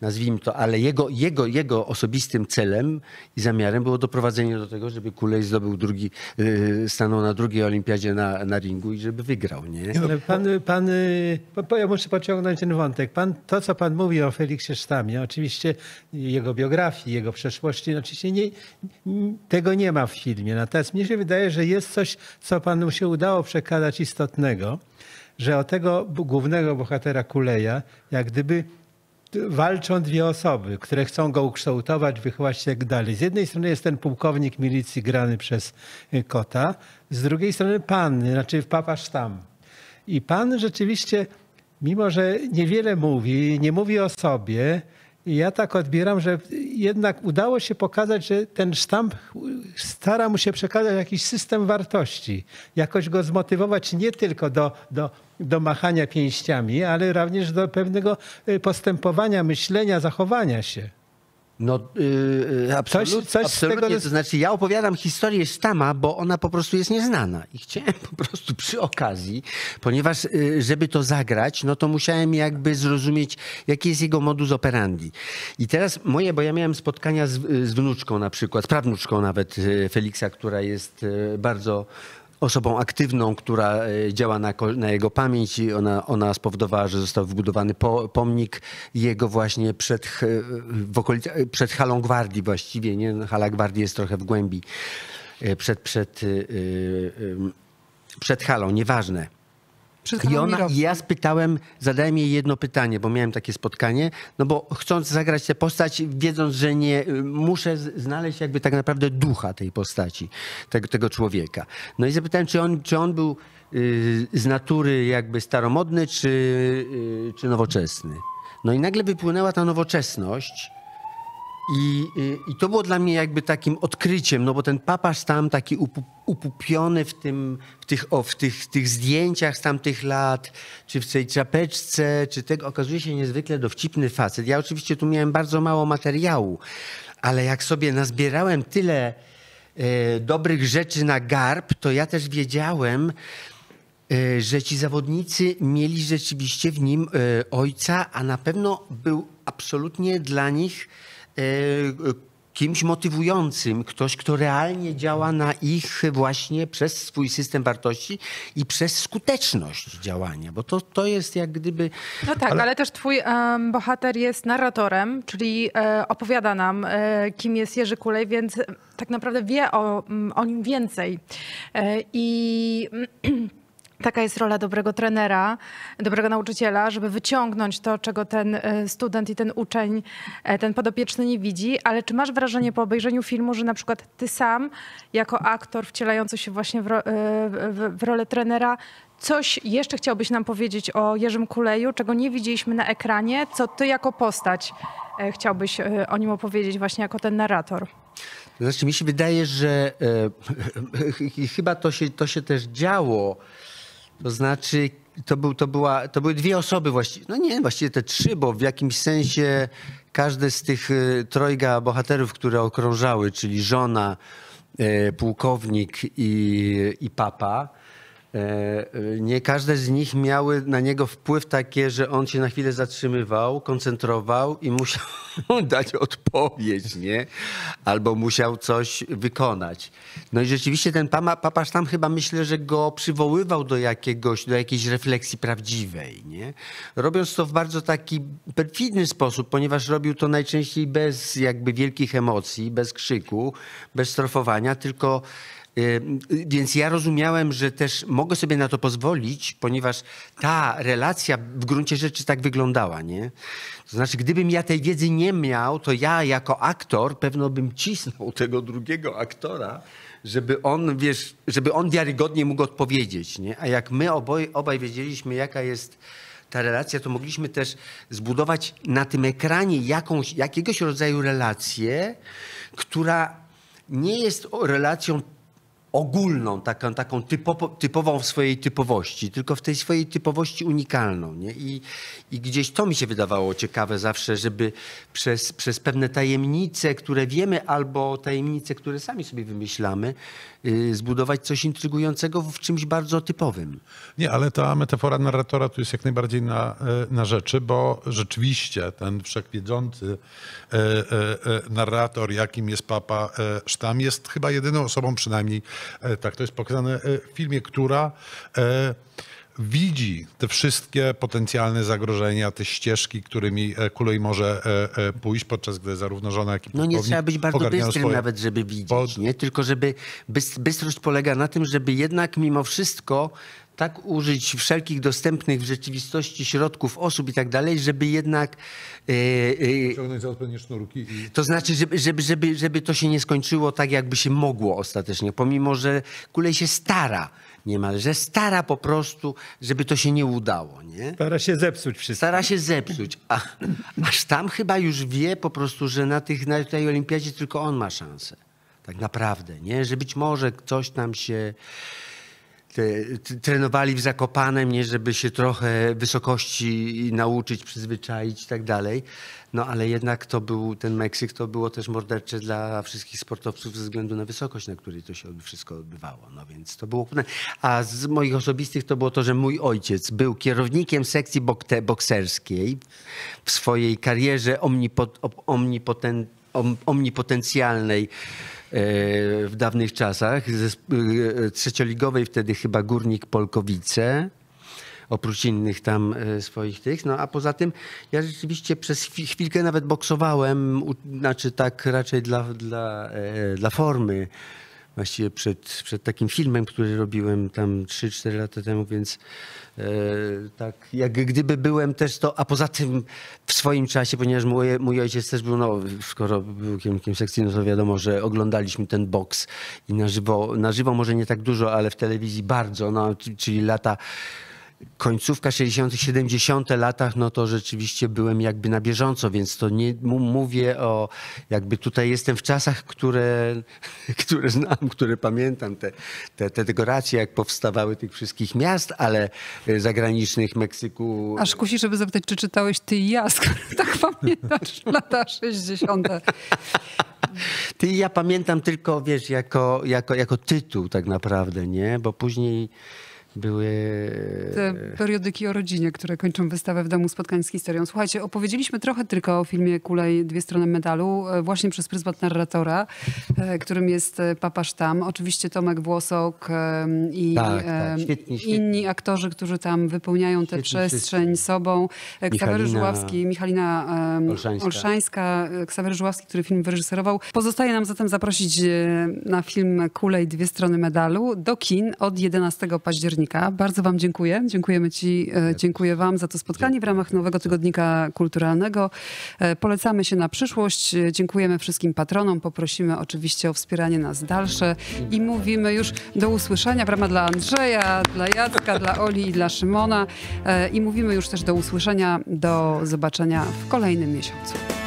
[SPEAKER 8] nazwijmy to, ale jego, jego, jego osobistym celem i zamiarem było doprowadzenie do tego, żeby Kulej zdobył drugi, yy, stanął na drugiej olimpiadzie na, na ringu i żeby wygrał, nie?
[SPEAKER 5] Ale pan, pan, bo ja muszę pociągnąć ten wątek. Pan, to, co pan mówi o Feliksie Sztamie, oczywiście jego biografii, jego przeszłości, oczywiście nie, tego nie ma w filmie. Natomiast mnie się wydaje, że jest coś, co panu się udało przekazać istotnego, że o tego głównego bohatera Kuleja, jak gdyby walczą dwie osoby, które chcą go ukształtować, wychować się jak dalej. Z jednej strony jest ten pułkownik milicji grany przez Kota, z drugiej strony pan, znaczy Papa Sztam. I pan rzeczywiście, mimo że niewiele mówi, nie mówi o sobie, ja tak odbieram, że jednak udało się pokazać, że ten Sztamp stara mu się przekazać jakiś system wartości. Jakoś go zmotywować nie tylko do, do, do machania pięściami, ale również do pewnego postępowania, myślenia, zachowania się.
[SPEAKER 8] No yy, absolut,
[SPEAKER 5] Coś- coś z
[SPEAKER 8] absolutnie,
[SPEAKER 5] tego-
[SPEAKER 8] to znaczy ja opowiadam historię Sztama, bo ona po prostu jest nieznana i chciałem po prostu przy okazji, ponieważ yy, żeby to zagrać, no to musiałem jakby zrozumieć, jaki jest jego modus operandi. I teraz moje, bo ja miałem spotkania z, z wnuczką na przykład, z prawnuczką nawet yy, Feliksa, która jest yy, bardzo osobą aktywną, która e, działa na, ko- na jego pamięć i ona, ona spowodowała, że został wybudowany po, pomnik jego właśnie przed, ch- w okolicy, przed halą Gwardii właściwie, nie? Hala Gwardii jest trochę w głębi, E, przed, przed, e, e, przed halą, nieważne.
[SPEAKER 2] Przed
[SPEAKER 8] I,
[SPEAKER 2] Halą
[SPEAKER 8] ona,
[SPEAKER 2] Mirowską.
[SPEAKER 8] I ja spytałem, zadałem jej jedno pytanie, bo miałem takie spotkanie, no bo chcąc zagrać tę postać, wiedząc, że nie y, muszę z- znaleźć jakby tak naprawdę ducha tej postaci, tego, tego człowieka. No i zapytałem, czy on, czy on był y, z natury jakby staromodny, czy, y, czy nowoczesny. No i nagle wypłynęła ta nowoczesność. I, y, I to było dla mnie jakby takim odkryciem, no bo ten papasz tam taki upu, upupiony w, tym, w, tych, o, w tych, tych zdjęciach z tamtych lat, czy w tej czapeczce, czy tego, okazuje się niezwykle dowcipny facet. Ja oczywiście tu miałem bardzo mało materiału, ale jak sobie nazbierałem tyle e, dobrych rzeczy na garb, to ja też wiedziałem, e, że ci zawodnicy mieli rzeczywiście w nim e, ojca, a na pewno był absolutnie dla nich e, kimś motywującym, ktoś, kto realnie działa na ich właśnie przez swój system wartości i przez skuteczność działania, bo to, to jest jak gdyby...
[SPEAKER 3] No tak, ale, też twój em, bohater jest narratorem, czyli e, opowiada nam, e, kim jest Jerzy Kulej, więc tak naprawdę wie o, m, o nim więcej. E, I taka jest rola dobrego trenera, dobrego nauczyciela, żeby wyciągnąć to, czego ten e, student i ten uczeń, e, ten podopieczny nie widzi. Ale czy masz wrażenie po obejrzeniu filmu, że na przykład ty sam, jako aktor wcielający się właśnie w, ro, e, w, w rolę trenera, coś jeszcze chciałbyś nam powiedzieć o Jerzym Kuleju, czego nie widzieliśmy na ekranie, co ty jako postać e, chciałbyś e, o nim opowiedzieć właśnie jako ten narrator?
[SPEAKER 8] Znaczy mi się wydaje, że e, chyba to się, to się też działo. To znaczy, to, był, to, była, to były dwie osoby właściwie, no nie, właściwie te trzy, bo w jakimś sensie każdy z tych e, trojga bohaterów, które okrążały, czyli żona, e, pułkownik i, i papa, e, nie każde z nich miały na niego wpływ takie, że on się na chwilę zatrzymywał, koncentrował i musiał dać odpowiedź, nie? Albo musiał coś wykonać. No i rzeczywiście ten papa, papasz tam chyba myślę, że go przywoływał do jakiegoś, do jakiejś refleksji prawdziwej, nie? Robiąc to w bardzo taki perfidny sposób, ponieważ robił to najczęściej bez jakby wielkich emocji, bez krzyku, bez strofowania, tylko więc ja rozumiałem, że też mogę sobie na to pozwolić, ponieważ ta relacja w gruncie rzeczy tak wyglądała, nie? To znaczy, gdybym ja tej wiedzy nie miał, to ja jako aktor pewno bym cisnął tego drugiego aktora, żeby on, wiesz, żeby on wiarygodnie mógł odpowiedzieć, nie? A jak my oboj, obaj wiedzieliśmy, jaka jest ta relacja, to mogliśmy też zbudować na tym ekranie jakąś, jakiegoś rodzaju relację, która nie jest relacją ogólną, taką, taką typowo, typową w swojej typowości, tylko w tej swojej typowości unikalną. Nie? I, I gdzieś to mi się wydawało ciekawe zawsze, żeby przez, przez pewne tajemnice, które wiemy, albo tajemnice, które sami sobie wymyślamy, yy, zbudować coś intrygującego w czymś bardzo typowym.
[SPEAKER 1] Nie, ale ta metafora narratora tu jest jak najbardziej na, na rzeczy, bo rzeczywiście ten wszechwiedzący e, e, narrator, jakim jest Papa Sztam, jest chyba jedyną osobą, przynajmniej e, tak to jest pokazane w filmie, która e, widzi te wszystkie potencjalne zagrożenia, te ścieżki, którymi Kulej może pójść, podczas gdy zarówno żona, jak i
[SPEAKER 8] No nie trzeba być bardzo bystrym
[SPEAKER 1] swoje...
[SPEAKER 8] nawet, żeby widzieć,
[SPEAKER 1] Pod...
[SPEAKER 8] nie? Tylko żeby bystrość polega na tym, żeby jednak mimo wszystko tak użyć wszelkich dostępnych w rzeczywistości środków, osób i tak dalej, żeby jednak... Yy, yy,
[SPEAKER 1] ciągnąć za odpowiednie sznurki. I...
[SPEAKER 8] To znaczy, żeby, żeby, żeby, żeby to się nie skończyło tak, jakby się mogło ostatecznie, pomimo że Kulej się stara niemal, że stara po prostu, żeby to się nie udało. Nie?
[SPEAKER 5] Stara się zepsuć wszystko.
[SPEAKER 8] Stara się zepsuć, a, aż tam chyba już wie po prostu, że na, tych, na tej olimpiadzie tylko on ma szansę. Tak naprawdę, nie? Że być może coś tam się... Te, t, trenowali w Zakopanem, nie, żeby się trochę wysokości nauczyć, przyzwyczaić i tak dalej. No ale jednak to był, ten Meksyk to było też mordercze dla wszystkich sportowców ze względu na wysokość, na której to się wszystko odbywało. No więc to było... A z moich osobistych to było to, że mój ojciec był kierownikiem sekcji bokte, bokserskiej w swojej karierze omnipot, omnipoten, om, omnipotencjalnej w dawnych czasach, trzecioligowej wtedy chyba Górnik Polkowice, oprócz innych tam swoich tych. No a poza tym ja rzeczywiście przez chwilkę nawet boksowałem, znaczy tak raczej dla, dla, dla formy. Właściwie przed, przed takim filmem, który robiłem tam trzy cztery lata temu, więc e, tak jak gdyby byłem też to, a poza tym w swoim czasie, ponieważ mój, mój ojciec też był, no skoro był kierownikiem sekcji, no to wiadomo, że oglądaliśmy ten boks i na żywo, na żywo może nie tak dużo, ale w telewizji bardzo, no czyli lata końcówka sześćdziesiątych, siedemdziesiątych latach, no to rzeczywiście byłem jakby na bieżąco, więc to nie mówię o, jakby tutaj jestem w czasach, które, które znam, które pamiętam, te, te, te dekoracje, jak powstawały tych wszystkich miast, ale zagranicznych, Meksyku.
[SPEAKER 2] Aż kusi, żeby zapytać, czy czytałeś Ty i ja, skoro tak pamiętasz lata sześćdziesiąte.
[SPEAKER 8] Ty i ja pamiętam tylko, wiesz, jako, jako, jako tytuł tak naprawdę, nie? Bo później były...
[SPEAKER 2] Te periodyki o rodzinie, które kończą wystawę w Domu Spotkań z Historią. Słuchajcie, opowiedzieliśmy trochę tylko o filmie Kulej, Dwie strony medalu, właśnie przez pryzmat narratora, którym jest Papa Sztam. Oczywiście Tomek Włosok i
[SPEAKER 8] tak, tak. Świetnie, świetnie.
[SPEAKER 2] inni aktorzy, którzy tam wypełniają tę
[SPEAKER 8] Świetnie,
[SPEAKER 2] przestrzeń wszyscy. sobą. Ksawery Żuławski, Michalina um, Olszańska. Olszańska, Ksawery Żuławski, który film wyreżyserował. Pozostaje nam zatem zaprosić na film Kulej, Dwie strony medalu do kin od jedenastego października. Bardzo wam dziękuję. Dziękujemy ci, dziękuję wam za to spotkanie w ramach Nowego Tygodnika Kulturalnego. Polecamy się na przyszłość. Dziękujemy wszystkim patronom. Poprosimy oczywiście o wspieranie nas dalsze i mówimy już do usłyszenia. Brama dla Andrzeja, dla Jacka, dla Oli i dla Szymona. I mówimy już też do usłyszenia, do zobaczenia w kolejnym miesiącu.